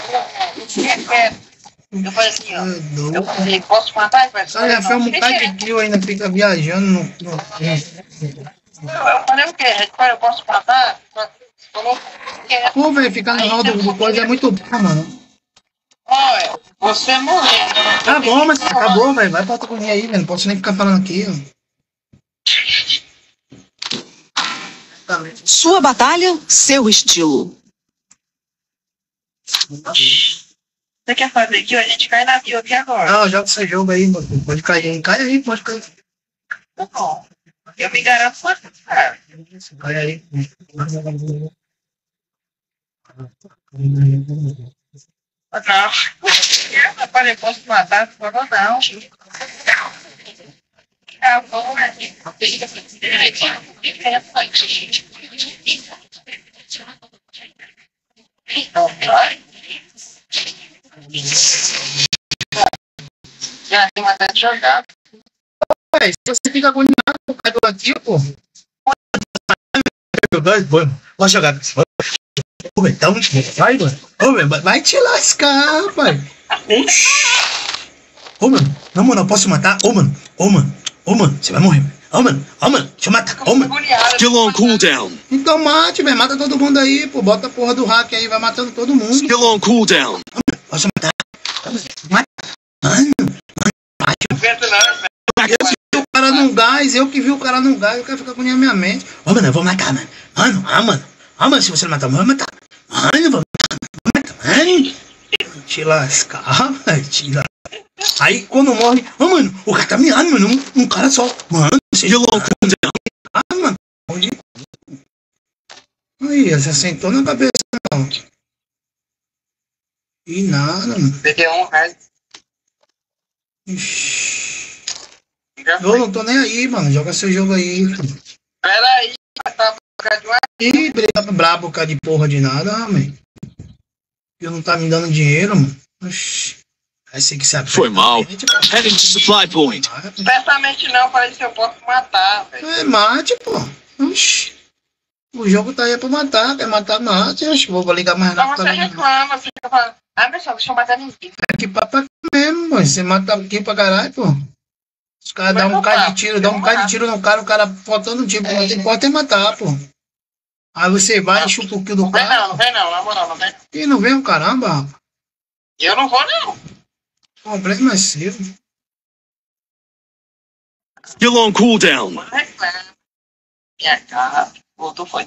Eu falei assim, ó. É doido. Eu falei, posso matar? Ele O cara já fez um bocado de kill ainda, fica viajando no... no... Eu falei o quê? É de para eu posso matar? Você falou que é. Pô, velho, ficar no hall do, do coisa é muito bom, mano. Olha, você morreu. Tá bom, mas acabou, velho. Vai pra outra coisa aí, velho. Não posso nem ficar falando aqui, ó. Sua batalha, seu estilo. Você quer fazer aqui? A gente cai na vila aqui agora. Não, joga esse jogo aí, mano. Pode cair. Cai aí, pode cair. Não. Eu me garanto só que cara. Cai aí. Não. Eu falei, posso matar? Você falou não. Ah, bom, né? Já tem uma vez jogado. Véi, se você fica agoniado, eu caio aqui, pô. Pode jogar. Ô, velho, dá um... Vai, mano. Ô, velho, vai te lascar, rapaz. Oxi. Ô, mano. Não, mano, eu posso matar? Ô, mano. Ô, mano. Ô, mano, você vai morrer. Ô, mano. Ô, mano. Deixa eu matar. Ô, mano. Still on cooldown. Então mate, velho. Mata todo mundo aí, pô. Bota a porra do hack aí, vai matando todo mundo. Still on cooldown. Posso matar? Mata. Mano. Mate. Não aguento não, velho. Eu que vi o cara num gás, eu que vi o cara num gás, o cara fica com a minha mente. Ô, mano, eu vou matar, mano. Mano, ah, mano. Ah, mano, se você não matar, eu vou matar. Mano, eu vou matar, vou matar, mano. Te lascar, velho, te lascar. Aí, quando morre, ô, oh, mano, o cara tá mirando, mano, um, um cara só. Mano, você Still on cooldown. ah, mano. Aí, você sentou na cabeça, não. E nada, mano. P D um, reais. Ixi. Já Eu foi. não tô nem aí, mano. Joga seu jogo aí. Pera aí, tá de uma. Ih, briga brabo, cara de porra de nada, mano. Eu não tá me dando dinheiro, mano. Oxi. Aí você que se aperta. Foi mal. Gente, Heading to supply point. Certamente não, eu falei se eu posso matar, velho. é, mate, pô. Oxi. O jogo tá aí pra matar. Quer matar, mate. Oxi, vou ligar mais Então rápido. você reclama, você fica falando, ah, pessoal, deixa eu matar ninguém. É que papo aqui mesmo, mano. Você mata aqui pra caralho, pô. Os caras Mas dão um não cara tá, de tiro, dão um cara de tiro no cara, o cara faltando um tiro. Não tem importa é matar, pô. Aí você vai e chupa o kill do Não vem cara. não, não vem não, na moral, não vem. E não vem o caramba, rapaz. Eu não vou não. O problema é seu. Still on cooldown. Não reclama. Minha cara, voltou foi.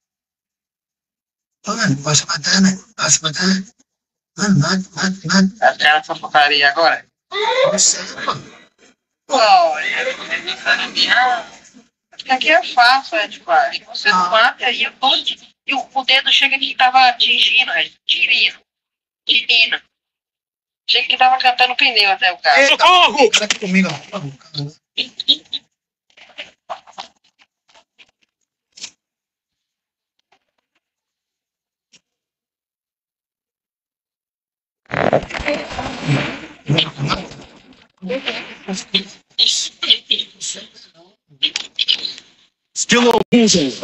Ô, mano, posso matar, né? Posso matar? Mano, mata, mata, mata. Tá vendo essa porcaria agora? Você, mano. Olha, porque aqui é fácil, é tipo, você não mata aí eu tô, e o, o dedo chega que tava atingindo, é, tirando, tirando. Chega que tava cantando pneu até o cara. Socorro! Cara aqui comigo, ó. Acabou, acabou. Still on cooldown.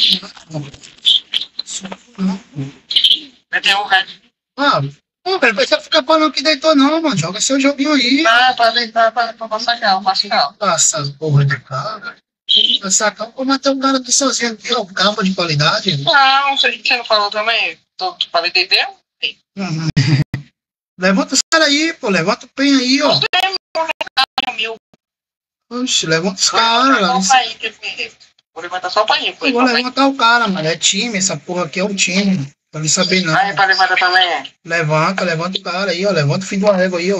Vai ter um red. Ah, pô, velho, você fica falando que deitou não, mano. Joga seu joguinho aí. Ah, pra deitar, pra, pra passar calma, passa calma. Passa as porra de carro. Passar calma pra matar um cara aqui sozinho aqui, ó. Calma de qualidade. Não, você, você não falou também? Tu, tu falei deitei? Uhum. Levanta os caras aí, pô. Levanta o pen aí, ó. Mil. Oxe, levanta os caras lá. Vamos aí, que Vou levantar só o paninho. Eu vou levantar o cara, mano. É time, essa porra aqui é um time. Pra ele saber não. Aí, pra levantar também, é. Levanta, levanta o cara aí, ó. Levanta o filho do arrego aí, ó.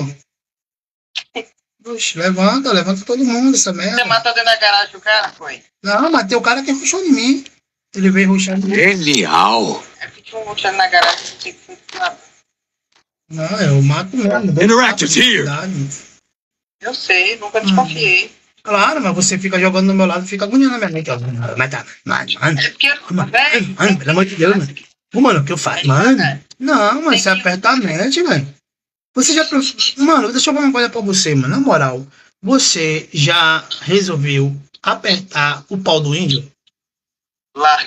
Oxe, levanta, levanta todo mundo essa merda. Você matou dentro da garagem o cara, foi? Não, matei o cara que ruxou em mim. Ele veio ruxando em mim. Genial. É que tinha um ruxando na garagem, não tem que funcionar. Não, eu mato mesmo. dou Interactive papo de here. verdade. Eu sei, nunca desconfiei. Claro, mas você fica jogando no meu lado e fica agoniando a minha mente. ó. Mas tá, mano, mano. É porque, Mano, velho, mano, pelo amor de Deus, mano. Ô, mano, o que eu faço? Mano, não, mas você aperta a mente, velho. Você já... Mano, deixa eu falar uma coisa pra você, mano. Na moral, você já resolveu apertar o pau do índio? lá.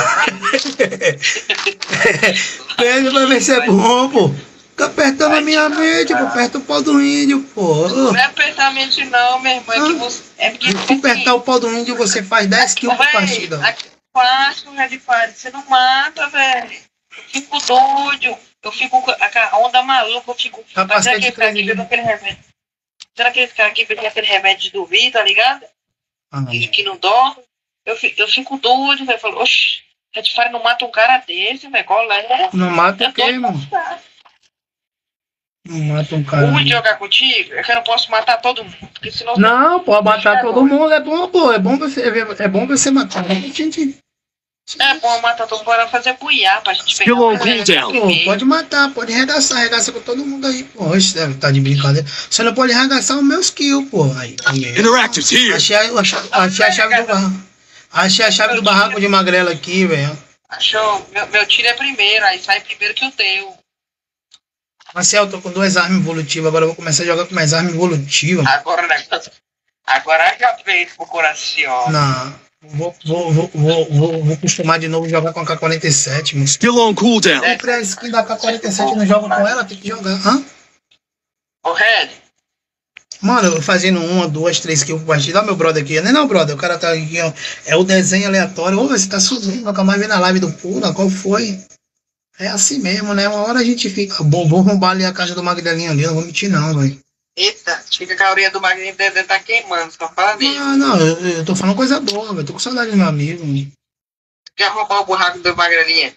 Pede pra ver se é bom, pô. Fica apertando a minha mente, pô. Aperta o pau do índio, pô. Não é apertar a mente não, meu irmão. É que você... É porque... Se apertar o pau do índio, você faz dez quilos por Véi, partida. aqui fácil, Red Fire. Você não mata, velho. Eu fico doido. Eu fico com a onda maluca. Eu fico... Mas será que esse cara aqui bebeu aquele remédio? Será que esse cara aqui bebeu aquele remédio de dormir, tá ligado? Ah, Que, que não dorme. Eu fico, eu fico doido, velho. Falo, oxe, Red Fire não mata um cara desse, velho. Qual é? não mata Eu o quê, tô irmão? cansado. Não mata um cara. Ruim de jogar contigo é que eu não posso matar todo mundo. Porque senão. Não, pode matar todo mundo. É bom, pô. É bom você, é bom você matar. A gente... É bom matar todo mundo para fazer buiar pra gente Skill on pegar. cooldown. Pô, pode matar, pode arregaçar, arregaça com todo mundo aí, pô. Oxe, deve tá de brincadeira. Você não pode arregaçar o meu skill, pô. Aí, aí. Interactive's here. Achei, a- achei, achei a chave do barraco. Achei a chave do barraco de magrela aqui, velho. Achou? Meu, meu tiro é primeiro, aí sai primeiro que o teu. Marcel, eu tô com duas armas evolutivas, agora eu vou começar a jogar com mais armas evolutivas. Agora o negócio. Agora já fez pro coração. Não, vou, vou, vou, vou, vou, vou costumar de novo jogar com a K quarenta e sete, mano. Skill on cooldown. Comprei a skin da K quarenta e sete e não jogo com ela, tem que jogar. Hã? Ô, Red, Mano, eu fazendo uma, duas, três kills por partida. Olha meu brother aqui. Não é não, brother. O cara tá aqui, ó. É o desenho aleatório. Ô, você tá subindo. Nunca mais vi na live do Pula. Qual foi? É assim mesmo, né? Uma hora a gente fica. Bom, vou arrombar ali a casa do Magdalinho ali. Não vou mentir, não, velho. eita, fica com a orelha do Magrinho deve estar queimando, só fala dele. Não, não, eu, eu tô falando coisa boa, velho. Tô com saudade do meu amigo. Mano. Quer roubar o buraco do Magrinho?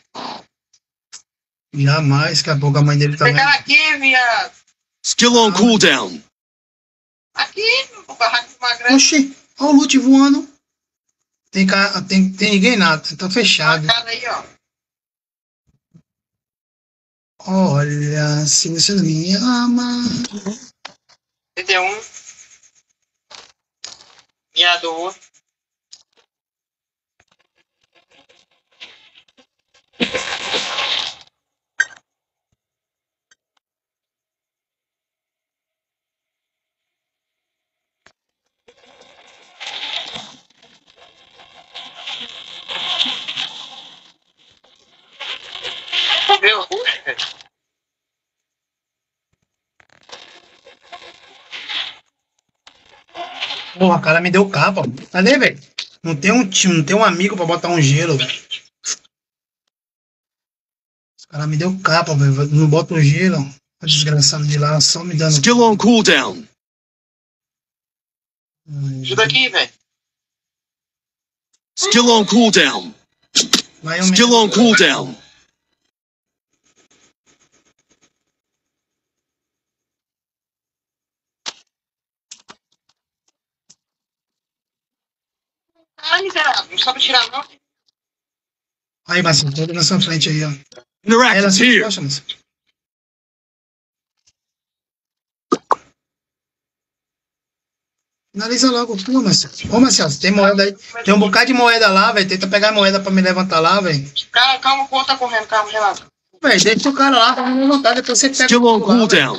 Jamais, daqui a pouco a mãe dele também. Pegar aqui, viado. Skill on cooldown. Aqui, no barraco do Magrinho. Oxi, olha o loot voando. Tem, ca- tem, tem ninguém nada, tá fechado. Cara aí, ó. Olha, se você não me ama. trinta e um. Miador. Meu, puxa. Porra, o cara me deu capa. Cadê, velho? Não tem um time, não tem um amigo pra botar um gelo, velho. Os cara me deu capa, velho. Não bota um gelo. O desgraçado de lá, só me dando. Skill on cooldown. Ajuda aqui, velho. Skill on cooldown. Vai um Skill on cooldown. Ah, miserável. Não sabe tirar, não. Aí, Marcelo, todo na sua frente aí, ó. Aí, ela Interactive's se here. gosta, Marcelo. Finaliza logo, pô, Marcelo. Ô, Marcelo, tem moeda aí. Tem um bocado de moeda lá, velho. Tenta pegar a moeda pra me levantar lá, velho. Calma, calma, o outro tá correndo, calma, relaxa. Velho, deixa o cara lá pra me levantar, depois você pega. Skill o on lá, cooldown.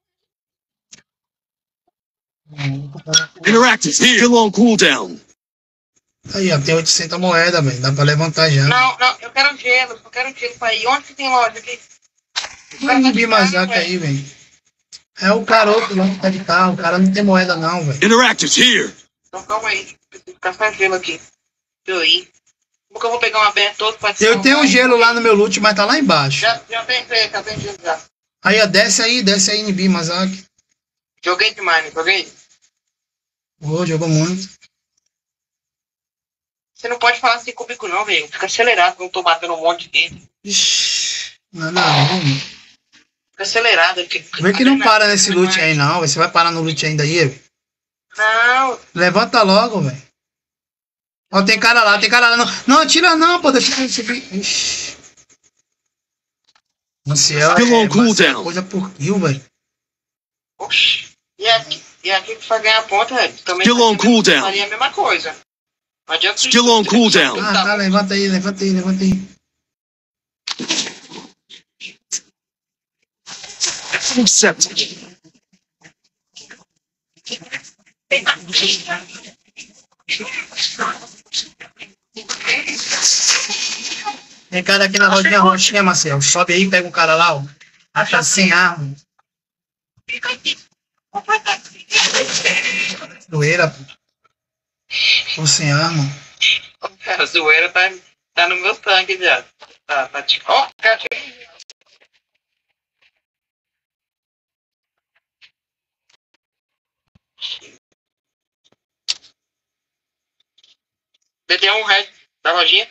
velho. Interactive's here. Skill on cooldown. Aí, ó, tem oitocentas moedas, velho. Dá pra levantar já. Não, não, eu quero gelo, eu quero gelo pra ir. Onde que tem loja aqui? Não tem Bimazaca aí, velho. É o caroto lá que tá de carro. O cara não tem moeda, não, velho. Interactive's here. Então calma aí, preciso ficar sem gelo aqui. Deixa eu ir. Como que eu vou pegar uma berra toda pra Eu tenho um gelo lá no meu loot, mas tá lá embaixo. Já, já tem, já tem gelo já. Aí, ó, desce aí, desce aí em Bimazaca. Joguei demais, não joguei? Ô, jogou muito. Você não pode falar assim comigo não, velho. Fica acelerado quando eu tô matando um monte de gente. Ixi, não, não. Fica acelerado. Fica... Vê que não para nesse loot aí não, você vai parar no loot ainda aí, velho. Não. Levanta logo, velho. Ó, tem cara lá, tem cara lá. Não, não atira não, pô, deixa eu subir. Ixi. Maciel é, Maciel, coisa por kill, velho. Oxi. E aqui, e aqui que vai ganhar ponta, velho. Também Skill on cooldown. faria a mesma coisa. Não adianta. Skill on cooldown. Ah, tá, levanta aí, levanta aí, levanta aí. Accepted. Tem cara aqui na rodinha roxinha, Marcelo. Sobe aí, pega um cara lá, ó. Acha sem arma. Zoeira, pô. Tô sem arma. Cara, a zoeira tá, tá no meu tanque, viado. Tá, tá tipo. Ó, oh, cara. D D um red da lojinha.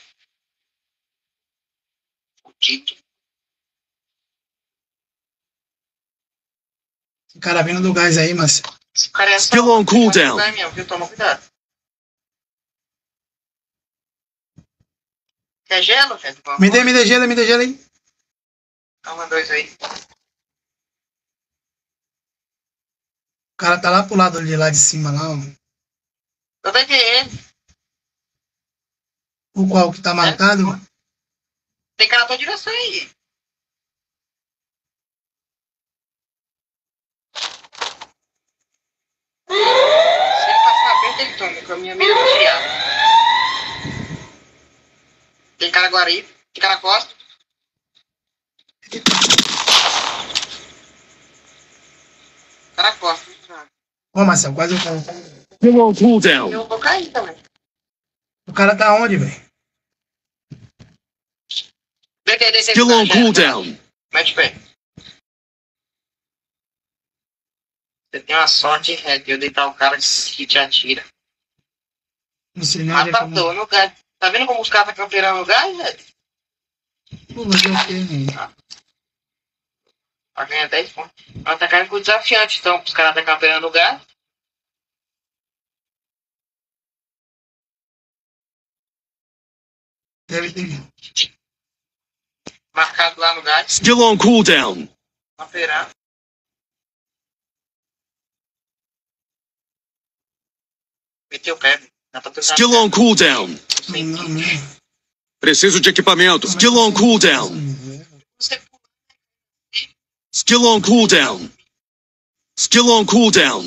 Fudido. Esse cara vindo do gás aí, mas. Esse cara é só. Skill on cooldown. Mesmo, viu? Toma cuidado. Quer gelo, velho? Me dê, me dê gelo, me dê gelo aí. Toma dois aí. O cara tá lá pro lado de lá de cima, lá, ó. Eu peguei ele. O qual que tá marcado? Tem cara na tua direção aí. Se ele passar perto, ele toma, com a minha mira desviada. Tem cara Guari, tem cara Costa. Cara Costa. Ô, Marcelo, quase eu caí. Skill on cooldown. Eu vou cair também. O cara tá onde, velho? Skill on cooldown. Mete pé. Você tem uma sorte, Red, de eu deitar o cara que te atira. Não sei nem onde é que eu vou. Matador no gás. Tá vendo como os caras estão campeando no gás, Red? Pô, mas é o quê, velho? Pra ganhar dez pontos. Ela tá caindo com o desafiante, então. Os caras estão campeando no gás. Deve ter. Marcado lá no gás. Skill on cooldown. Campeando. Meteu o pé. Dá pra tentar. Skill on cooldown. Não, não, não. Preciso de equipamento. Skill on cooldown. Você Skill on cooldown. Skill on cooldown.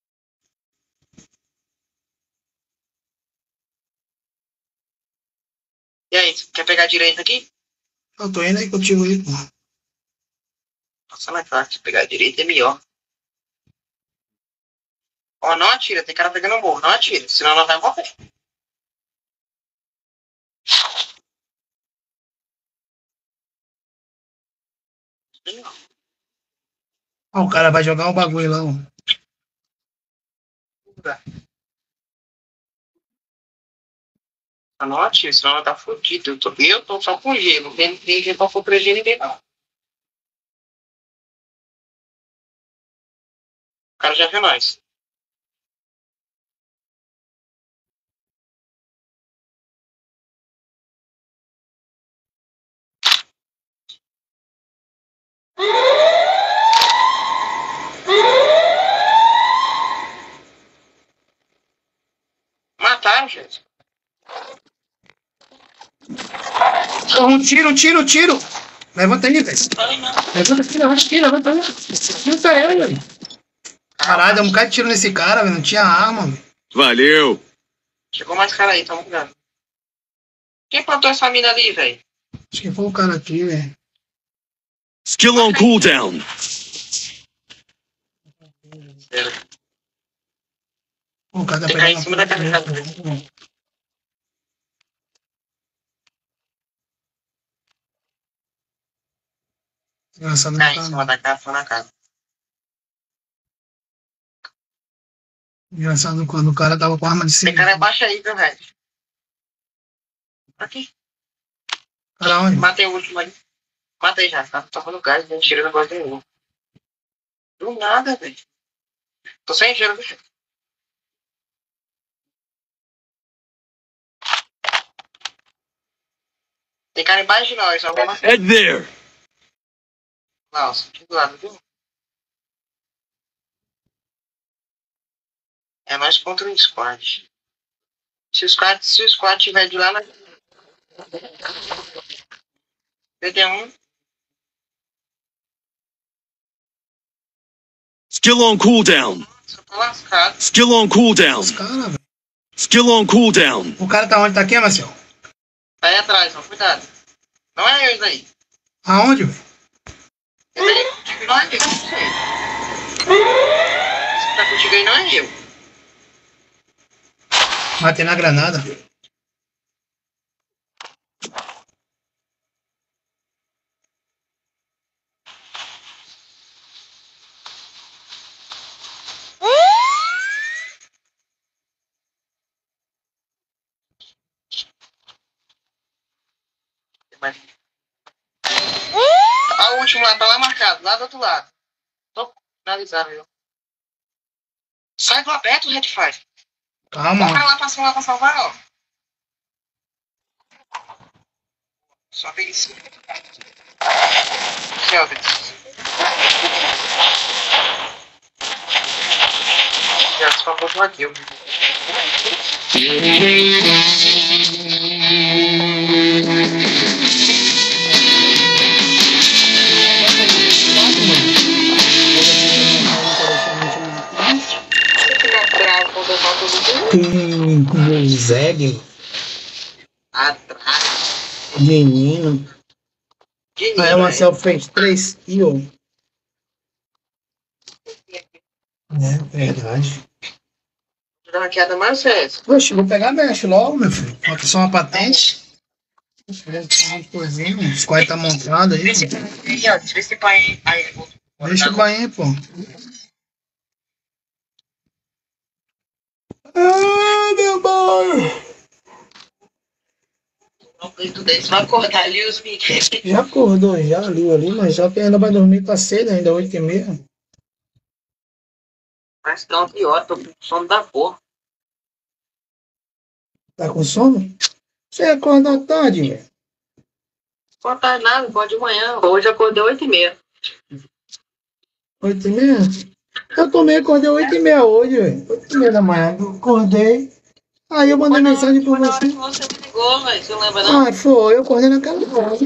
E aí, quer pegar a direita aqui? Eu tô indo aí contigo aí, pô. Nossa, não é fácil. Pegar a direita é melhor. Ó, não atira. Tem cara pegando o morro. Não atira. Senão nós vamos morrer. Ó, o cara vai jogar um bagulho lá, ó. Não atira. Senão nós tá fudido. Eu tô, eu tô só com gelo. Não tem ninguém pra proteger ninguém, não. O cara já viu nós. Mataram, gente. Um tiro, um tiro, um tiro. Levanta aí, velho. Levanta aqui, levanta aqui, levanta aí. Levanta ele, velho. Caralho, deu um bocado de tiro nesse cara, velho. Não tinha arma, velho. Valeu. Chegou mais cara aí, toma cuidado. Quem plantou essa mina ali, velho? Acho que foi o cara aqui, velho. Skill on cooldown. O cara tá Tem que cair pegando. em cima da cabeça. Engraçado, Cai em não cima tá. da casa, na casa. Engraçado quando o cara tava com arma de Tem cima. cara embaixo aí, viu, velho? Aqui. Cara, onde? Matei o último aí. Matei já. Tá tomando gás, não tira negócio nenhum. Do nada, velho. Tô sem gelo, velho. Tem cara embaixo de nós, só vamos. Head there. Nossa, aqui do lado, viu? É mais contra o squad. Se o squad, se o squad tiver de lá, nós... P D um. Skill on cooldown. Só tô lascado. Skill on cooldown. Os caras, velho. Skill on cooldown. O cara tá onde? Tá aqui, Marcelo? Tá aí atrás, ó. Cuidado. Não é eu isso aí. Aonde, velho? Esse aí contigo não é eu. Não sei. Esse que tá contigo aí não é eu. Matei na granada. A última lá, tá lá marcado, lá do outro lado. Tô finalizando, viu? Sai do aberto, Red Five. Calma. O cara lá passou lá pra salvar, ó. Só tem isso. Kelvin. Já se falou do aqui, ó. Hum, Zeg. Atrás. Menino. Menino, Aí o Marcel fez três kills. É verdade. Dá uma queda mais séria. Poxa, vou pegar mexe logo, meu filho. Aqui só uma patente. Os quais tá montado aí. Deixa esse pai aí. Deixa o banho, pô. Ah, meu boy. Tu vai acordar ali os bichos. Já acordou, já ali, ali, mas só que ainda vai dormir pra cedo, ainda oito e meia. Mas não, pior, tô com sono da porra. Tá com sono? Você acorda à tarde, velho. Não tá nada, pode de manhã. Hoje eu acordei oito e meia. Oito e meia? Eu também acordei oito e meia hoje, velho. Oito e meia da manhã. Eu acordei. Aí eu mandei mensagem pra você. Foi na hora que você me ligou, velho. Você não lembra, não? Ah, foi. Eu acordei naquela hora.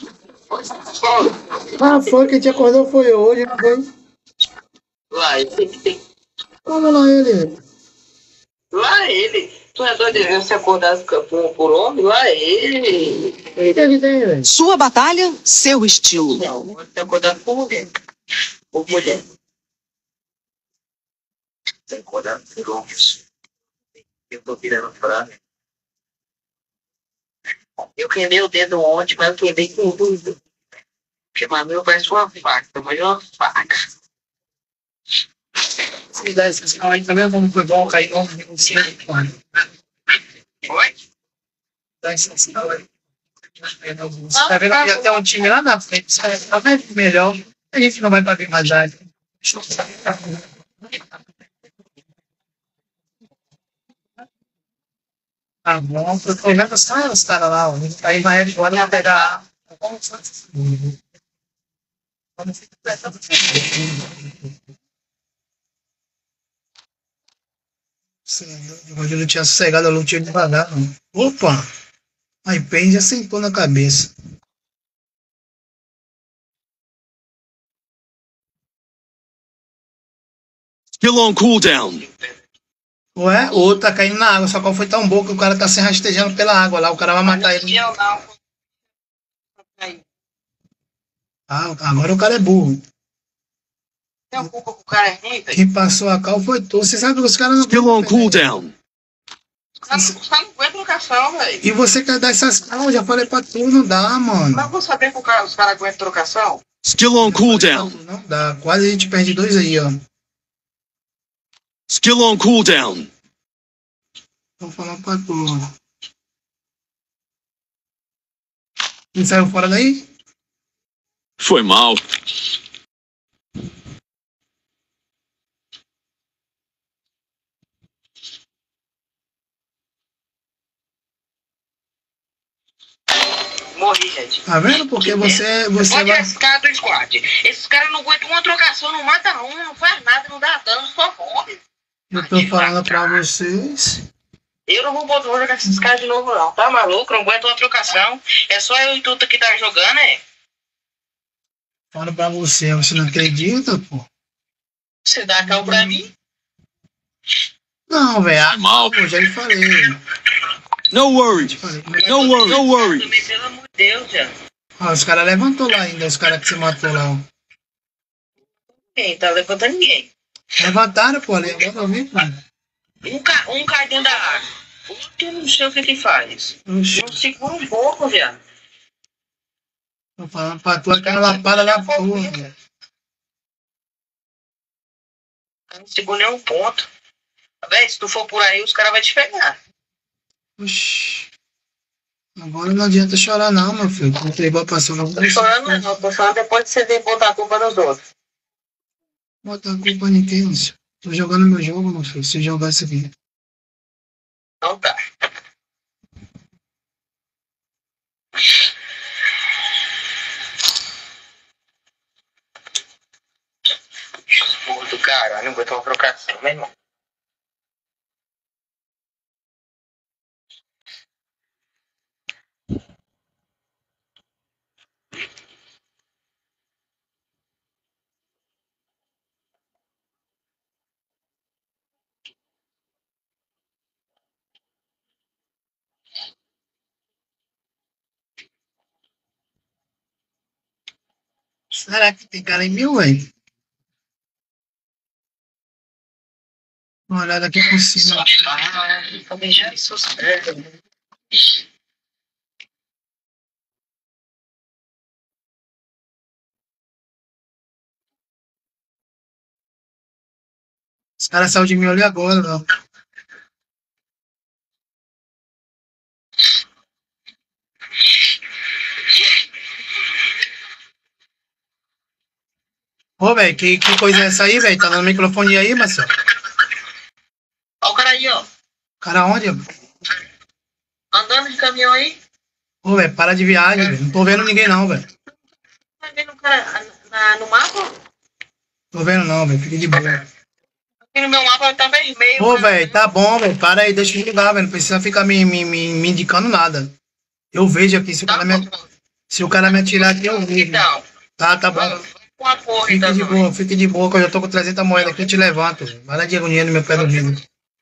Ah, foi. Quem te acordou foi hoje, não foi? Lá ele. Como lá ele? Lá ele. Tu é doido de ver você acordar por, por homem? Lá ele. O que ele tem, velho? Sua batalha, seu estilo. Não, você acordar por mulher. Por mulher. Você acordar por homens. Eu tô virando frase. Eu queimei o dedo ontem, mas eu queimei com tudo. Porque o meu parece uma faca, mas é uma faca. Se me dá esse sinal aí, tá vendo como foi bom cair no você, mano? Oi? Dá esse sinal aí. Você tá vendo que já tem um time lá na frente, você tá vendo melhor. A gente não vai bater mais área. Deixa eu sair. Tá bom, eu tô vendo só os caras lá, ó. Aí vai agora vai pegar. Vamos eu não tinha sossegado, eu não tinha devagar, não. Opa! Aí Pen já sentou na cabeça. Skill on cooldown. Ué, o outro tá caindo na água, só qual foi tão bom que o cara tá se rastejando pela água lá, o cara vai matar ele. Eu não. Ah, agora o cara é burro. Tem culpa que o cara é ruim, velho. Quem passou a cal foi tu. Você sabe que os caras não. Skill on cooldown. Os caras não aguentam trocação, velho. E você quer dar essas cal? Já falei pra tu, não dá, mano. Mas eu vou saber que o cara, os caras aguentam trocação? Skill on cooldown. Não dá, quase a gente perde dois aí, ó. Skill on cooldown. Vou falar pra tu. Ele saiu fora daí? Foi mal. Morri, gente. Tá vendo? Porque você, você Pode vai... esse cara do squad. Esses caras não aguentam uma trocação, não mata um, não faz nada, não dá dano, só morre. Eu tô falando pra vocês. Eu não vou, vou jogar esses caras de novo, não. Tá maluco? Não aguento uma trocação. É só eu e Tuta que tá jogando, é? Falo pra você, você não acredita, pô? Você dá cal pra mim? Não, velho. Mal. Eu já lhe falei. No worries. Falei. No worries. No worries. Também, pelo amor de Deus, já. Ó, os caras levantou lá ainda, os caras que você matou lá, ó. Quem? Tá levantando ninguém. Levantaram, pô, ali agora eu vi, pô. Um, ca... um cai dentro da água. O outro não sei o que que faz. Oxi, Não segura um pouco, viado. tô falando pra tu aquela lapada da porra, velho. Não segura nenhum ponto. Véi, se tu for por aí, os caras vão te pegar. Oxi. Agora não adianta chorar não, meu filho. Tu entregou a paixão, não Tô chorando não, tô chorando depois de você vir botar a culpa nos outros. Bota a culpa em quem, meu filho? Tô jogando meu jogo, meu filho. Se jogar isso aqui. Então tá. Porra do caralho, não aguentou uma trocação, meu irmão. Será que tem cara em mil, velho? Uma olhada aqui por cima. Ah, também já é sucesso. Os caras saíram de mim ali agora, não. Ô, velho, que, que coisa é essa aí, velho? Tá no microfone aí, Marcelo? Ó o cara aí, ó. Cara, onde? Andando de caminhão aí. Ô, velho, para de viagem, velho. Não tô vendo ninguém não, velho. Tá vendo o cara na, no mapa? Tô vendo não, velho. Fique de boa. Aqui no meu mapa tá vermelho. Ô, cara. velho, tá bom, velho. Para aí, deixa eu jogar, velho. Não precisa ficar me, me, me, me indicando nada. Eu vejo aqui. Se o, Tá cara me, bom. se o cara me atirar aqui, eu vejo. Então, Tá, tá bom. vamos com a porra, Fique então. de boa, fique de boa, que eu já tô com trezentas moedas aqui, eu te levanto. Para de agonia no meu pé do vidro.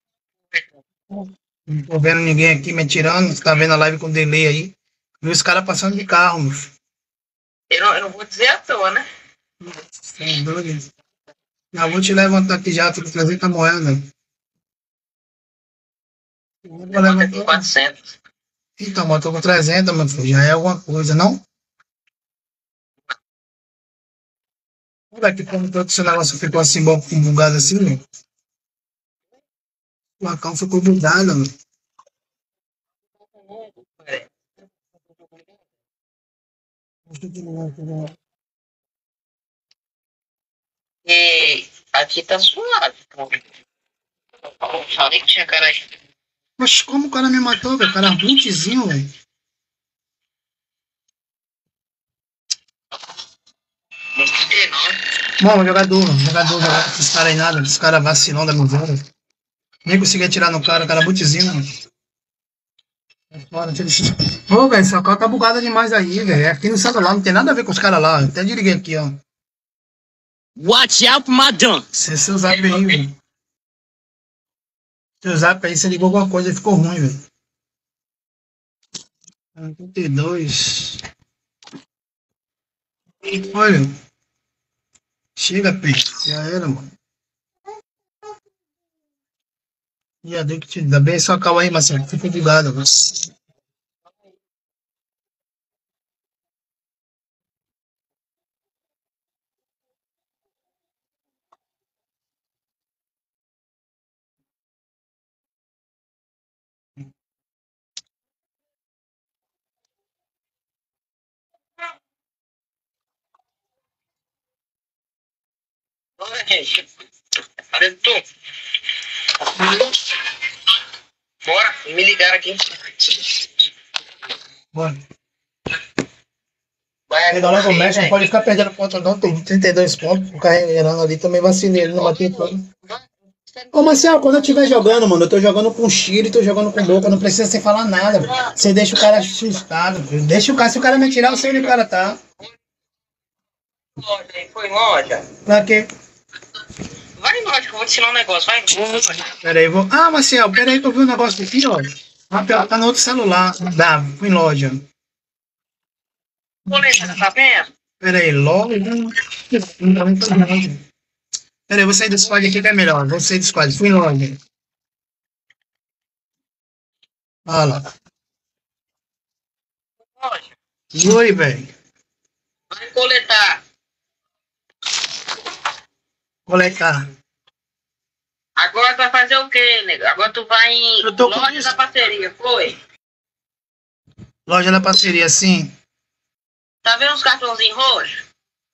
Não tô vendo ninguém aqui me atirando. Você tá vendo a live com delay aí. Vi os caras passando de carro, meu filho. Eu não, eu não vou dizer à toa, né? Você é doido. Já vou te levantar aqui já, tô com trezentas moedas. Eu vou Levanta levantar. aqui quatrocentos. Então, mas eu tô com trezentas, meu filho. Já é alguma coisa, não? Olha que como todo esse negócio ficou assim, bom, bugado assim, meu. O Acão ficou bugado, meu. E aqui tá suave, pô. Eu falei que tinha cara aí. Mas como o cara me matou, velho? O cara rutezinho, velho. Não tem não. Bom, jogador, jogador, jogador, esses caras aí nada, esses caras vacilão da novela. Nem consegui atirar no cara, o cara butezinho, mano. Fora, tira esse- Ô, velho, essa coca tá bugada demais aí, velho. Aqui no celular não tem nada a ver com os caras lá. Eu até desliguei aqui, ó. Watch out for my dunk. Esse é seu zap aí, velho. Seu zap aí, você ligou alguma coisa e ficou ruim, velho. oitenta e dois. Olha. Chega, peixe. Já era, mano. Já deu que te dá bem só calma aí, Marcelo. Fica ligado, mano. Bora, gente. Cadê tu? Bora, me ligaram aqui. Bora. Vai, Pegar logo o sim, Messi, não gente. pode ficar perdendo ponto, não. Tem trinta e dois pontos. O carregando ali também vacilei. Ele não bateu ponto. Ô, Marcel, quando eu estiver jogando, mano, eu tô jogando com Chile, tô jogando com Boca, não precisa sem falar nada. Você deixa o cara assustado. Deixa o cara, se o cara me tirar, eu sei onde o cara tá. Loja aí, foi em loja. Pra quê? Vai em loja que eu vou te ensinar um negócio, vai em loja. Pera aí, vou. Ah, Marcel, pera aí que eu vi um negócio aqui, ó. Ah, tá no outro celular. Dá, fui em loja. Coleta, tá vendo? Pera aí, loja. Não tá nem pra loja. Pera aí, eu vou sair do squad aqui que é melhor. Vou sair do squad, fui em loja. Fala. Loja. Oi, velho. Vai coletar. Coletar. Agora tu vai fazer o quê, nego? Agora tu vai em Eu tô com loja isso. da parceria, foi? Loja da parceria, sim. Tá vendo os cartãozinhos roxos?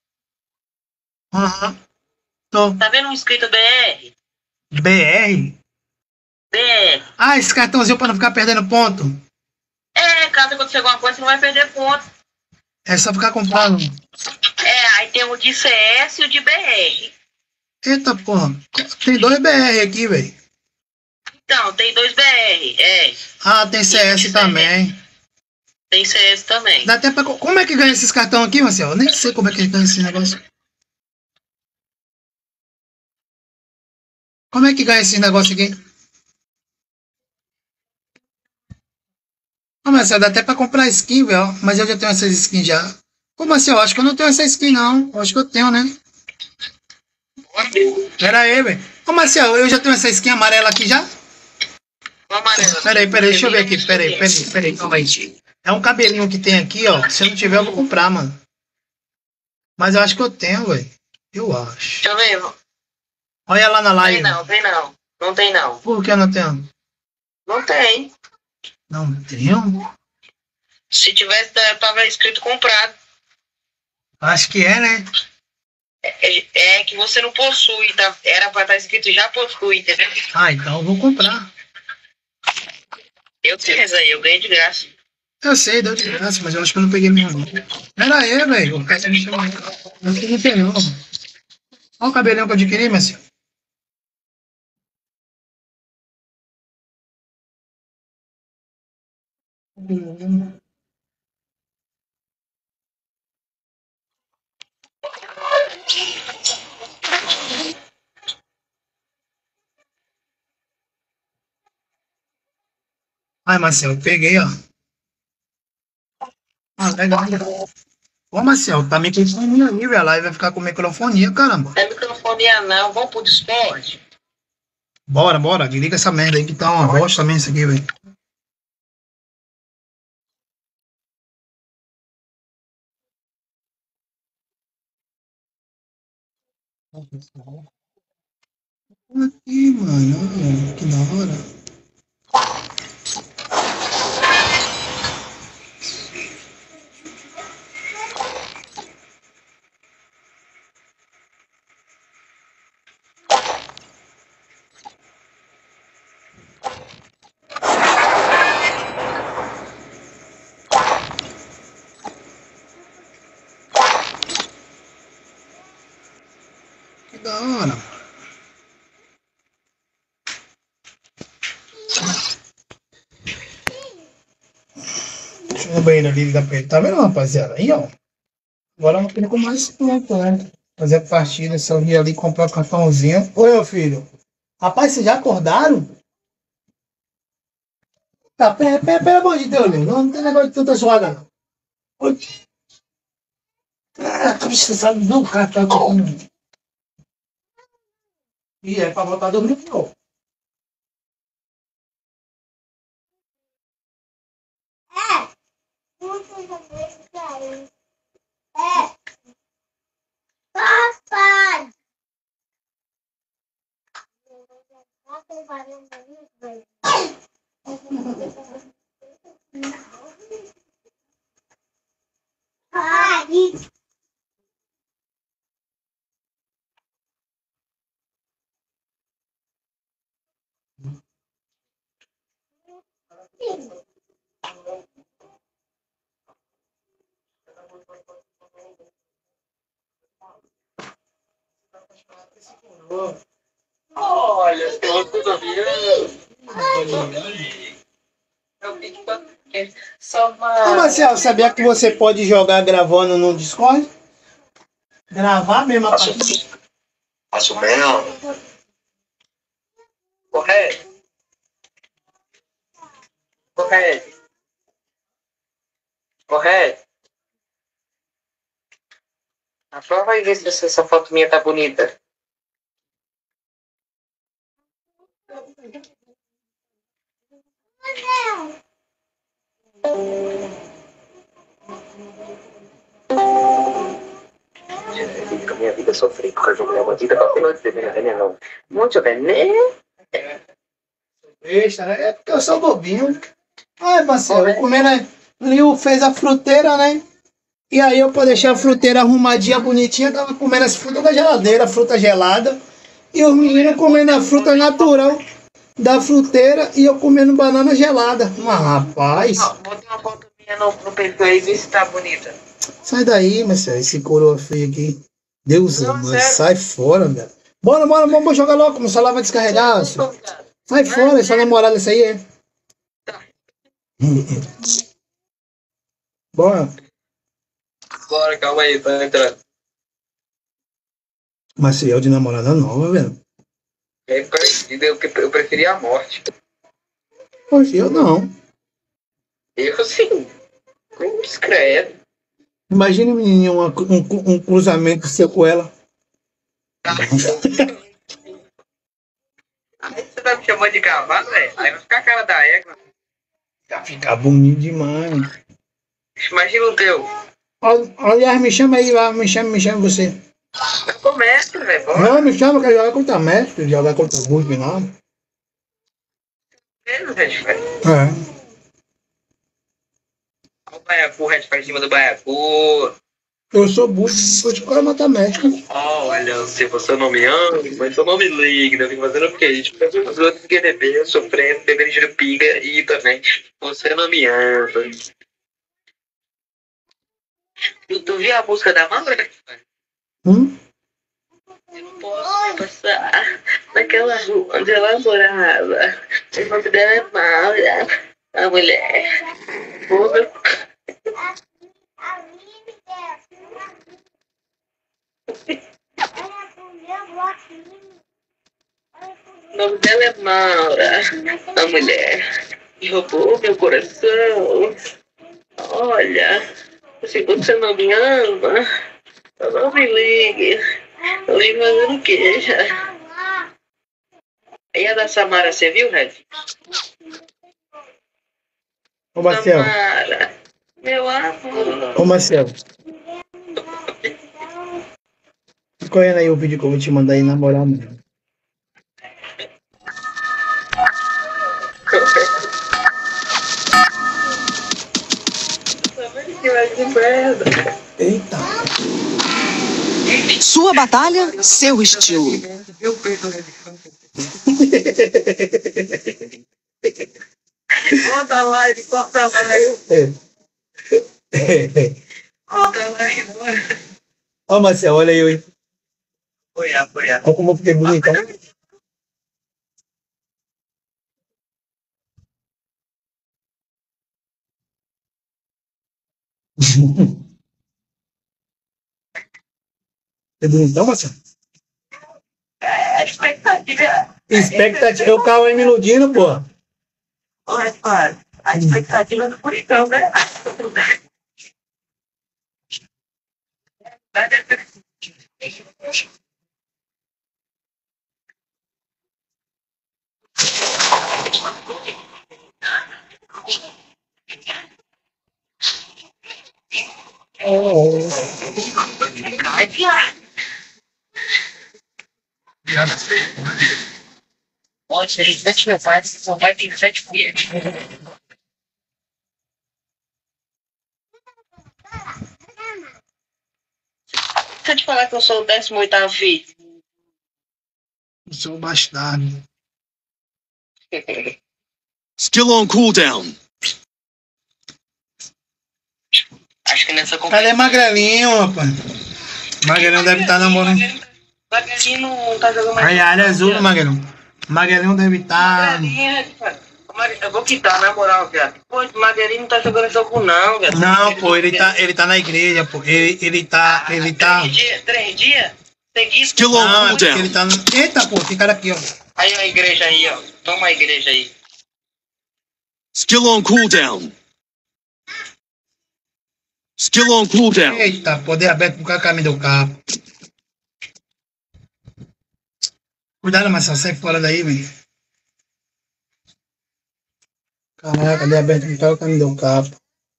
Aham. Tô. Tá vendo um escrito B R? B R? B R. Ah, esse cartãozinho pra não ficar perdendo ponto. É, caso acontecer alguma coisa, você não vai perder ponto. É só ficar comprando. É, aí tem o de C S e o de B R. Eita porra. Tem dois B R aqui, velho. Então, tem dois B R, é. Ah, tem C S também. Tem C S também. Dá até pra. Como é que ganha esses cartões aqui, Marcelo? Eu nem sei como é que ganha esse negócio. Como é que ganha esse negócio aqui? Ô, Marcelo, dá até pra comprar skin, velho. Mas eu já tenho essas skins já. Ô, Marcelo, acho que eu não tenho essa skin, não. Eu acho que eu tenho, né? Pera aí, velho. Ô, Marcelo, eu já tenho essa skin amarela aqui já? Amarela. Pera aí, pera aí, deixa eu ver aqui. Pera aí, pera aí, pera aí, calma aí. É um cabelinho que tem aqui, ó. Se eu não tiver, eu vou comprar, mano. Mas eu acho que eu tenho, velho. Eu acho. Deixa eu ver. Olha lá na Tem live. não, tem não. Não tem não. Por que eu não tenho? Não tem. Não tenho? Se tivesse, tava escrito comprado. Acho que é, né? É, é que você não possui, tá? Era pra estar escrito já possui, entendeu? Ah, então eu vou comprar. Eu fiz aí, eu ganhei de graça. Eu sei, deu de graça, mas eu acho que eu não peguei mesmo. Pera aí, velho. O cara me chamou. Não tem tem não. Olha o cabelinho que eu adquiri, meu senhor. Ai, Marcelo, peguei, ó. Ah, legal. Ô, Marcelo, tá microfonia aí, velho. A live vai ficar com microfonia, caramba. Não é microfonia não, vamos pro Discord. Bora, bora. Desliga essa merda aí que tá uma bosta também isso aqui, velho. Aqui, mano. Que da hora. Que da hora. Deixa eu ir no banheiro ali da P. Tá vendo, rapaziada? Aí, ó. Agora eu não perco mais ponto, né? Fazer partida, se eu vir ali comprar um cartãozinho. Oi, meu filho. Rapaz, vocês já acordaram? Tá, pera, pera, pelo amor de Deus, meu. Não, não tem negócio de tanta zoada, não. Oi. Ah, tô precisando de um cartão. E é pra voltar do grupo. Papai! Pai! Olha, tem outro do avião. Só Ô, uma... Marcel, sabia que você pode jogar gravando no Discord? Gravar mesmo a Faço, partida? faço mesmo. Correto. Correto. Correto. A prova aí ver se essa, essa foto minha tá bonita. A minha vida sofri por causa de uma vida pra ter de veneno, não. Muito veneno. Besta, né? É porque eu sou bobinho. Ai, Marcelo, eu comendo. Liu fez a fruteira, né? E aí eu, pra deixar a fruteira arrumadinha, bonitinha, tava comendo as frutas da geladeira, fruta gelada. E os meninos comendo a fruta natural da fruteira e eu comendo banana gelada. Mas, rapaz. Bota uma foto minha no, no perfil aí e vê se tá bonita. Sai daí, Marcelo, esse coroa feio aqui. Deus, Não, mano, sério. sai fora, velho. Bora, bora, vamos jogar logo, meu celular vai descarregar. senhor. Sai fora, essa namorada, essa aí é. Tá. Bora. Bora, calma aí, tá entrando. Maciel de namorada nova, velho. É parecido, eu, eu preferia a morte. Poxa, eu não. Eu sim. Como discreto. Imagine, menininho, uma- um, um cruzamento seu com ela. Aí você tá me chamando de cavalo, velho? Aí vai ficar a cara da égua. Vai ficar bonito demais. Imagina o teu. Ó- Aliás, me chama aí lá, me chama, me chama você. Eu tô mestre, velho. Bora. Não, me chama, eu quero jogar contra mestre, jogar contra Burgo, não. Mesmo, velho. É. Olha o baiacu, Red pra cima do baiacu. Eu sou burro, eu te quero matar mestre. Olha, se você não me ama, mas eu não me liga, eu fico fazendo o quê? Tipo, eu fico outros que beber, sofrendo, bebendo jurupinga e também você não me ama. Tu, tu viu a música da Maura? Hum? Eu não posso passar naquela rua onde ela morava. O nome dela é Maura, a mulher. Toda... O nome dela é Maura, a mulher. E roubou meu coração. Olha, se você não me ama, não me ligue. Eu ligo fazendo o quê já? E a da Samara, você viu, Red? Ô, Marcelo. Samara, meu amor. Ô, Marcelo. Escolhendo aí o vídeo que eu vou te mandar aí, na moral mesmo. Que vai de merda. Eita. Sua batalha, seu estilo. Eu perdo o Red. Corta a live, corta a live. Corta a live, bora. Ó, Marcelo, olha aí, hein? Apoiar, apoiar. Olha como eu fiquei bonitão. É bonitão, Marcelo? É, expectativa. Expectativa. Eu ficava aí me iludindo, pô. Olha, cara, a expectativa do bonitão, né? Onde ele sete mil pais, só vai ter sete filhos. Deixa eu te falar que eu sou o décimo oitavo filho. Eu sou um bastardo. Still on cooldown. Acho que nessa Cadê Magrelinho, rapaz? Magrelinho deve estar namorando. Magrelinho não tá jogando mais. Aí a área é azul do Maguelão. O Maguelão deve estar. Magrelinho, eu vou quitar, na moral, viado. Pô, o Magrelinho não tá jogando jogo, não, viado. Não, pô, ele tá, ele tá na igreja, pô. Ele, ele tá. Ele tá. Três dias, três dias? Seguido. Skill on Não, cooldown. ele tá no... Eita, pô, tem cara aqui, ó. Aí a igreja aí, ó. Toma a igreja aí. Skill on cooldown. Skill on cooldown. Eita, poder aberto pro cara me deu cabo. Cuidado, Marcelo, sai fora daí, velho. Caraca, cadê aberto pro cara me deu cabo.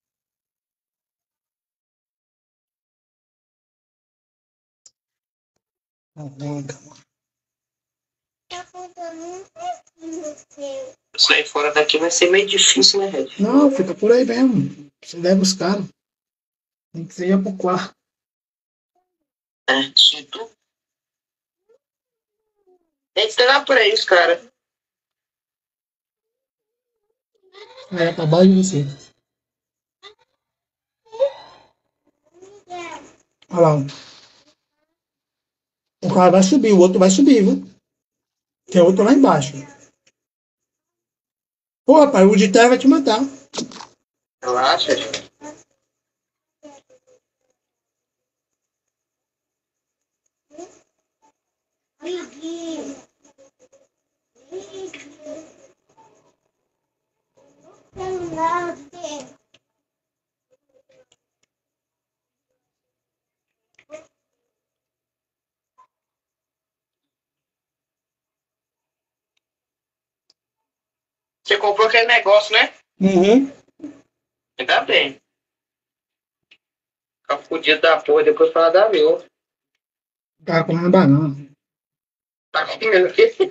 Sair fora daqui vai ser meio difícil, né, Red? Não, fica por aí mesmo. Você leva os caras. Tem que ser pro quarto. É, se tu. Tem que esperar por aí os caras. É, pra baixo de você. Olha lá. O cara vai subir, o outro vai subir, viu? Tem outro lá embaixo. Pô, rapaz, o de trás vai te matar. Relaxa, gente. Você comprou aquele negócio, né? Uhum. Ainda bem. Ficar fudido da porra, depois fala da meu. Tá comendo banana. Tá comendo o quê?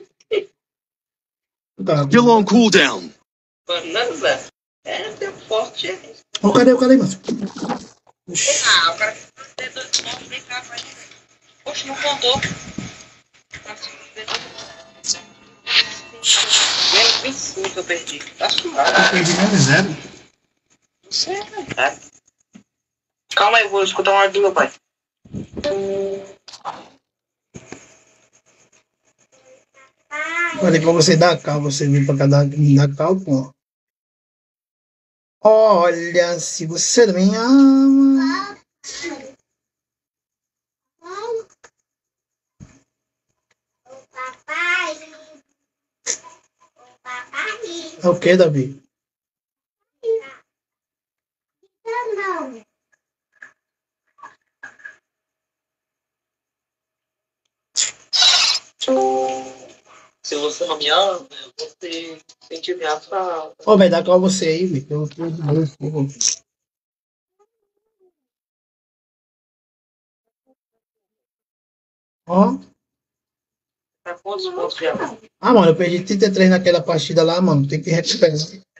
Tá. Skill on cooldown. Banana? É, tem forte. Ô, cadê o cara aí, Márcio? Ah, o cara tem dois pontos, vem cá, vai. Poxa, não contou. Menos vinte e cinco que eu perdi. Tá suave. Eu perdi menos zero. Não sei, né? Calma aí, vou escutar uma ordem do meu pai. Falei pra você dar cal, você vir pra cá dar, dar cal, pô. Olha, se você não me ama. É o que, Davi? Se você não me ama, eu vou ter sentimento pra... Ô, vai dar cal você aí, velho. Eu tô de novo, pô. Ó. Pra quantos pontos já? Ah, mano, eu perdi trinta e três naquela partida lá, mano. Tem que recuperar.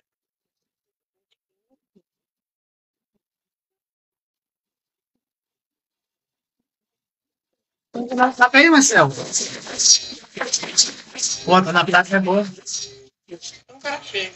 Tá aí, Marcelo. Pô, tá na praça, é boa. Um cara feio.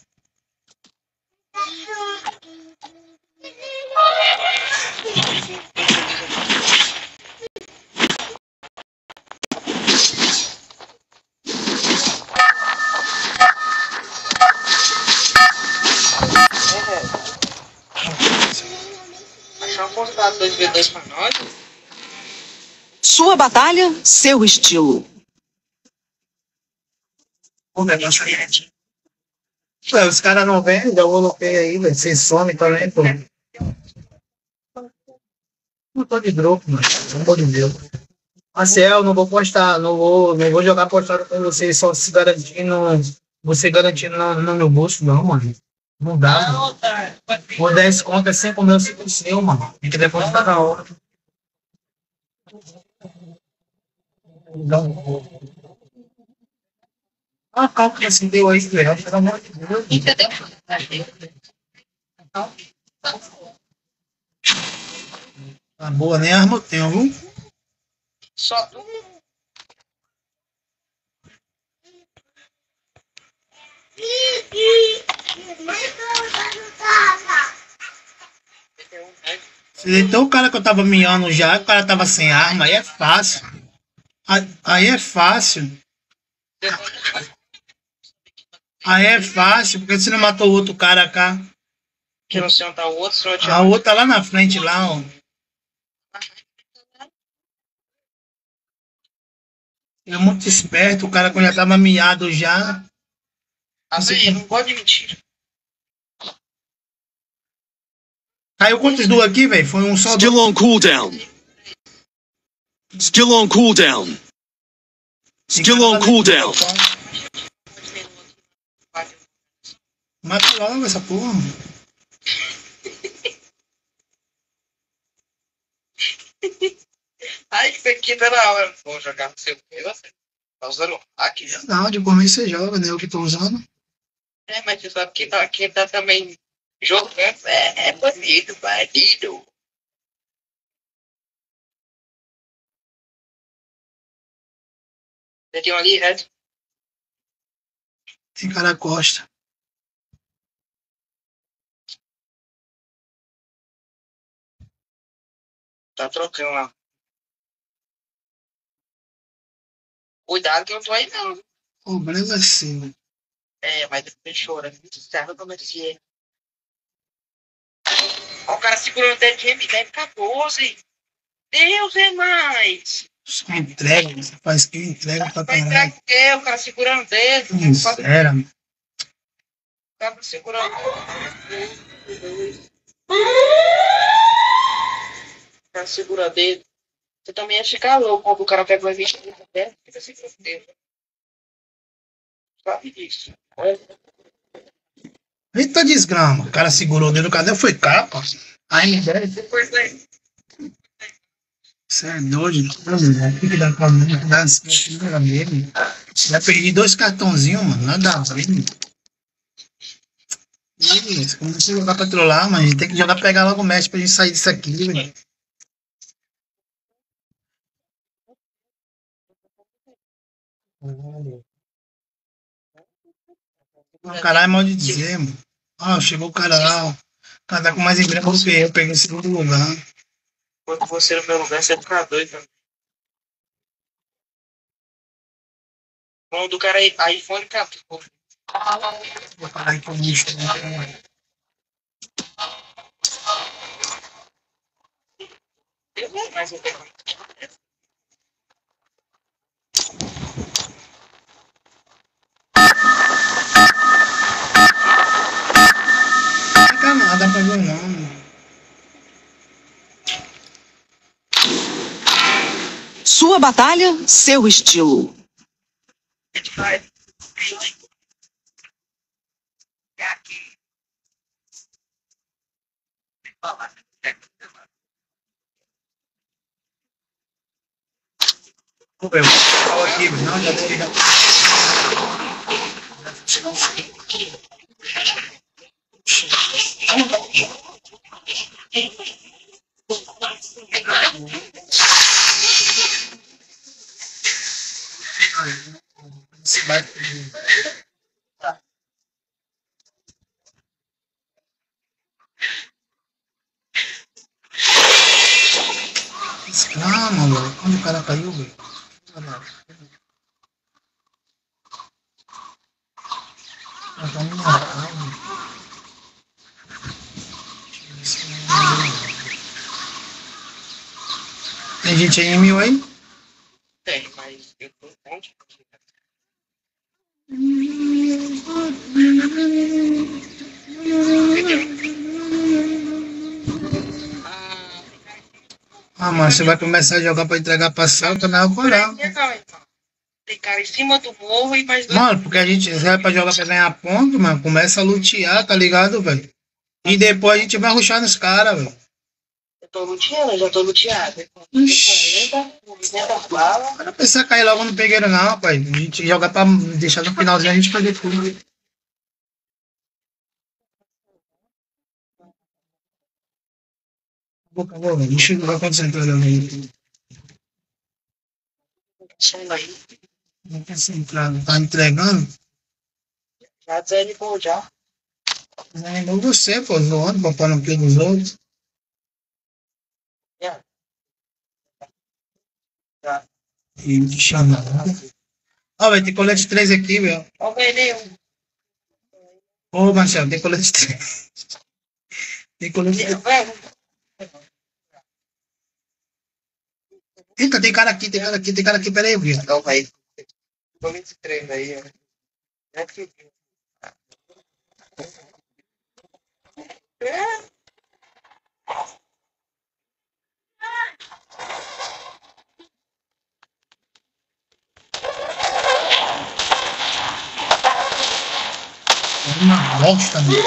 Achar um postado dois v dois pra nós. Sua batalha, seu estilo. O negócio aí, gente. Ué, os caras não vêm, já vou no pé aí, velho. Vocês somem também, pô. Não tô de grupo, mano. Pelo amor de Deus. Marcel, não vou postar, não vou, não vou jogar postado com vocês só se garantindo, você garantindo no, no meu bolso, não, mano. Não dá, mano. Vou dar esse conto é cinco mil, cinco seu, mano. Tem que depositar na hora. Não. Ah, calma que assim deu aí, velho. Pelo amor de Deus. Entendeu? Tá boa, nem arma eu tenho, viu? Só tu. Se deitou o cara que eu tava miando já, o cara tava sem arma, aí é fácil. Aí- Aí é fácil. Aí é fácil, porque você não matou o outro cara cá. Que não sei onde tá o outro, senão eu A tinha... outra lá na frente, lá, ó. É muito esperto, o cara quando já tava miado já. Assim, eu não gosto de mentira. Caiu quantos duas aqui, velho? Foi um só. Still on cooldown. Still on cooldown. Still on cooldown. Mata logo essa porra. Ai, isso aqui tá na hora. Vou jogar no seu. E você? Tá usando aqui já. Não, de por mim você joga, né? Eu que tô usando. É, mas você sabe que tá, quem tá também jogando é, é bandido, bandido. Você tem um ali, Red? Tem cara Costa. Tá trocando lá. Cuidado que eu não tô aí, não. O Breno é assim, velho. É, mas depois chora. Serve como é que é. Ó, o cara segurando o dedo de M dez catorze. Deus é mais. Só entrega, você faz que entrega pra Vai caralho. entregar o quê? O cara segurando o dedo. Sincera, mano. O cara segurando o cara segura o dedo. Você também acha que é louco quando o cara pega o vinte e cinco, fica segurando o dedo. Sabe disso. Eita desgrama. O cara segurou o dedo, cadê? Foi capa. Aí me dez. Depois daí. Você é doido, não. O que que dá pra mim? Dá uma mesmo. Já perdi dois cartãozinhos, mano. Nada a ver. Isso, como você jogar pra trollar, mas a gente tem que jogar pegar logo o match pra gente sair disso aqui, velho. O caralho é mal de dizer, mano. Ó, chegou o cara lá, ó. O cara tá com mais emprego que eu, peguei em segundo lugar. Quando você no meu lugar, você fica doido. Né? O nome do cara aí, iPhone quatorze. Vou parar aí com o lixo. Mas eu tenho. Não dá pra ver não, mano. Sua batalha, seu estilo. Vou ver, eu vou aqui, não, já tem já. Esse barco. Escrama, velho. Onde o cara caiu, velho? Tem gente aí em mil aí? Tem, mas eu tô onde? Ah, mas você vai começar a jogar pra entregar pra salto, não é o coral. Tem cara em cima do morro e mais dois. Mano, porque a gente vai pra jogar pra ganhar ponto, mano, começa a lutear, tá ligado, velho? E depois a gente vai rushar nos caras, velho. Eu tô luteando, eu já tô luteado. Ixi. O cara precisa cair logo no pegueiro, não, rapaz. A gente joga pra deixar no finalzinho a gente fazer tudo. Acabou, acabou, velho. Deixa eu jogar concentrado ali. Não concentrado. Tá entregando? Já desanimou já. Desanimou você, pô, zoando, botando o pé dos outros. Já. Já. E te chamar. Ó, velho, tem colete três aqui, velho. Ó, velho. Ô, Marcelo, tem colete três. Tem colete três. Eita, tem cara aqui, tem cara aqui, tem cara aqui. Pera aí, viu? Calma aí. Colete três aí, ó. É aqui. Uma bosta, mano.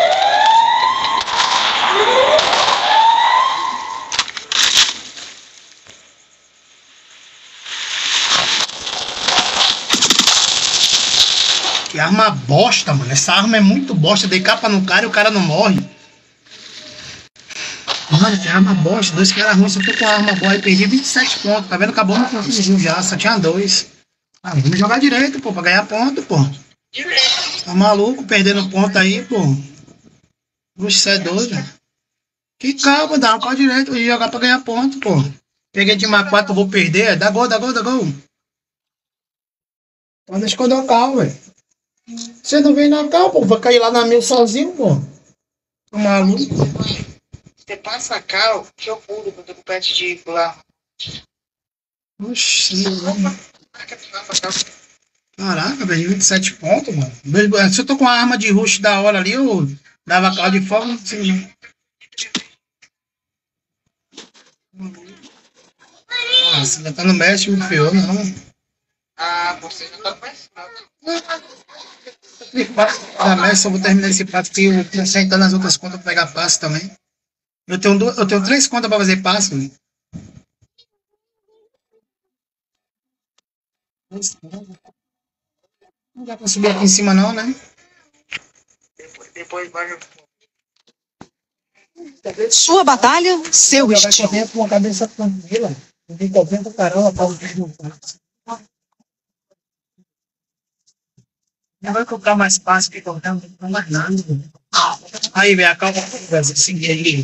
Que arma bosta, mano. Essa arma é muito bosta. Dei capa no cara e o cara não morre. Mano, que arma bosta. Dois caras ruins. Eu tô com a arma boa e perdi vinte e sete pontos. Tá vendo? Acabou no pontinho já. Só tinha dois. Ah, vamos jogar direito, pô. Pra ganhar ponto, pô. Tá maluco? Perdendo ponto aí, pô. Oxe, você é doido. Que calma, dá uma pau direito. Vou jogar pra ganhar ponto, pô. Peguei de uma quatro, vou perder. Dá gol, dá gol, dá gol. Então deixa que eu dou calma, velho. Você não vem na cal, pô. Vai cair lá na mil sozinho, pô. Tô maluco. Você passa a cal que eu pulo quando eu tô perto de pular. Oxi, caraca, velho, vinte e sete pontos, mano. Se eu tô com uma arma de rush da hora ali, eu dava cal de fogo, não sei não. Nossa, já tá no mestre, me ferrou, não. Ah, você já tá no mestre, Da mestre, eu vou terminar esse passo que eu tô sentando nas outras contas pra pegar passe também. Eu tenho, do, eu tenho três contas pra fazer passe, velho. Não dá pra subir aqui em cima não, né? Depois, depois vai. Sua batalha, seu Jogar estilo. correndo com a cabeça tranquila. Não tem correndo pro caramba, pra não vai comprar mais fácil que comprar, não tem mais nada. Aí, velho, a calma vai seguir aí.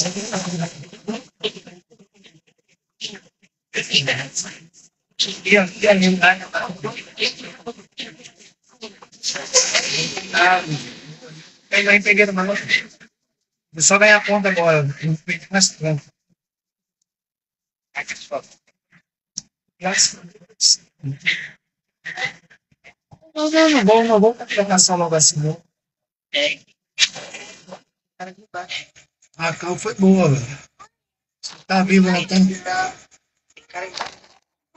E aqui a gente vai. Ah, peguei aí, peguei no maluco. Vou só ganhar ponta agora. Não peguei mais ponta. Graças a Deus. Não, não, não vou, não vou pegar logo assim, não. É. Cara de baixo. A cal foi boa, velho. Você tá vivo, não tem. Cara de baixo.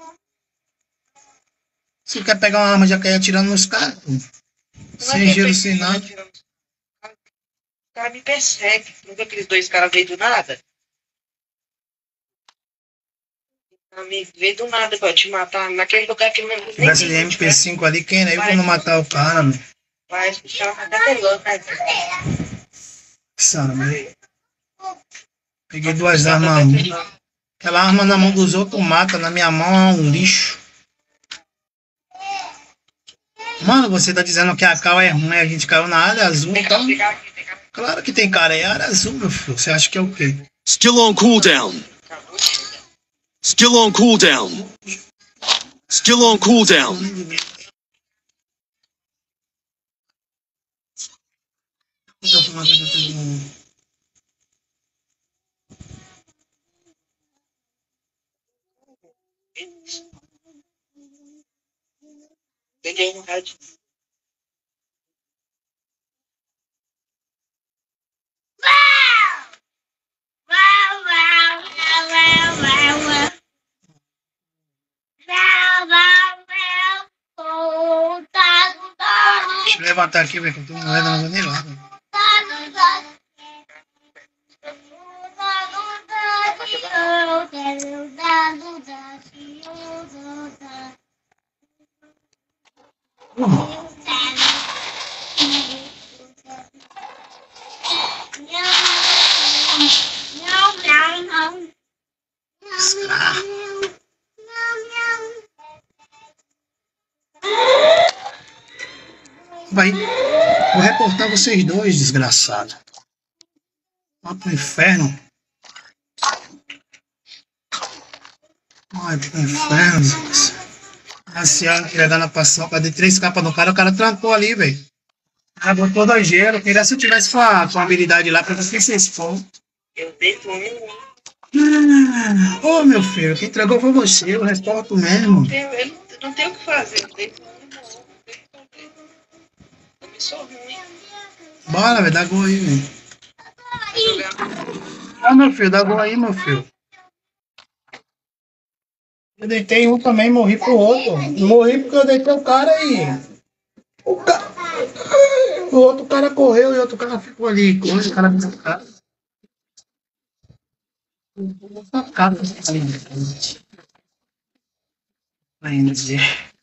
Se quer pegar uma arma, já quer ir atirando nos caras. Sem gelo, sem nada. O cara me persegue. Não viu aqueles dois caras veio do nada? Me veio do nada pra te matar. Naquele lugar que não. Se tivesse de M P cinco ali, quem era eu pra não matar o cara, meu? Vai, puxar uma cabelão, cara. Nossa, velho. Peguei duas armas. Aquela arma na mão dos outros mata, na minha mão é um lixo. Mano, você tá dizendo que a cal é ruim, a gente caiu na área azul, então... Claro que tem cara, é área azul, meu filho. Você acha que é o quê? Still on cooldown. Still on cooldown. Still on cooldown. Peguei no rádio. Deixa eu levantar aqui, velho, que eu tô morrendo, não vou nem lá, velho. Vai. Vou reportar vocês dois, desgraçado. Vá pro inferno. Ai, Ah, que inferno. Raciano entregando a paçoca de três capas no cara, o cara trancou ali, velho. Ah, botou dois gelo. Queria se eu tivesse com a, com a habilidade lá pra você se expor. Eu deito um. Ah, ô, meu filho, quem entregou foi você, eu respondo mesmo. Eu, eu não, não tenho o que fazer. Eu deito um. Eu me sou ruim. Bora, velho, dá gol aí, velho. Tá jogando. Ah, meu filho, dá gol aí, meu filho. Eu deitei um também, morri pro outro. Morri porque eu deitei o cara aí. O, ca... o outro cara correu e o outro cara ficou ali. O cara ficou cara. Essa cara ali. Ainda dizer.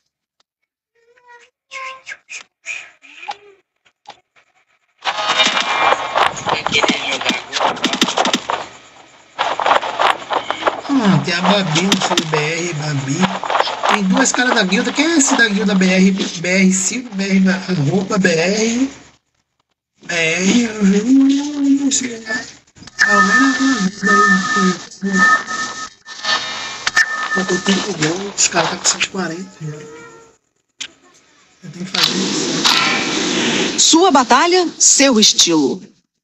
Ah, tem a Babi no filho B R, Babi. Tem duas caras da guilda. Quem é esse da guilda B R? B R cinco, B R da roupa, B R. B R, não sei lá. Eu tô tempo bom, os caras tá com cento e quarenta. Eu tenho que fazer isso. Sua batalha, seu estilo.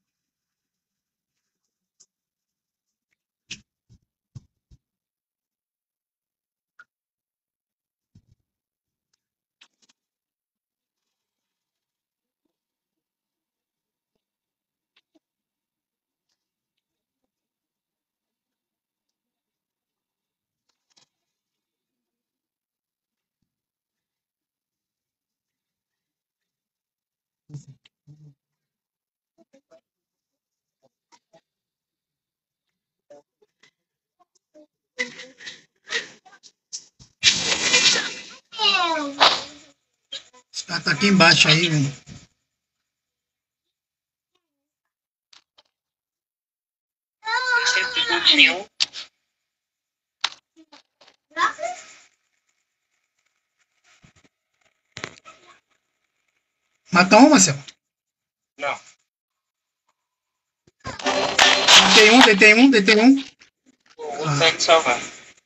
Os caras tá aqui embaixo aí, velho. Sempre curtiu. Matou um, Marcelo? Não. Deitei um, deitei um, deitei um. O outro vai me salvar.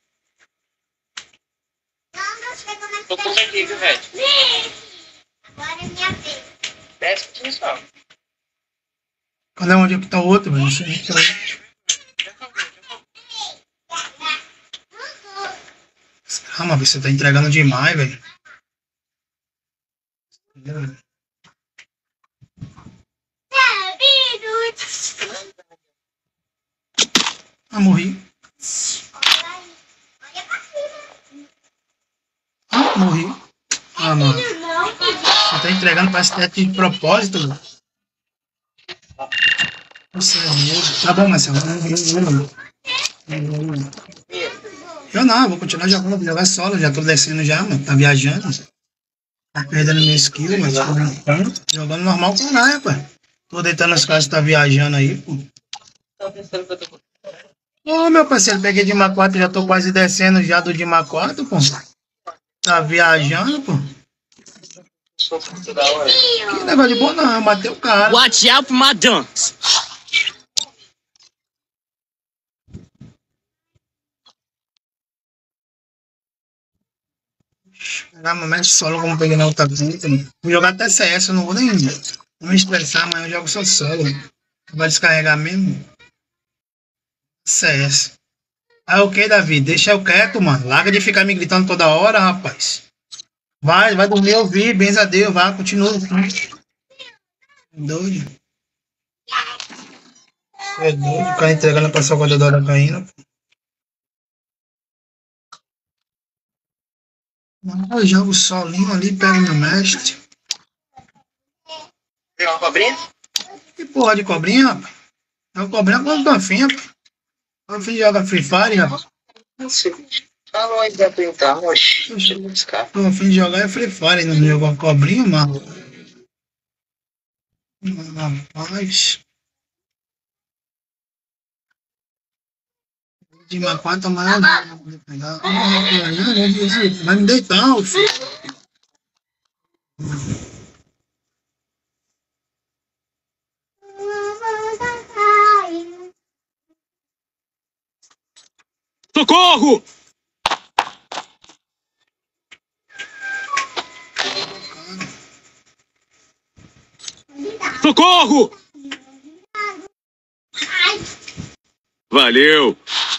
Tô com aqui, viu, velho? Agora é minha vez. Desce que me salva. Cadê onde é que tá o outro, velho? Não sei onde que tá o outro. Calma, você tá entregando demais, velho. Ah, morri. Ah, morri. Ah, mano. Você tá entregando, parece que é de propósito, velho. Nossa, tá bom, Marcelo. Eu não, vou continuar jogando, vou jogar solo, já tô descendo já, mano. Tá viajando. Tá perdendo minha skill, mas tô jogando normal com nada, pô. Tô deitando as casas, tá viajando aí, pô. Ô, meu parceiro, peguei de Dima quatro, já tô quase descendo já do Dima quatro, pô. Tá viajando, pô. Que negócio de boa não, matei o cara. Watch out for my dunks. Pegar meu mestre solo como peguei na outra vida. Vou jogar até C S, eu não vou nem não me estressar, mas eu jogo só solo. Vai descarregar mesmo. C S. Aí o que, Davi? Deixa eu quieto, mano. Larga de ficar me gritando toda hora, rapaz. Vai, vai dormir, ouvir, benza a Deus, vai, continua. Doido. É doido, o cara entregando pra salvador da hora caindo. Eu jogo solinho ali, pego meu mestre. Tem uma cobrinha? Que porra de cobrinha, rapaz? É uma cobrinha com uma afim, rapaz. Eu fiz joga Free Fire, rapaz. Falou aí da pintar, oxe. Deixa eu buscar. Eu fim de jogar é Free Fire, não jogou a cobrinha, mano. Rapaz. De uma quatro maior. Vai me deitar, filho. Socorro! Socorro! Valeu!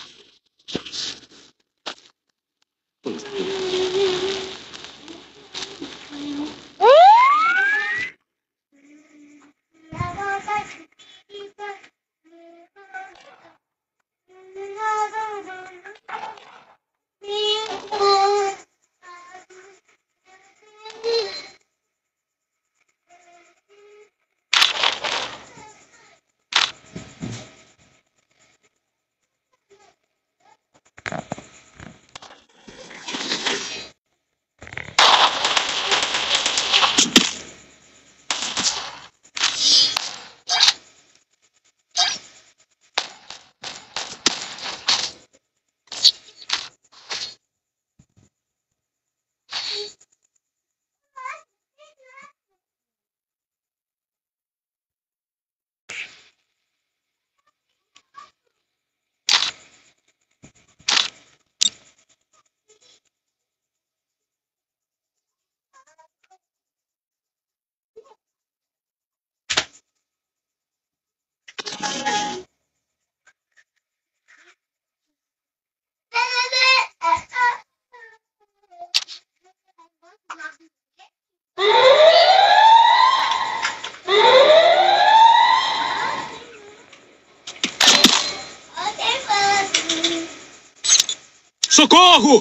Socorro!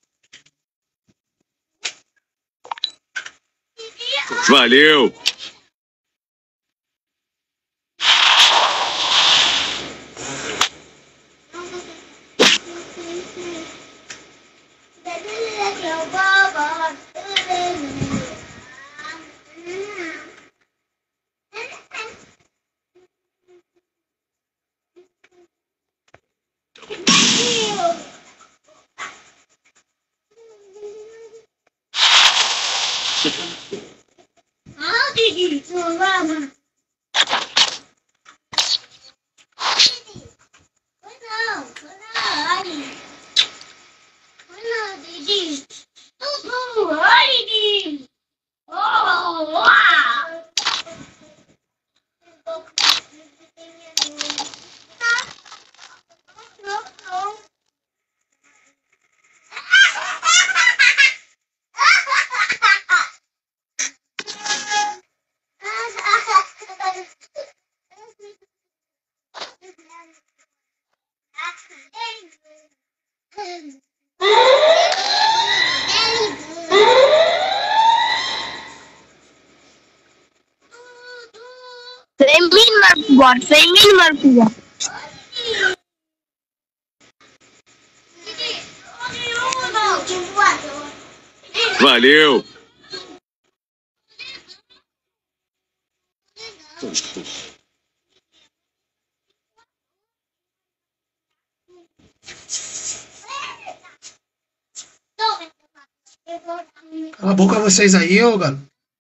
Valeu! How did you do Mama? Femin merkuat, femin merkuat. Valeu! Cala a boca vocês aí, ô galo.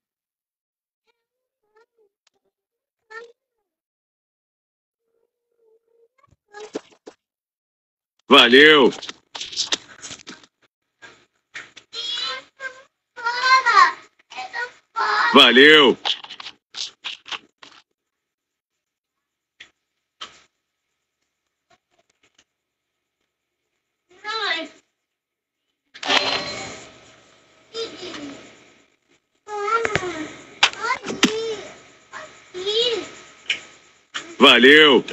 Valeu! Valeu! Valeu!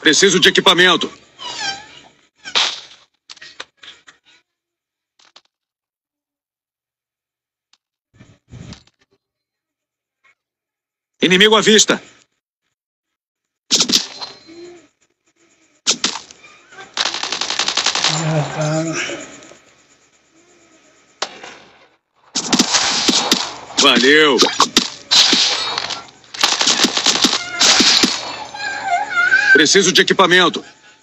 Preciso de equipamento. Inimigo à vista. Ah, cara. Valeu. Preciso de equipamento.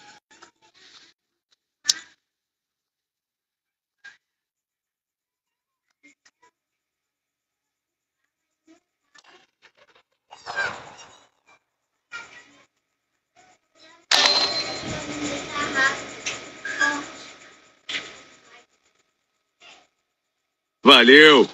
Valeu.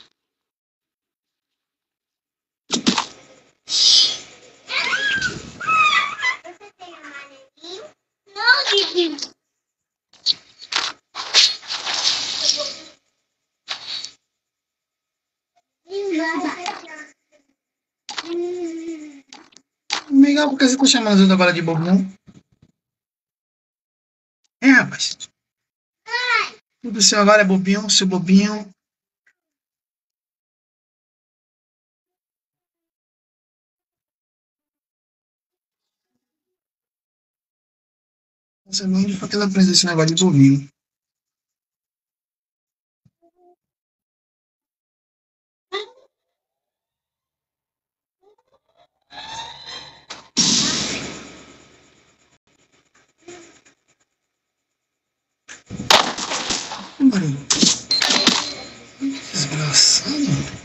Legal, porque você tá chamando as outras agora de bobinho? É, rapaz. O seu agora é bobinho, seu bobinho. Você não onde foi que ela aprendeu esse negócio de bobinho. Barulho. Desgraçado.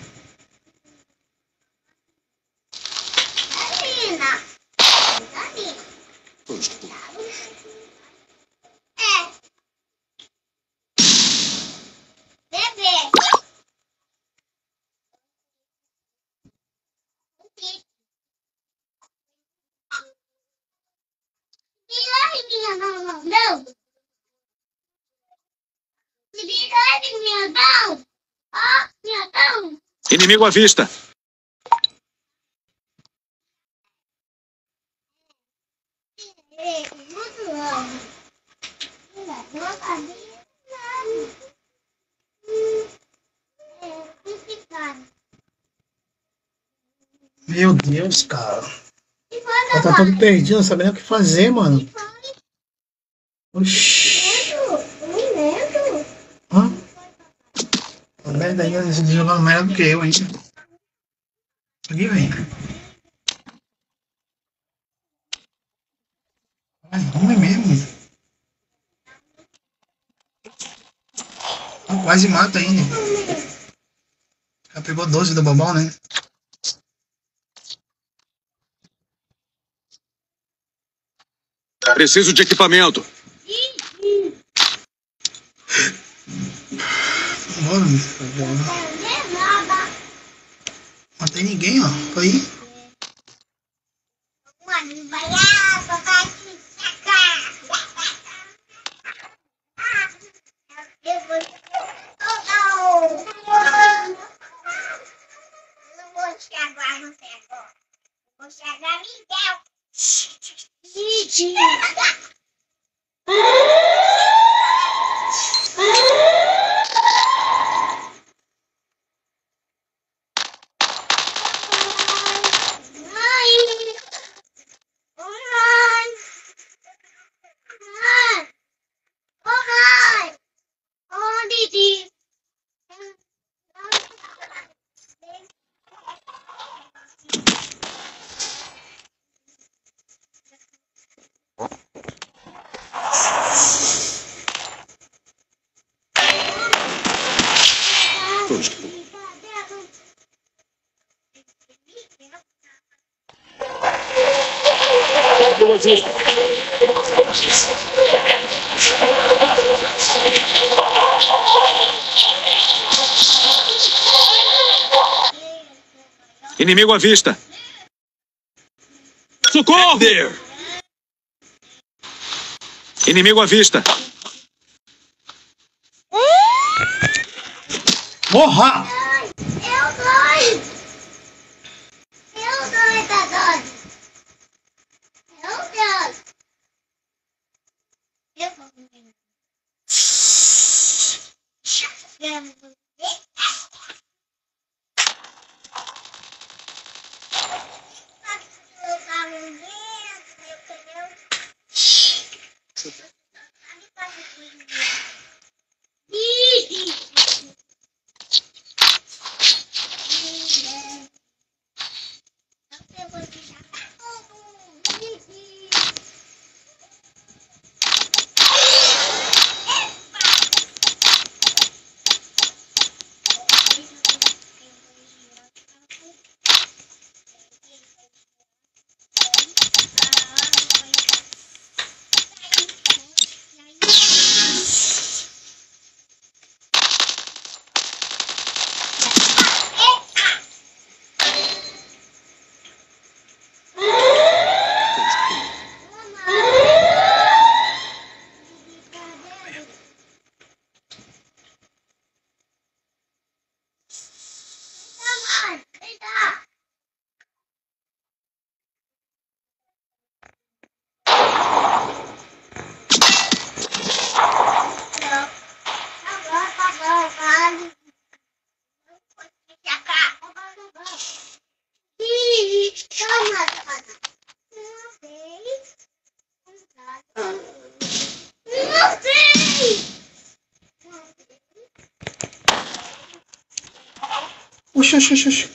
Inimigo à vista. Meu Deus, cara. Ela tá todo perdido, não sabe nem o que fazer, mano. Oxi. Hã? A merda ainda jogando melhor do que eu ainda. Aqui vem. Ai, ruim mesmo. Ah, quase mata ainda. Já pegou doze do bobão, né? Preciso de equipamento. Bora, não tem ninguém, ó. Tô aí. Inimigo à vista. Socorro! There. Inimigo à vista. Morra! Eu doido! Eu doido, tá doido! Eu doido! Oxe, oxe, oxe, oxe.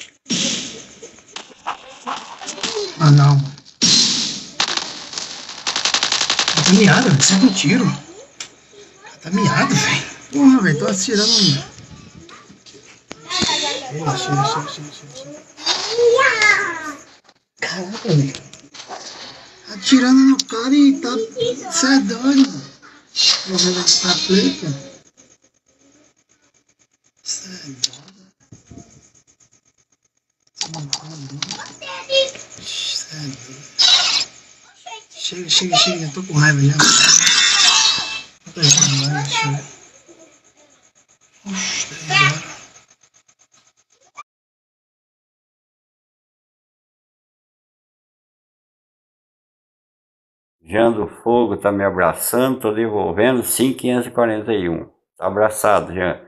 Ah, não. Tá miado, velho. Sempre um tiro. Tá miado, velho. Porra, velho. Tô atirando. Relaxa, relaxa, relaxa, relaxa. Caraca, velho. Atirando no cara e tá. Cê é doido, mano. Vou ver se tá preto. Cê é doido. Chega, chega, chega, eu tô com raiva já. Tô com raiva, chega. Oxi, agora. Jean do Fogo tá me abraçando, tô devolvendo cinco mil quinhentos e quarenta e um. Tá abraçado, Jean.